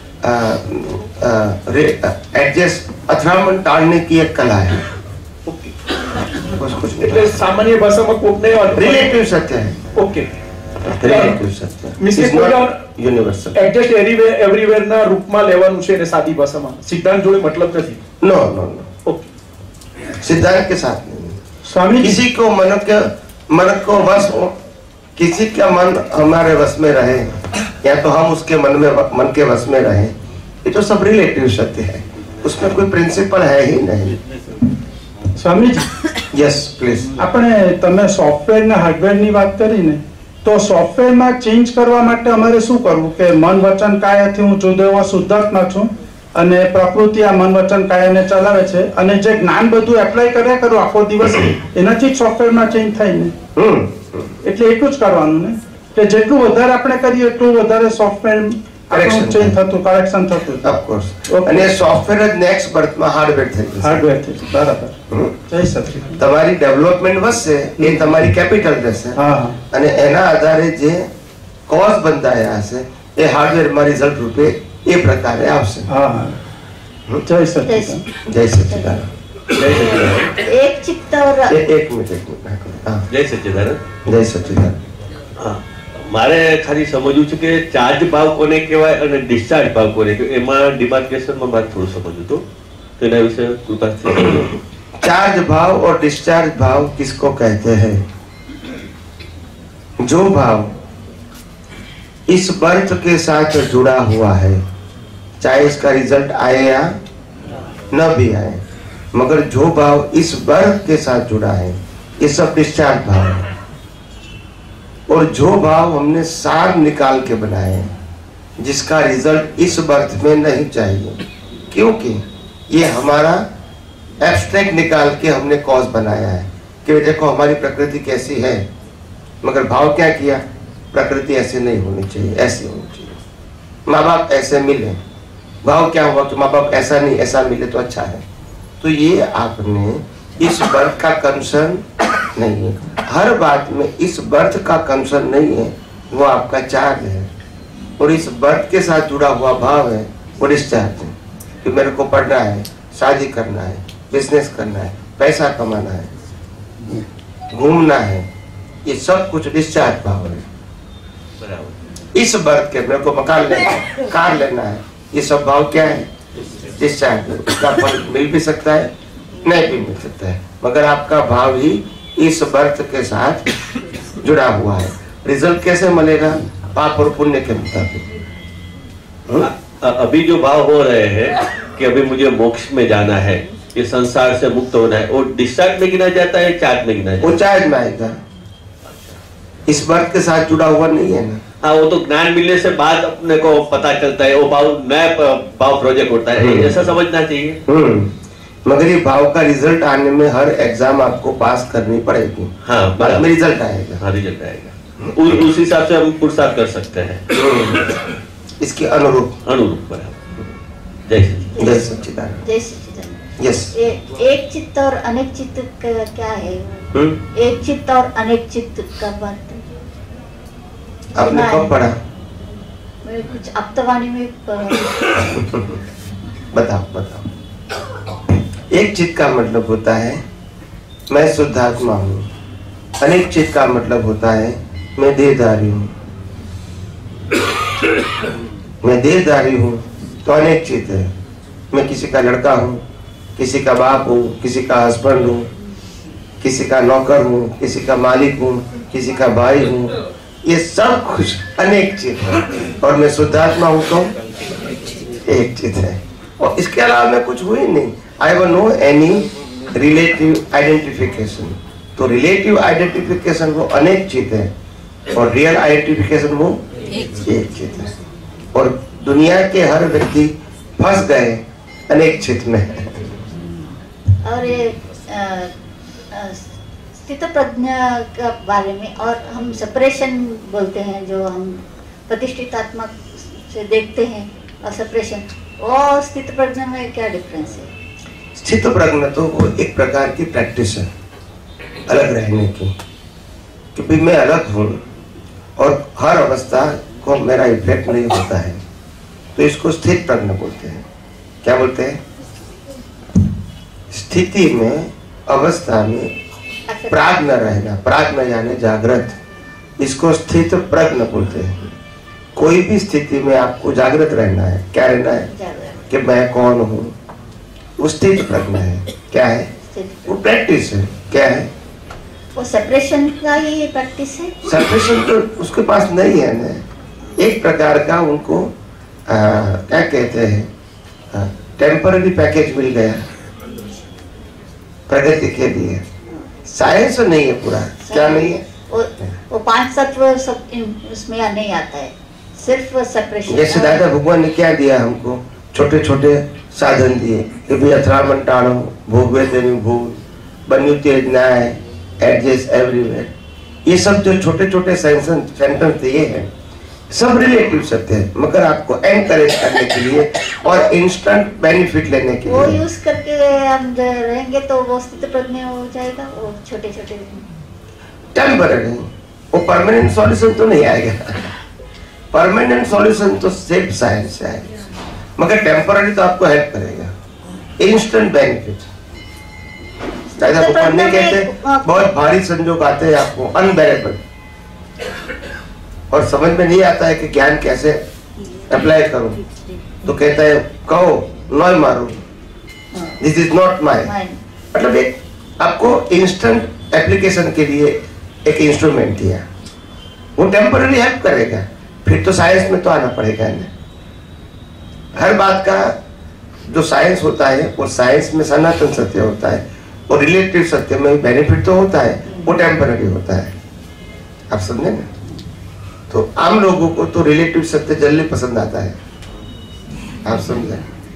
एडजस्ट અથડામણ टालने की एक कला है। ओके, कुछ कुछ એટલે સામાન્ય ભાષામાં કોકને रिलेटिव सत्य है। ओके, रिलेटिव सत्य means is not universal. Adjust everywhere everywhere ना रूपમાં લેવાનું છે, અને સાદી ભાષામાં સિદ્ધાંત જોડે मतलब નથી। नो नो नो, सिद्धांत के साथ नहीं। स्वामी किसी को मन के मन को वश हो, किसी का मन हमारे वश में रहे या तो हम उसके मन में मन के वश में रहे, ये तो सब रिलेटिव सत्य है, उसमें कोई प्रिंसिपल है ही नहीं। स्वामी जी, यस प्लीज। આપણે તમે સોફ્ટવેર ને હાર્ડવેર ની વાત કરી ને, તો સોફ્ટવેર માં ચેન્જ કરવા માટે અમારે શું કરવું કે મન વચન કાયાથી હું જુદો એવો શુદ્ધાત્મા છું અને પ્રકૃતિ આ મન વચન કાયાને ચલાવે છે, અને જે જ્ઞાન બધું એપ્લાય કર્યા કરું આખો દિવસ, એનાથી જ સોફ્ટવેર માં ચેન્જ થાય ને। એટલે એટલું જ કરવાનું ને કે જેટલું વધારે આપણે કરીએ એટલું વધારે સોફ્ટવેર કરેક્શન ચેન્જ થતું, કરેક્શન થતું। ઓફ કોર્સ, અને સોફ્ટવેર જ નેક્સ્ટ બર્થ માં હાર્ડવેર થઈ જશે। હાર્ડવેર થઈ જશે, બરાબર। જય સચિદાનંદ। તમારી ડેવલપમેન્ટ વધશે, એ તમારી કેપિટલ રહેશે, અને એના આધારે જે કોઝ બંધાયા હશે એ હાર્ડવેરમાં રિઝલ્ટ રૂપે એ પ્રકારે આવશે। હા, જય સચિદાનંદ। જય સચિદાનંદ। જય સચિદાનંદ। एक चित्त और एक एक मिनट एक मिनट हाँ, जय सच्चिदानंद। जय सच्चिदानंद। हाँ, મારે ખાલી સમજવું છે કે ચાર્જ ભાવ કોને કહેવાય અને ડિસ્ચાર્જ ભાવ કોને કહેવાય, એમાં ડિમાર્કેશનમાં મારે થોડું સમજવું તો તો એના વિશે કૃપાથી સમજો। चार्ज भाव और डिस्चार्ज भाव किसको कहते हैं? जो भाव इस बर्थ के साथ जुड़ा हुआ है, चाहे इसका रिजल्ट आए या न भी आए, मगर जो भाव इस बर्थ के साथ जुड़ा है ये सब डिस्चार्ज भाव है। और जो भाव हमने सार निकाल के बनाए हैं, जिसका रिजल्ट इस बर्थ में नहीं चाहिए, क्योंकि ये हमारा एब्स्ट्रैक्ट निकाल के हमने कॉज बनाया है कि देखो हमारी प्रकृति कैसी है, मगर भाव क्या किया, प्रकृति ऐसे नहीं होनी चाहिए, ऐसी होनी चाहिए। माँ बाप ऐसे मिले, भाव क्या हुआ कि माँ बाप ऐसा नहीं ऐसा मिले तो अच्छा है। तो ये आपने इस बर्थ का कंसर्न नहीं है, हर बात में इस बर्थ का कंसर्न नहीं है, वो आपका चार्ज है। और इस बर्थ के साथ जुड़ा हुआ भाव है वो डिस्चार्ज है, कि मेरे को पढ़ना है, शादी करना है, बिजनेस करना है, पैसा कमाना है, घूमना है, ये सब कुछ डिस्चार्ज भाव है। इस बर्थ के मेरे को मकान लेना है, कार लेना है, ये सब भाव क्या है? डिस्चार्ज। उसका फल मिल भी सकता है, नहीं भी मिल सकता है, मगर आपका भाव ही इस बर्थ के साथ जुड़ा हुआ है। रिजल्ट कैसे मिलेगा? पाप और पुण्य के मुताबिक। अभी जो भाव हो रहे हैं कि अभी मुझे मोक्ष में जाना है, ये संसार से मुक्त होना है, वो डिस्चार्ज में गिना जाता है, चार्ज में गिना जाता है? वो चार्ज में आएगा, इस बर्थ के साथ जुड़ा हुआ नहीं है ना। हाँ, वो तो ज्ञान मिलने से बाद अपने को पता चलता है, वो भाव नया भाव प्रोजेक्ट होता है, ऐसा समझना चाहिए। हम्म मगर ये भाव का रिजल्ट आने में हर एग्जाम आपको पास करनी पड़ेगी। हाँ, बाद में रिजल्ट आएगा। हाँ, रिजल्ट आएगा, उस उस हिसाब से हम पुरुषार्थ कर सकते हैं इसके अनुरूप। अनुरूप बराबर। जय सच्चिदानंद। जय सच्चिदानंद। जय सच्चिदानंद। यस। एक चित्त और अनेक चित्त का क्या है? एक चित्त और अनेक चित्त का बात आपने कब पढ़ा? मैं कुछ अप्तवाणी में पढ़ा। बताओ बताओ। एक चित्त का मतलब होता है मैं शुद्धात्मा हूँ, अनेक चित्त का मतलब होता है मैं देहधारी हूँ। मैं देहधारी हूँ तो अनेक चित्त है। मैं किसी का लड़का हूँ, किसी का बाप हूँ, किसी का हस्बैंड हूँ, किसी का नौकर हूँ, किसी का मालिक हूँ, किसी का भाई हूँ, ये सब कुछ अनेक चित्त है। और मैं शुद्धात्मा हूँ तो एक चित्त है, और इसके अलावा मैं कुछ हुई नहीं। I have no any relative identification. तो रिलेटिव आइडेंटिफिकेशन वो अनेक चित्त है और रियल आइडेंटिफिकेशन वो एक चित्त है। और दुनिया के हर व्यक्ति फंस गए अनेक चित्त में। और ये स्थित प्रज्ञा के बारे में, और हम सेपरेशन बोलते हैं, जो हम प्रतिष्ठित आत्मा से देखते हैं, और सेपरेशन और स्थित प्रज्ञा में क्या डिफरेंस है? स्थित प्रज्ञा तो वो एक प्रकार की प्रैक्टिस है अलग रहने की, क्योंकि मैं अलग हूँ और हर अवस्था को मेरा इफेक्ट नहीं होता है, तो इसको स्थित प्रज्ञा बोलते हैं। क्या बोलते हैं? स्थिति में, अवस्था में प्राज्ञ रहना, प्राज्ञ यानी जागृत, इसको स्थित प्रज्ञ बोलते हैं। कोई भी स्थिति में आपको जागृत रहना है। क्या रहना है? कि मैं कौन हूँ, वो स्थित प्रज्ञा है। क्या है? वो प्रैक्टिस है। क्या है? वो सेपरेशन का ही प्रैक्टिस है। सेपरेशन तो उसके पास नहीं है ना, एक प्रकार का उनको आ, क्या कहते हैं, टेम्पररी पैकेज मिल गया प्रगति के लिए। साइंस नहीं है पूरा। क्या नहीं है? वो, वो पांच तत्व सब उसमें नहीं आता है, सिर्फ सेपरेशन। जैसे दादा भगवान ने क्या दिया हमको? छोटे छोटे साधन दिए कि भाई अथरामन टाणो, भोगवे देवी भूल, बन्यू तेज न्याय, एडजस्ट एवरीवेयर, ये सब जो छोटे छोटे सेंटेंस दिए हैं सब रिलेटिव सत्य है, मगर आपको एनकरेज करने के लिए और इंस्टेंट बेनिफिट लेने के वो लिए। यूज करके हम रहेंगे तो वो स्थित प्रज्ञा हो जाएगा। वो छोटे छोटे टेम्पररी, वो परमानेंट सॉल्यूशन तो नहीं आएगा। परमानेंट सॉल्यूशन तो सिर्फ साइंस से आएगा, मगर टेम्पररी तो आपको हेल्प करेगा, इंस्टेंट बेनिफिट। दादा भगवान नहीं कहते बहुत भारी संजोग आते हैं आपको, अनबेरेबल, और समझ में नहीं आता है कि ज्ञान कैसे अप्लाई करूं, तो कहता है कहो नॉय मारो, दिस इज नॉट माय। मतलब एक आपको इंस्टेंट एप्लीकेशन के लिए एक इंस्ट्रूमेंट दिया, वो टेम्पररी हेल्प करेगा, फिर तो साइंस में तो आना पड़ेगा ना। हर बात का जो साइंस होता है वो साइंस में सनातन सत्य होता है, और रिलेटिव सत्य में बेनिफिट तो होता है, वो टेम्पररी होता है। आप समझे ना? तो आम लोगों को तो रिलेटिव सत्य जल्दी पसंद आता है। आप समझे?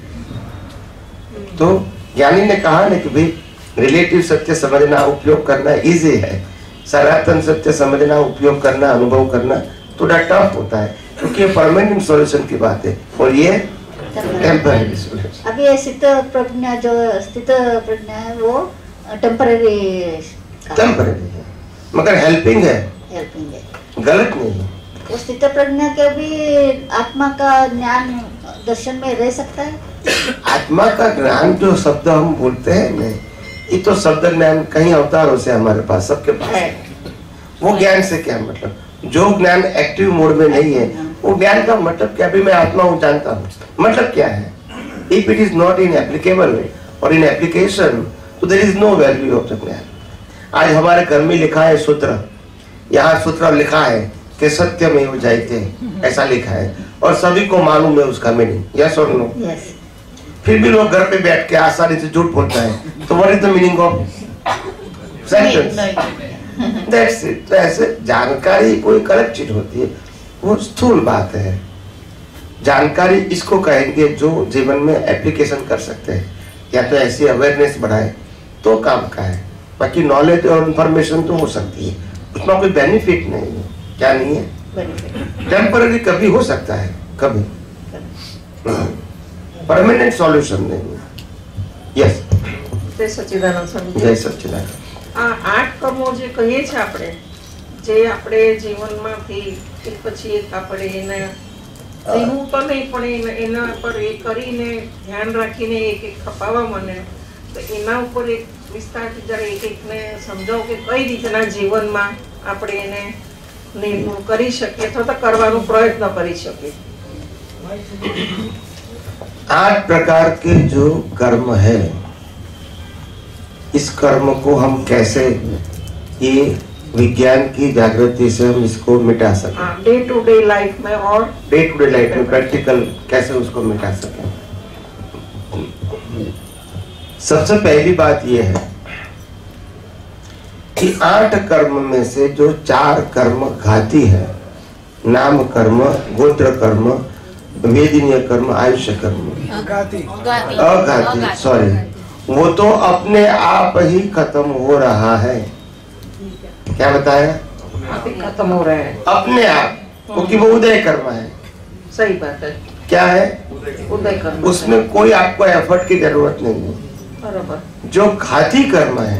तो ज्ञानी ने कहा ना कि भाई रिलेटिव सत्य समझना, उपयोग करना इजी है, सनातन सत्य समझना, उपयोग करना, अनुभव करना थोड़ा टफ होता है, क्योंकि ये परमानेंट सॉल्यूशन की बात है और ये टेम्पररी सॉल्यूशन। अभी ये स्थित प्रज्ञा, जो स्थित प्रज्ञा है वो टेम्पररी टेम्पररी है, मगर हेल्पिंग है, हेल्पिंग है, गलत नहीं है। वो स्थित प्रज्ञा के भी आत्मा का ज्ञान दर्शन में रह सकता है। आत्मा का ज्ञान जो शब्द हम बोलते हैं ना, ये तो शब्द ज्ञान कहीं अवतारों से हमारे पास, सबके पास है। वो ज्ञान से क्या मतलब? जो ज्ञान एक्टिव मोड में नहीं है वो ज्ञान का मतलब क्या? भी मैं आत्मा हूँ जानता हूँ, मतलब क्या है? If it is not in applicable और इन एप्लीकेशन तो there is no value of the ज्ञान। आज हमारे घर में लिखा है सूत्र, यहाँ सूत्र लिखा है कि सत्य में हो जाते, ऐसा लिखा है और सभी को मालूम है उसका मीनिंग, यस और नो? फिर भी लोग घर पे बैठ के आसानी से झूठ बोलता है, तो what is the meaning of sentence? That's it. तो ऐसे जानकारी कोई गलत चीज होती है, वो स्थूल बात है। जानकारी इसको कहेंगे जो जीवन में एप्लीकेशन कर सकते हैं, या तो ऐसी अवेयरनेस बढ़ाए तो काम का है। बाकी नॉलेज और इंफॉर्मेशन तो हो सकती है, उसमें कोई बेनिफिट नहीं है। क्या नहीं है? टेम्पररी कभी हो सकता है, कभी परमानेंट सॉल्यूशन नहीं है। यस, જય સચ્ચિદાનંદ સ્વામી। જય સચ્ચિદાનંદ। આ આઠ કર્મો જે કહીએ છીએ આપણે, જે આપણે જીવનમાંથી એક પછી એક આપણે એને એવું તો નહીં પણ એના એના પર એ કરીને ધ્યાન રાખીને એક એક ખપાવવા મને, તો એના ઉપર એક વિસ્તારથી જરા એક એકને સમજાવો કે કઈ રીતના જીવનમાં આપણે એને નિર્મૂળ કરી શકીએ અથવા તો કરવાનો પ્રયત્ન કરી શકીએ। आठ प्रकार के जो कर्म है, इस कर्म को हम कैसे ये विज्ञान की जागृति से हम इसको मिटा सकें, डे टू डे लाइफ में और डे टू डे लाइफ में प्रैक्टिकल कैसे उसको मिटा सकें। सबसे पहली बात यह है कि आठ कर्म में से जो चार कर्म घाती है, नाम कर्म, गोत्र कर्म, वेदनीय कर्म, आयुष्य कर्म, अघाती, सॉरी, वो तो अपने आप ही खत्म हो रहा है। क्या बताया? खत्म हो रहा है अपने आप, क्योंकि वो उदय कर्म है। सही बात है। क्या है? उदय कर्म। उसमें कोई आपको एफर्ट की जरूरत नहीं है। बराबर। जो घाती कर्म है,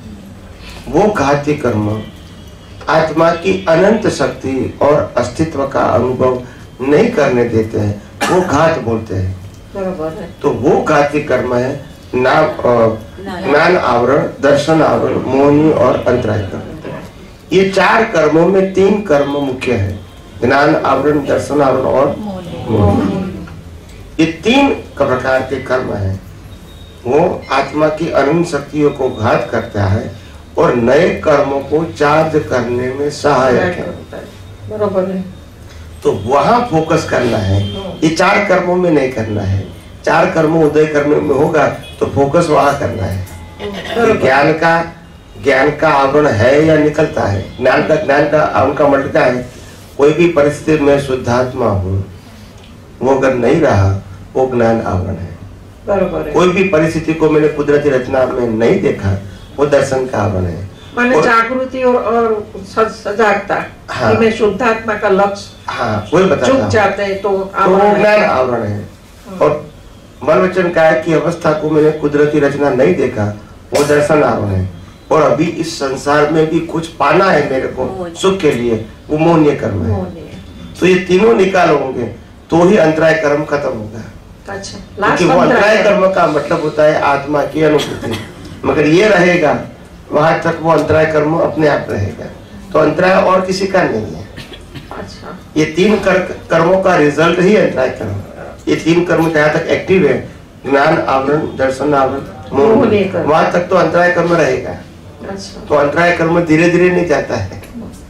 वो घाती कर्म आत्मा की अनंत शक्ति और अस्तित्व का अनुभव नहीं करने देते हैं, वो घात बोलते हैं। बराबर है। तो वो घाती कर्म है नाम, ज्ञान आवरण, दर्शन आवरण, मोहिनी और अंतराय कर्म। ये चार कर्मों में तीन कर्म मुख्य है, ज्ञान आवरण, दर्शन आवरण और मोहिनी। ये तीन प्रकार के कर्म है, वो आत्मा की अनंत शक्तियों को घात करता है और नए कर्मों को चार्ज करने में सहायक है। बराबर है। तो वहां फोकस करना है, ये चार कर्मों में नहीं करना है। चार कर्मों उदय करने में होगा तो फोकस वहां करना है। ज्ञान का ज्ञान का आवरण है या निकलता है, ज्ञान का ज्ञान का आवरण का मतलब क्या है? कोई भी परिस्थिति में शुद्धात्मा हूँ, वो अगर नहीं रहा वो ज्ञान आवरण है। बराबर है। कोई भी परिस्थिति को मैंने कुदरती रचना में नहीं देखा, वो दर्शन का आवरण है। माने जागृति और, और सजागता, हाँ, में शुद्धात्मा का लक्ष्य, हाँ, वही बताता चुप हूं। जाते हैं तो तो वो ज्ञान आवरण है। और मन वचन काय की अवस्था को मैंने कुदरती रचना नहीं देखा, वो दर्शन आवरण है। और अभी इस संसार में भी कुछ पाना है मेरे को सुख के लिए, वो मोहनीय कर्म है। तो ये तीनों निकालोगे तो ही अंतराय कर्म खत्म होगा। अच्छा, क्योंकि वो अंतराय कर्म का मतलब होता है आत्मा की अनुभूति, मगर ये रहेगा वहां तक वो अंतराय कर्म अपने आप रहेगा। तो अंतराय और किसी का नहीं है। अच्छा। ये तीन कर, कर्मों का रिजल्ट ही अंतराय कर्म। ये तीन कर्म जहाँ तक एक्टिव है, ज्ञान आवरण, दर्शन आवरण, मोहिनी, वहां तक तो अंतराय कर्म रहेगा। अच्छा। तो अंतराय कर्म धीरे धीरे नहीं जाता है,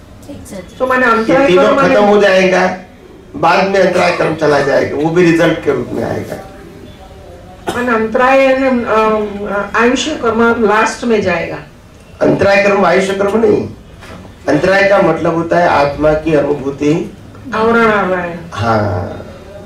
तो मैंने ये अंतराय तीनों कर्म खत्म हो जाएगा, बाद में अंतराय कर्म चला जाएगा, वो भी रिजल्ट के रूप में आएगा। मैंने अंतराय आयुष्य कर्म लास्ट में जाएगा। अंतराय कर्म आयुष्य कर्म नहीं, अंतराय का मतलब होता है आत्मा की अनुभूति, आवरण आ रहा है। हाँ।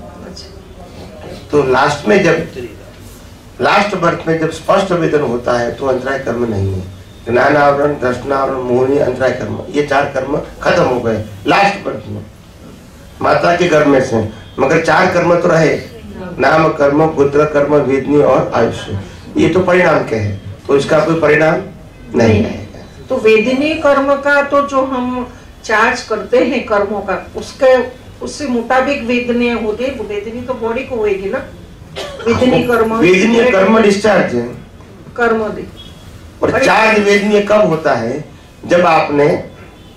तो लास्ट में जब लास्ट बर्थ में जब स्पष्ट वेदन होता है तो अंतराय कर्म नहीं है। ज्ञान आवरण, दर्शन आवरण, मोहिनी, अंतराय कर्म, ये चार कर्म खत्म हो गए लास्ट बर्थ में माता के गर्भ में से। मगर चार कर्म तो रहे, नाम कर्म, गोत्र कर्म, वेदनी और आयुष्य। ये तो परिणाम के है, तो इसका कोई परिणाम नहीं है। तो वेदनी कर्म का तो जो हम चार्ज करते हैं कर्मों का, उसके उससे मुताबिक वेदनी होते, वेदनी तो बॉडी को होगी ना। वेदनी कर्म, वेदनीय कर्म डिस्चार्ज है, कर्म दी। और चार्ज वेदनीय कब होता है? जब आपने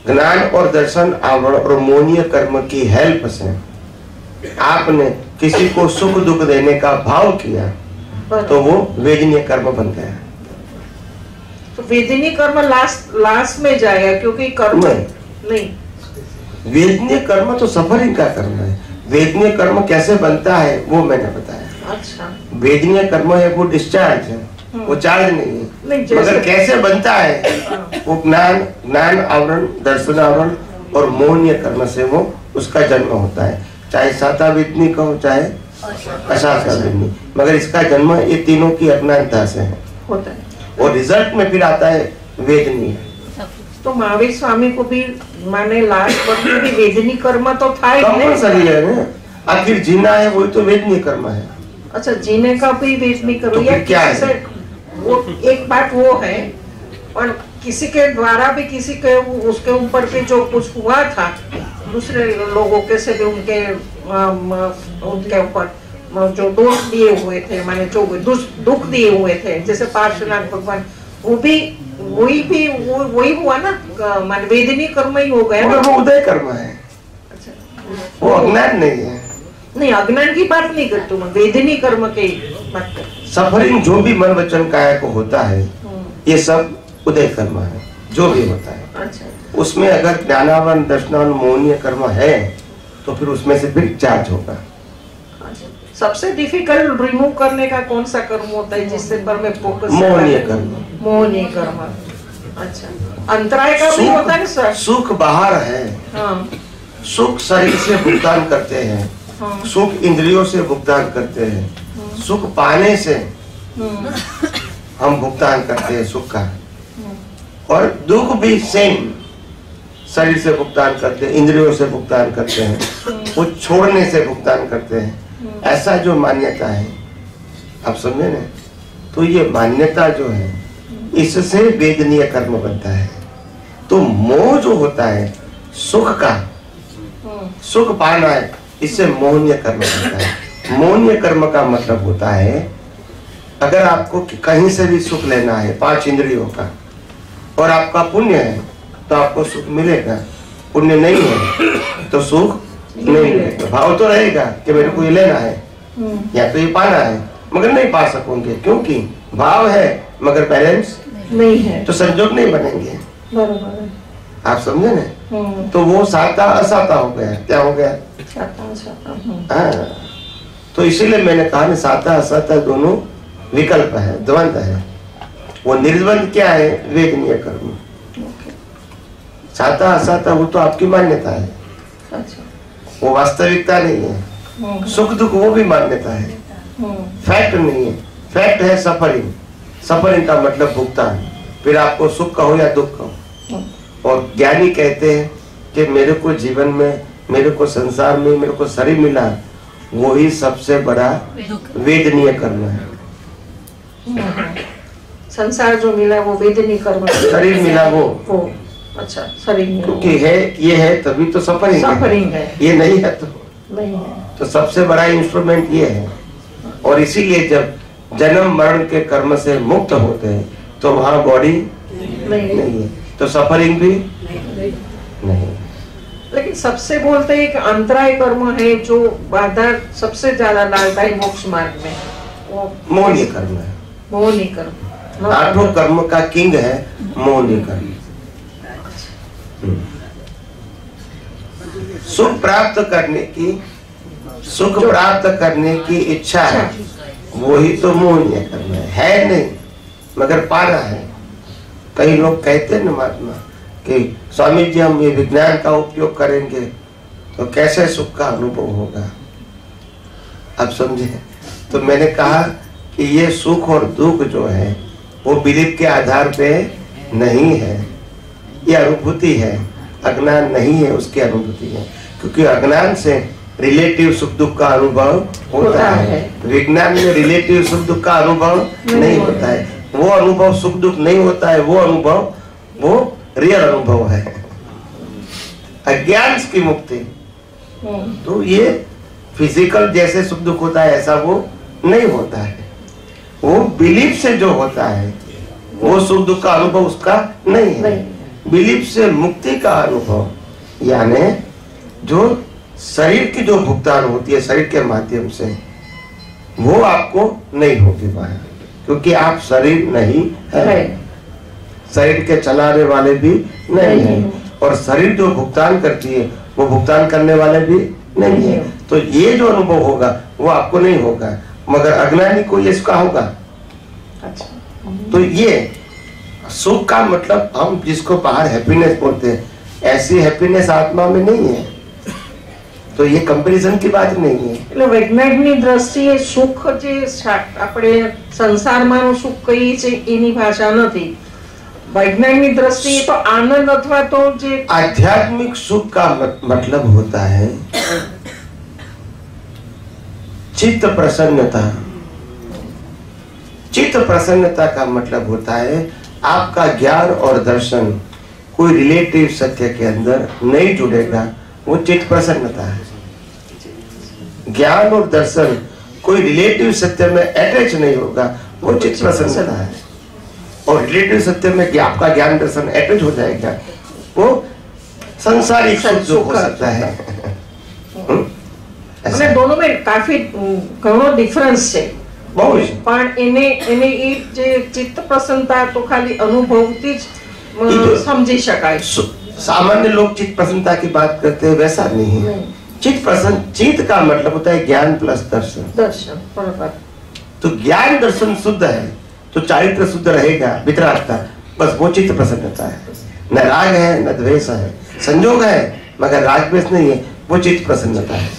ज्ञान और दर्शन आवरण और मोहनीय कर्म की हेल्प से आपने किसी को सुख दुख देने का भाव किया तो वो वेदनीय कर्म बन गया। तो वेदनीय कर्म लास्ट लास्ट में जाएगा क्योंकि कर्म नहीं, नहीं। वेदनीय कर्म तो सफरिंग का कर्म है। वेदनीय कर्म कैसे बनता है वो मैंने बताया। अच्छा। वेदनीय कर्म है वो डिस्चार्ज है, वो चार्ज नहीं है। नहीं, मगर कैसे बनता है वो ज्ञान ज्ञान आवरण दर्शन आवरण और मोहनीय कर्म से वो उसका जन्म होता है, चाहे साता वेदनी का हो चाहे असाता वेदनी। मगर इसका जन्म ये तीनों की अज्ञानता से है होता है और रिजल्ट में फिर आता है वेदनी। तो महावीर स्वामी को भी माने लास्ट वर्ष में भी वेदनी कर्म तो था ही कंपल्सरी है ना, आखिर जीना है वही तो वेदनीय कर्म है। अच्छा, जीने का भी वेदनी कर्म तो या क्या किसी से वो एक बात वो है, और किसी के द्वारा भी किसी के उसके ऊपर के जो कुछ हुआ था दूसरे लोगों के से भी उनके आम, उनके ऊपर जो दोष दिए हुए थे, माने जो दुख दिए हुए थे, जैसे पार्श्वनाथ भगवान, वो भी वही भी वो वही हुआ ना, माने वेदनी कर्म ही हो गया। वो उदय कर्म है। अच्छा, वो अज्ञान नहीं है। नहीं, अज्ञान की बात नहीं करती मैं, वेदनी कर्म की बात कर। सफरिंग जो भी मन वचन काया को होता है ये सब उदय कर्म है जो भी होता है। अच्छा। उसमें अगर ज्ञानावन दर्शनावन मोहनीय कर्म है तो फिर उसमें से फिर चार्ज होगा। सबसे डिफिकल्ट रिमूव करने का कौन सा कर्म होता है जिससे पर मैं फोकस? मोहनीय कर्म। मोहनीय कर्म। अच्छा, अंतराय का भी होता है सर? सुख बाहर है। हाँ। सुख शरीर से भुगतान करते हैं। हाँ। सुख इंद्रियों से भुगतान करते हैं। हाँ। सुख पाने से हम भुगतान करते हैं सुख का, और दुख भी सेम शरीर से भुगतान करते हैं, इंद्रियों से भुगतान करते हैं, वो छोड़ने से भुगतान करते हैं। ऐसा जो मान्यता है, आप समझे ना, तो ये मान्यता जो है इससे वेदनीय कर्म बनता है। तो मोह जो होता है सुख का, सुख पाना है, इससे मोहनीय कर्म बनता है। मोहनीय कर्म का मतलब होता है अगर आपको कहीं से भी सुख लेना है पांच इंद्रियों का और आपका पुण्य है तो आपको सुख मिलेगा, पुण्य नहीं है तो सुख नहीं मिलेगा। भाव तो रहेगा कि मेरे को ये लेना है या तो ये पाना है, मगर नहीं पा सकोगे क्योंकि भाव है मगर बैलेंस नहीं है, तो संजोग नहीं बनेंगे। बराबर है। आप समझे ना? तो वो साता असाता हो गया। क्या हो गया? साता असाता। हाँ, तो इसीलिए मैंने कहा ना साता असाता दोनों विकल्प है, द्वंद है। वो निर्द्वंद क्या है? वेदनीय कर्म। साता असाता वो तो आपकी मान्यता है। अच्छा। वो वास्तविकता नहीं है। सुख दुख वो भी मान्यता है, फैक्ट नहीं है। फैक्ट है सफरिंग। सफरिंग का मतलब भुगतान, फिर आपको सुख का हो या दुख का हो। और ज्ञानी कहते हैं कि मेरे को जीवन में, मेरे को संसार में मेरे को शरीर मिला, वही सबसे बड़ा वेदनीय कर्म है। संसार जो मिला वो वेदनीय कर्म। शरीर मिला वो, वो अच्छा शरीर मिला, क्योंकि है ये है तभी तो सफरिंग सफरिंग है, ये नहीं है तो नहीं है। तो सबसे बड़ा इंस्ट्रूमेंट ये है। और इसीलिए जब जन्म मरण के कर्म से मुक्त होते हैं तो वहाँ बॉडी नहीं, नहीं है, तो सफरिंग भी नहीं, नहीं। लेकिन सबसे बोलते हैं कि अंतराय कर्म है जो बाधा सबसे ज्यादा डालता है मोक्ष मार्ग में, वो मोहनीय कर्म है। मोहनीय कर्म आठों कर्म का किंग है मोहनीय कर्म। सुख प्राप्त करने की, सुख प्राप्त करने की इच्छा है, वही तो मोहनीय कर्म है। है नहीं मगर पाना है। कई लोग कहते हैं ना महात्मा कि स्वामी जी हम ये विज्ञान का उपयोग करेंगे तो कैसे सुख का अनुभव होगा। आप समझे? तो मैंने कहा कि ये सुख और दुख जो है वो बिलीफ के आधार पे नहीं है, ये अनुभूति है। अज्ञान नहीं है, उसकी अनुभूति है। क्योंकि अज्ञान से रिलेटिव सुख दुख का अनुभव होता है, विज्ञान में रिलेटिव सुख दुख का अनुभव नहीं होता है। वो अनुभव सुख दुख नहीं होता है, वो अनुभव वो रियल अनुभव है, अज्ञान की मुक्ति। तो ये फिजिकल जैसे सुख दुख होता है ऐसा वो नहीं होता है। वो बिलीफ से जो होता है वो सुख दुख का अनुभव उसका नहीं है। बिलीफ से मुक्ति का अनुभव, यानी जो शरीर की जो भुगतान होती है शरीर के माध्यम से, वो आपको नहीं होगी बाहर, क्योंकि आप शरीर नहीं है, शरीर के चलाने वाले भी नहीं है, और शरीर जो भुगतान करती है वो भुगतान करने वाले भी नहीं है। तो ये जो अनुभव होगा वो आपको नहीं होगा, मगर अज्ञानी को ये इसका होगा। तो ये सुख का मतलब हम जिसको बाहर हैप्पीनेस बोलते हैं, ऐसी हैप्पीनेस आत्मा में नहीं है। तो ये कंपैरिजन की बात नहीं है। એટલે વૈજ્ઞાનિકની દ્રષ્ટિએ સુખ જે આપણે સંસારમાંનું સુખ કહીએ છીએ એની ભાષા નથી। વૈજ્ઞાનિકની દ્રષ્ટિએ તો આનંદ અથવા તો જે आध्यात्मिक सुख का मतलब होता है चित्त प्रसन्नता। चित्त प्रसन्नता का मतलब होता है आपका ज्ञान और दर्शन कोई रिलेटिव सत्य के अंदर नहीं जुड़ेगा, वो चित्त प्रसन्नता है। ज्ञान और दर्शन कोई रिलेटिव सत्य में अटैच नहीं होगा, वो चित्त प्रसन्नता है। और रिलेटिव सत्य में आपका ज्ञान दर्शन अटैच हो जाएगा, वो संसारिक सुख हो सकता है। અને दोनों में काफी ઘણો ડિફરન્સ છે। પણ એને એને એ જે ચિત્ત પ્રસન્નતા તો ખાલી અનુભવથી જ સમજી શકાય। सामान्य लोग चित्त प्रसन्नता की बात करते हैं, वैसा नहीं है। चित्त प्रसन्न, चित्त का मतलब होता है ज्ञान प्लस दर्शन। દર્શન બરાબર। तो ज्ञान दर्शन शुद्ध है तो चारित्र शुद्ध रहेगा, वितरागता, बस वो चित्त प्रसन्नता है। न राग है न द्वेष है, संयोग है मगर राग द्वेष नहीं है, वो चित्त प्रसन्नता है।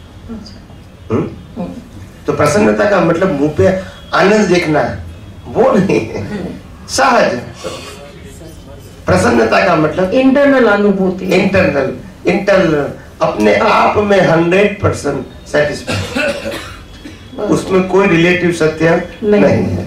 हुँ? तो प्रसन्नता का मतलब मुंह पे आनंद देखना, वो नहीं है। सहज प्रसन्नता का मतलब इंटरनल अनुभूति, इंटरनल इंटरनल अपने आप में हंड्रेड परसेंट सेटिस्फाइड, उसमें कोई रिलेटिव सत्य नहीं, नहीं है।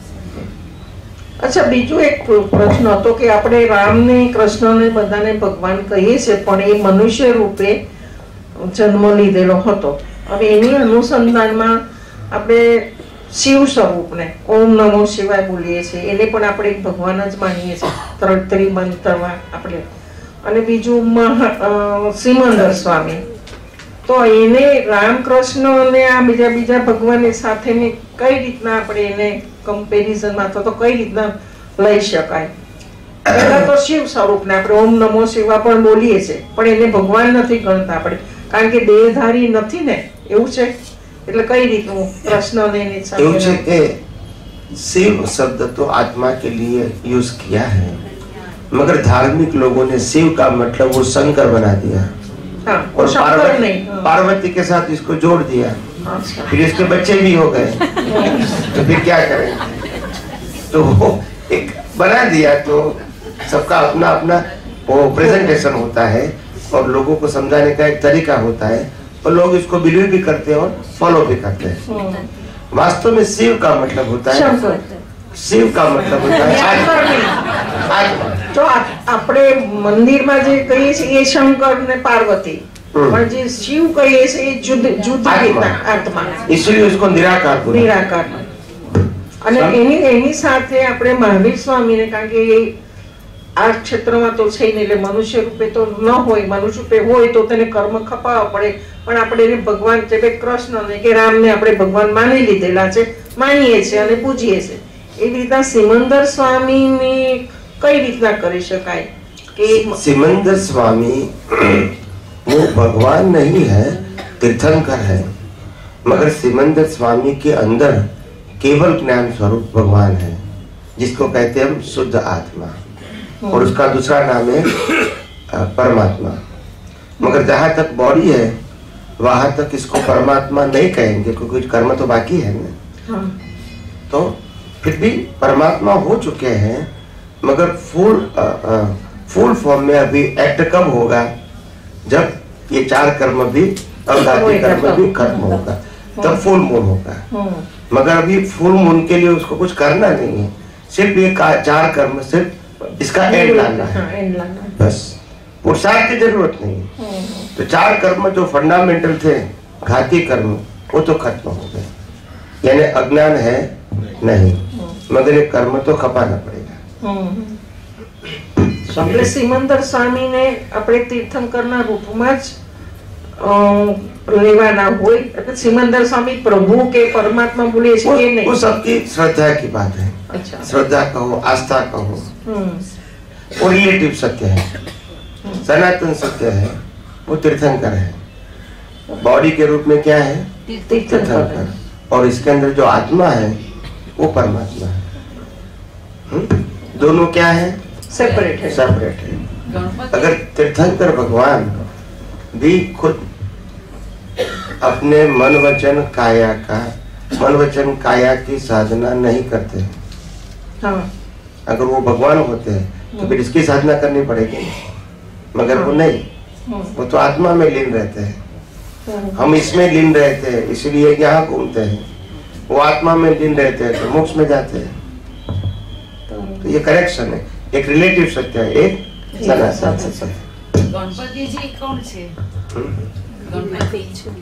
अच्छा, बीजो एक प्रश्न હતો કે આપણે રામને કૃષ્ણને બધાને ભગવાન કહીએ છે, પણ એ મનુષ્ય રૂપે જન્મ લીધેલો હતો। હવે એની અનુસંધાનમાં આપણે શિવ સ્વરૂપને ઓમ નમો શિવાય બોલીએ છીએ, એને પણ આપણે એક ભગવાન જ માનીએ છીએ ત્રિમંત્રમાં આપણે। અને બીજું સિમંદર સ્વામી, તો એને રામકૃષ્ણ અને આ બીજા બીજા ભગવાનની સાથેની કઈ રીતના આપણે એને કમ્પેરિઝનમાં અથવા તો કઈ રીતના લઈ શકાય? પહેલા તો શિવ સ્વરૂપને આપણે ઓમ નમો શિવા પણ બોલીએ છીએ, પણ એને ભગવાન નથી ગણતા આપણે, કારણ કે દેહધારી નથી ને, એવું છે। એટલે કઈ રીતનું પ્રશ્ન એની સાથે शिव शब्द तो आत्मा के लिए यूज किया है, मगर धार्मिक लोगों ने शिव का मतलब वो शंकर बना दिया। हाँ, और पार्वती, पार्वती के साथ इसको जोड़ दिया। फिर इसके बच्चे भी हो गए, तो फिर क्या करें? तो वो एक बना दिया, तो सबका अपना अपना वो प्रेजेंटेशन होता है और लोगों को समझाने का एक तरीका होता है, और लोग इसको बिलीव भी करते हैं और फॉलो भी करते हैं। वास्तव में शिव का मतलब होता है, शिव का मतलब होता है तो આપણે મંદિરમાં જે કહીએ છીએ એ શંકર ને પાર્વતી, પણ જે શિવ કહીએ છીએ એ જુદી જુદી આત્મા, इसलिए उसको निराकार बोला। નિરાકાર। અને એની એની સાથે આપણે મહાવીર સ્વામીને, કારણ કે એ આ ક્ષેત્રમાં તો છે ને, એટલે મનુષ્ય રૂપે તો ન હોય, મનુષ્ય રૂપે હોય તો તેને કર્મ ખપાવવા પડે, પણ આપણે એને ભગવાન છે કે કૃષ્ણને કે રામને આપણે ભગવાન માની લીધેલા છે, માનીએ છીએ અને પૂજીએ છીએ। એવી રીતના સિમંદર સ્વામીની કઈ રીતના કરી શકાય? કે सिमंदर स्वामी वो भगवान नहीं है, तीर्थंकर है, मगर सिमंदर स्वामी के अंदर केवल ज्ञान स्वरूप भगवान है, जिसको कहते हैं हम शुद्ध आत्मा, और उसका दूसरा नाम है परमात्मा। मगर जहां तक बॉडी है वहां तक इसको परमात्मा नहीं कहेंगे, क्योंकि कर्म तो बाकी है ना। तो फिर भी परमात्मा हो चुके हैं, मगर फुल फुल फॉर्म में अभी एक्ट कब होगा? जब ये चार कर्म भी अवगाती कर्म भी खत्म होगा, तब फुल मून होगा। मगर अभी फुल मून के लिए उसको कुछ करना नहीं है, सिर्फ ये चार कर्म, सिर्फ इसका एंड लाना है, बस। पुरुषार्थ की जरूरत नहीं है। तो चार कर्म जो फंडामेंटल थे, घाती कर्म, वो तो खत्म हो गए, यानी अज्ञान है नहीं, मगर ये कर्म तो खपाना पड़ेगा। એટલે સિમંદર સ્વામીને આપણે તીર્થંકરના રૂપમાં જ અ, લેવાના હોય એટલે સિમંદર સ્વામી પ્રભુ કે પરમાત્મા બોલે છે કે वो નહીં? सबकी श्रद्धा की बात है। अच्छा। श्रद्धा कहो, आस्था कहो, હમ. वो रिलेटिव सत्य है। सनातन सत्य है, वो तीर्थंकर है। बॉडी के रूप में क्या है? तीर्थंकर। और इसके अंदर जो आत्मा है वो परमात्मा है। हम्म? दोनों क्या है? सेपरेट है। सेपरेट है। अगर तीर्थंकर भगवान भी खुद अपने मन वचन काया का मन वचन काया की साधना नहीं करते, हाँ। अगर वो भगवान होते हैं तो फिर इसकी साधना करनी पड़ेगी, मगर वो नहीं, वो तो आत्मा में लीन रहते हैं। हम इसमें लीन रहते हैं इसलिए यहाँ घूमते हैं, वो आत्मा में लीन रहते हैं तो मोक्ष में जाते हैं। तो ये करेक्शन है, एक रिलेटिव सत्य है, एक सनातन सत्य है। गणपति जी कौन छे? गणपति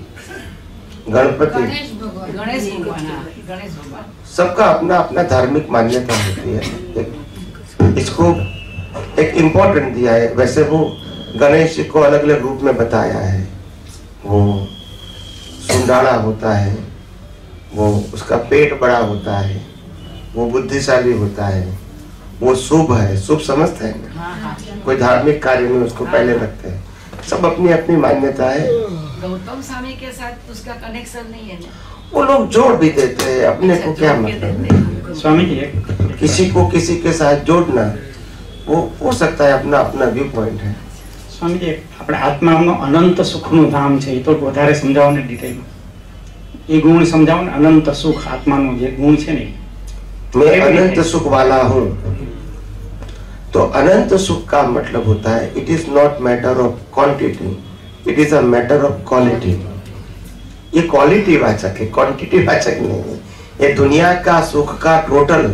गणपति गणेश भगवान गणेश भगवान हाँ, गणेश भगवान सबका अपना अपना धार्मिक मान्यता होती है। एक, इसको एक इम्पोर्टेंट दिया है। वैसे वो गणेश जी को अलग अलग रूप में बताया है। वो सुंडाला होता है, वो उसका पेट बड़ा होता है, वो बुद्धिशाली होता है, वो शुभ है। शुभ समझते हैं ना, कोई धार्मिक कार्य में उसको पहले रखते हैं। सब अपनी अपनी मान्यता है। गौतम स्वामी के साथ उसका कनेक्शन नहीं है ना? वो लोग जोड़ भी देते हैं, अपने को क्या मतलब। स्वामी जी एक किसी को किसी के साथ जोड़ना वो हो सकता है, अपना अपना व्यू पॉइंट है। स्वामी जी આપણે આત્માનો અનંત સુખનું ધામ છે એ તો વધારે સમજાવો ને ડિટેલમાં એ ગુણ સમજાવો ને અનંત સુખ આત્માનો જે ગુણ છે ને मैं अनंत सुख वाला हूँ। तो अनंत सुख का मतलब होता है it is not matter of quantity, it is a matter of quality. ये क्वालिटी वाचक है, क्वांटिटी वाचक नहीं है। ये दुनिया का सुख का टोटल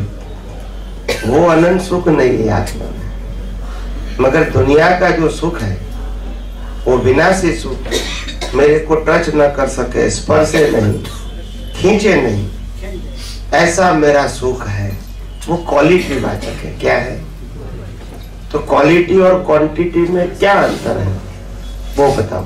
वो अनंत सुख नहीं है आत्मा में, मगर दुनिया का जो सुख है वो विनाशी सुख, मेरे को टच न कर सके, स्पर्शे नहीं, खींचे नहीं, ऐसा मेरा सुख है। वो क्वालिटी वाचक है। क्या है? तो क्वालिटी और क्वांटिटी में क्या अंतर है वो बताओ।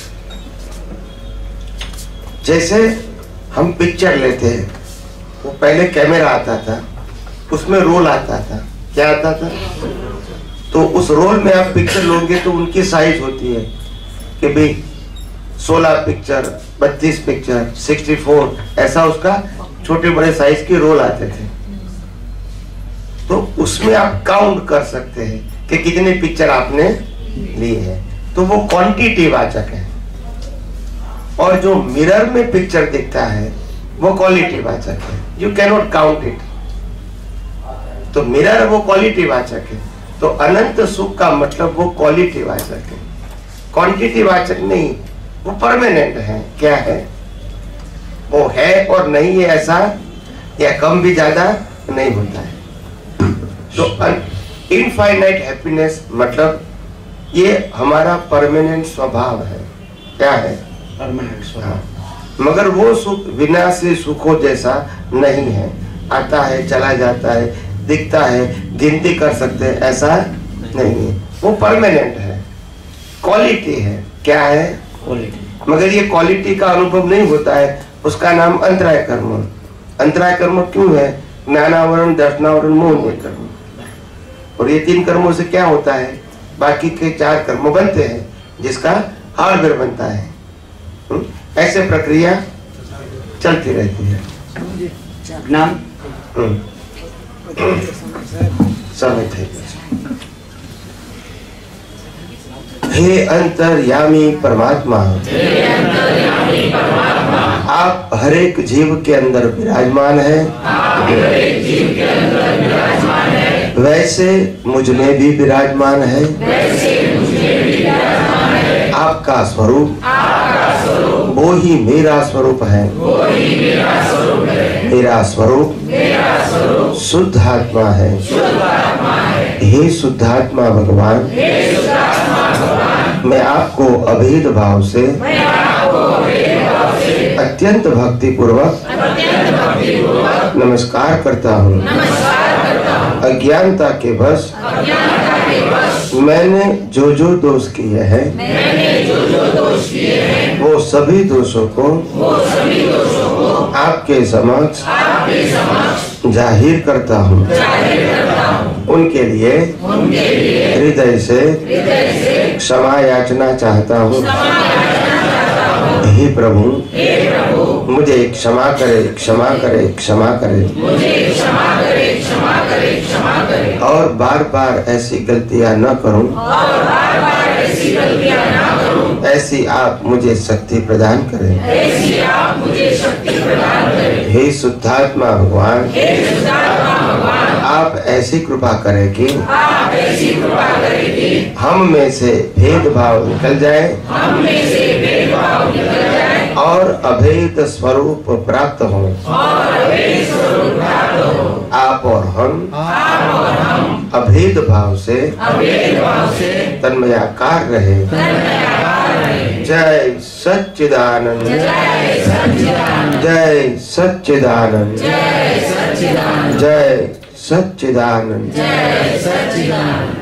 जैसे हम पिक्चर लेते हैं, वो पहले कैमरा आता था, उसमें रोल आता था। क्या आता था? तो उस रोल में आप पिक्चर लोगे तो उनकी साइज होती है कि भाई सोलह पिक्चर, बत्तीस पिक्चर, चौंसठ, ऐसा उसका छोटे बड़े साइज के रोल आते थे। तो उसमें आप काउंट कर सकते हैं कि कितने पिक्चर आपने ली है, तो वो क्वांटिटी वाचक है। और जो मिरर में पिक्चर दिखता है वो क्वालिटी वाचक है। You can not count it. तो मिरर वो क्वालिटी वाचक है। तो अनंत सुख का मतलब वो क्वालिटी वाचक है, क्वांटिटी वाचक नहीं। वो परमानेंट है। क्या है? वो है और नहीं है ऐसा, या कम भी ज्यादा नहीं होता है। तो इनफाइनाइट हैप्पीनेस मतलब ये हमारा परमानेंट स्वभाव है। क्या है? परमानेंट स्वभाव। मगर वो सुख विनाशी सुखों जैसा नहीं है, आता है चला जाता है, दिखता है, गिनती कर सकते हैं, ऐसा नहीं है। वो परमानेंट है, क्वालिटी है। क्या है? क्वालिटी। मगर ये क्वालिटी का अनुभव नहीं होता है, उसका नाम अंतराय कर्म। अंतराय कर्म क्यों है? ज्ञानावरण, दर्शनावरण, मोह कर्म। और ये तीन कर्मों से क्या होता है? बाकी के चार कर्म बनते हैं, जिसका हार्डवेयर बनता है। हुँ? ऐसे प्रक्रिया चलती रहती है। ज्ञान समय थे। हे अंतर्यामी परमात्मा, आप हर एक जीव के अंदर विराजमान है, वैसे मुझ में भी विराजमान है। आपका स्वरूप वो ही मेरा स्वरूप है। मेरा स्वरूप शुद्ध आत्मा है। हे शुद्ध आत्मा भगवान, मैं आपको अभेद भाव से अत्यंत भक्ति पूर्वक नमस्कार करता हूँ। अज्ञानता के वश मैंने जो जो दोष किए हैं मैंने जो जो दोष किए हैं वो सभी दोषों को वो सभी दोषों को आपके समक्ष आपके समक्ष जाहिर करता हूँ जाहिर करता हूँ। उनके लिए उनके लिए हृदय से हृदय से क्षमा याचना चाहता हूँ। क्षमा याचना चाहता हूँ। हे प्रभु हे प्रभु मुझे क्षमा करे क्षमा करे क्षमा करे मुझे क्षमा करे क्षमा करे क्षमा करे और बार बार ऐसी गलतियाँ न करूं और बार बार ऐसी गलतियाँ न करूं। ऐसी आप मुझे शक्ति प्रदान करें। ऐसी आप मुझे शक्ति प्रदान करें। हे शुद्धात्मा भगवान हे शुद्धात्मा भगवान आप ऐसी कृपा करें कि आप ऐसी कृपा करें कि हम में से भेदभाव निकल जाए हम में से भेदभाव निकल जाए और अभेद स्वरूप प्राप्त हो और अभेद स्वरूप प्राप्त हो। आप और हम आप और हम अभेद भाव से अभेद भाव से तन्मयाकार रहे। तन्मयाकार रहे। जय सच्चिदानंद जय सच्चिदानंद जय सच्चिदानंद जय सच्चिदानंद जय सच्चिदानंद जय सच्चिदानंद।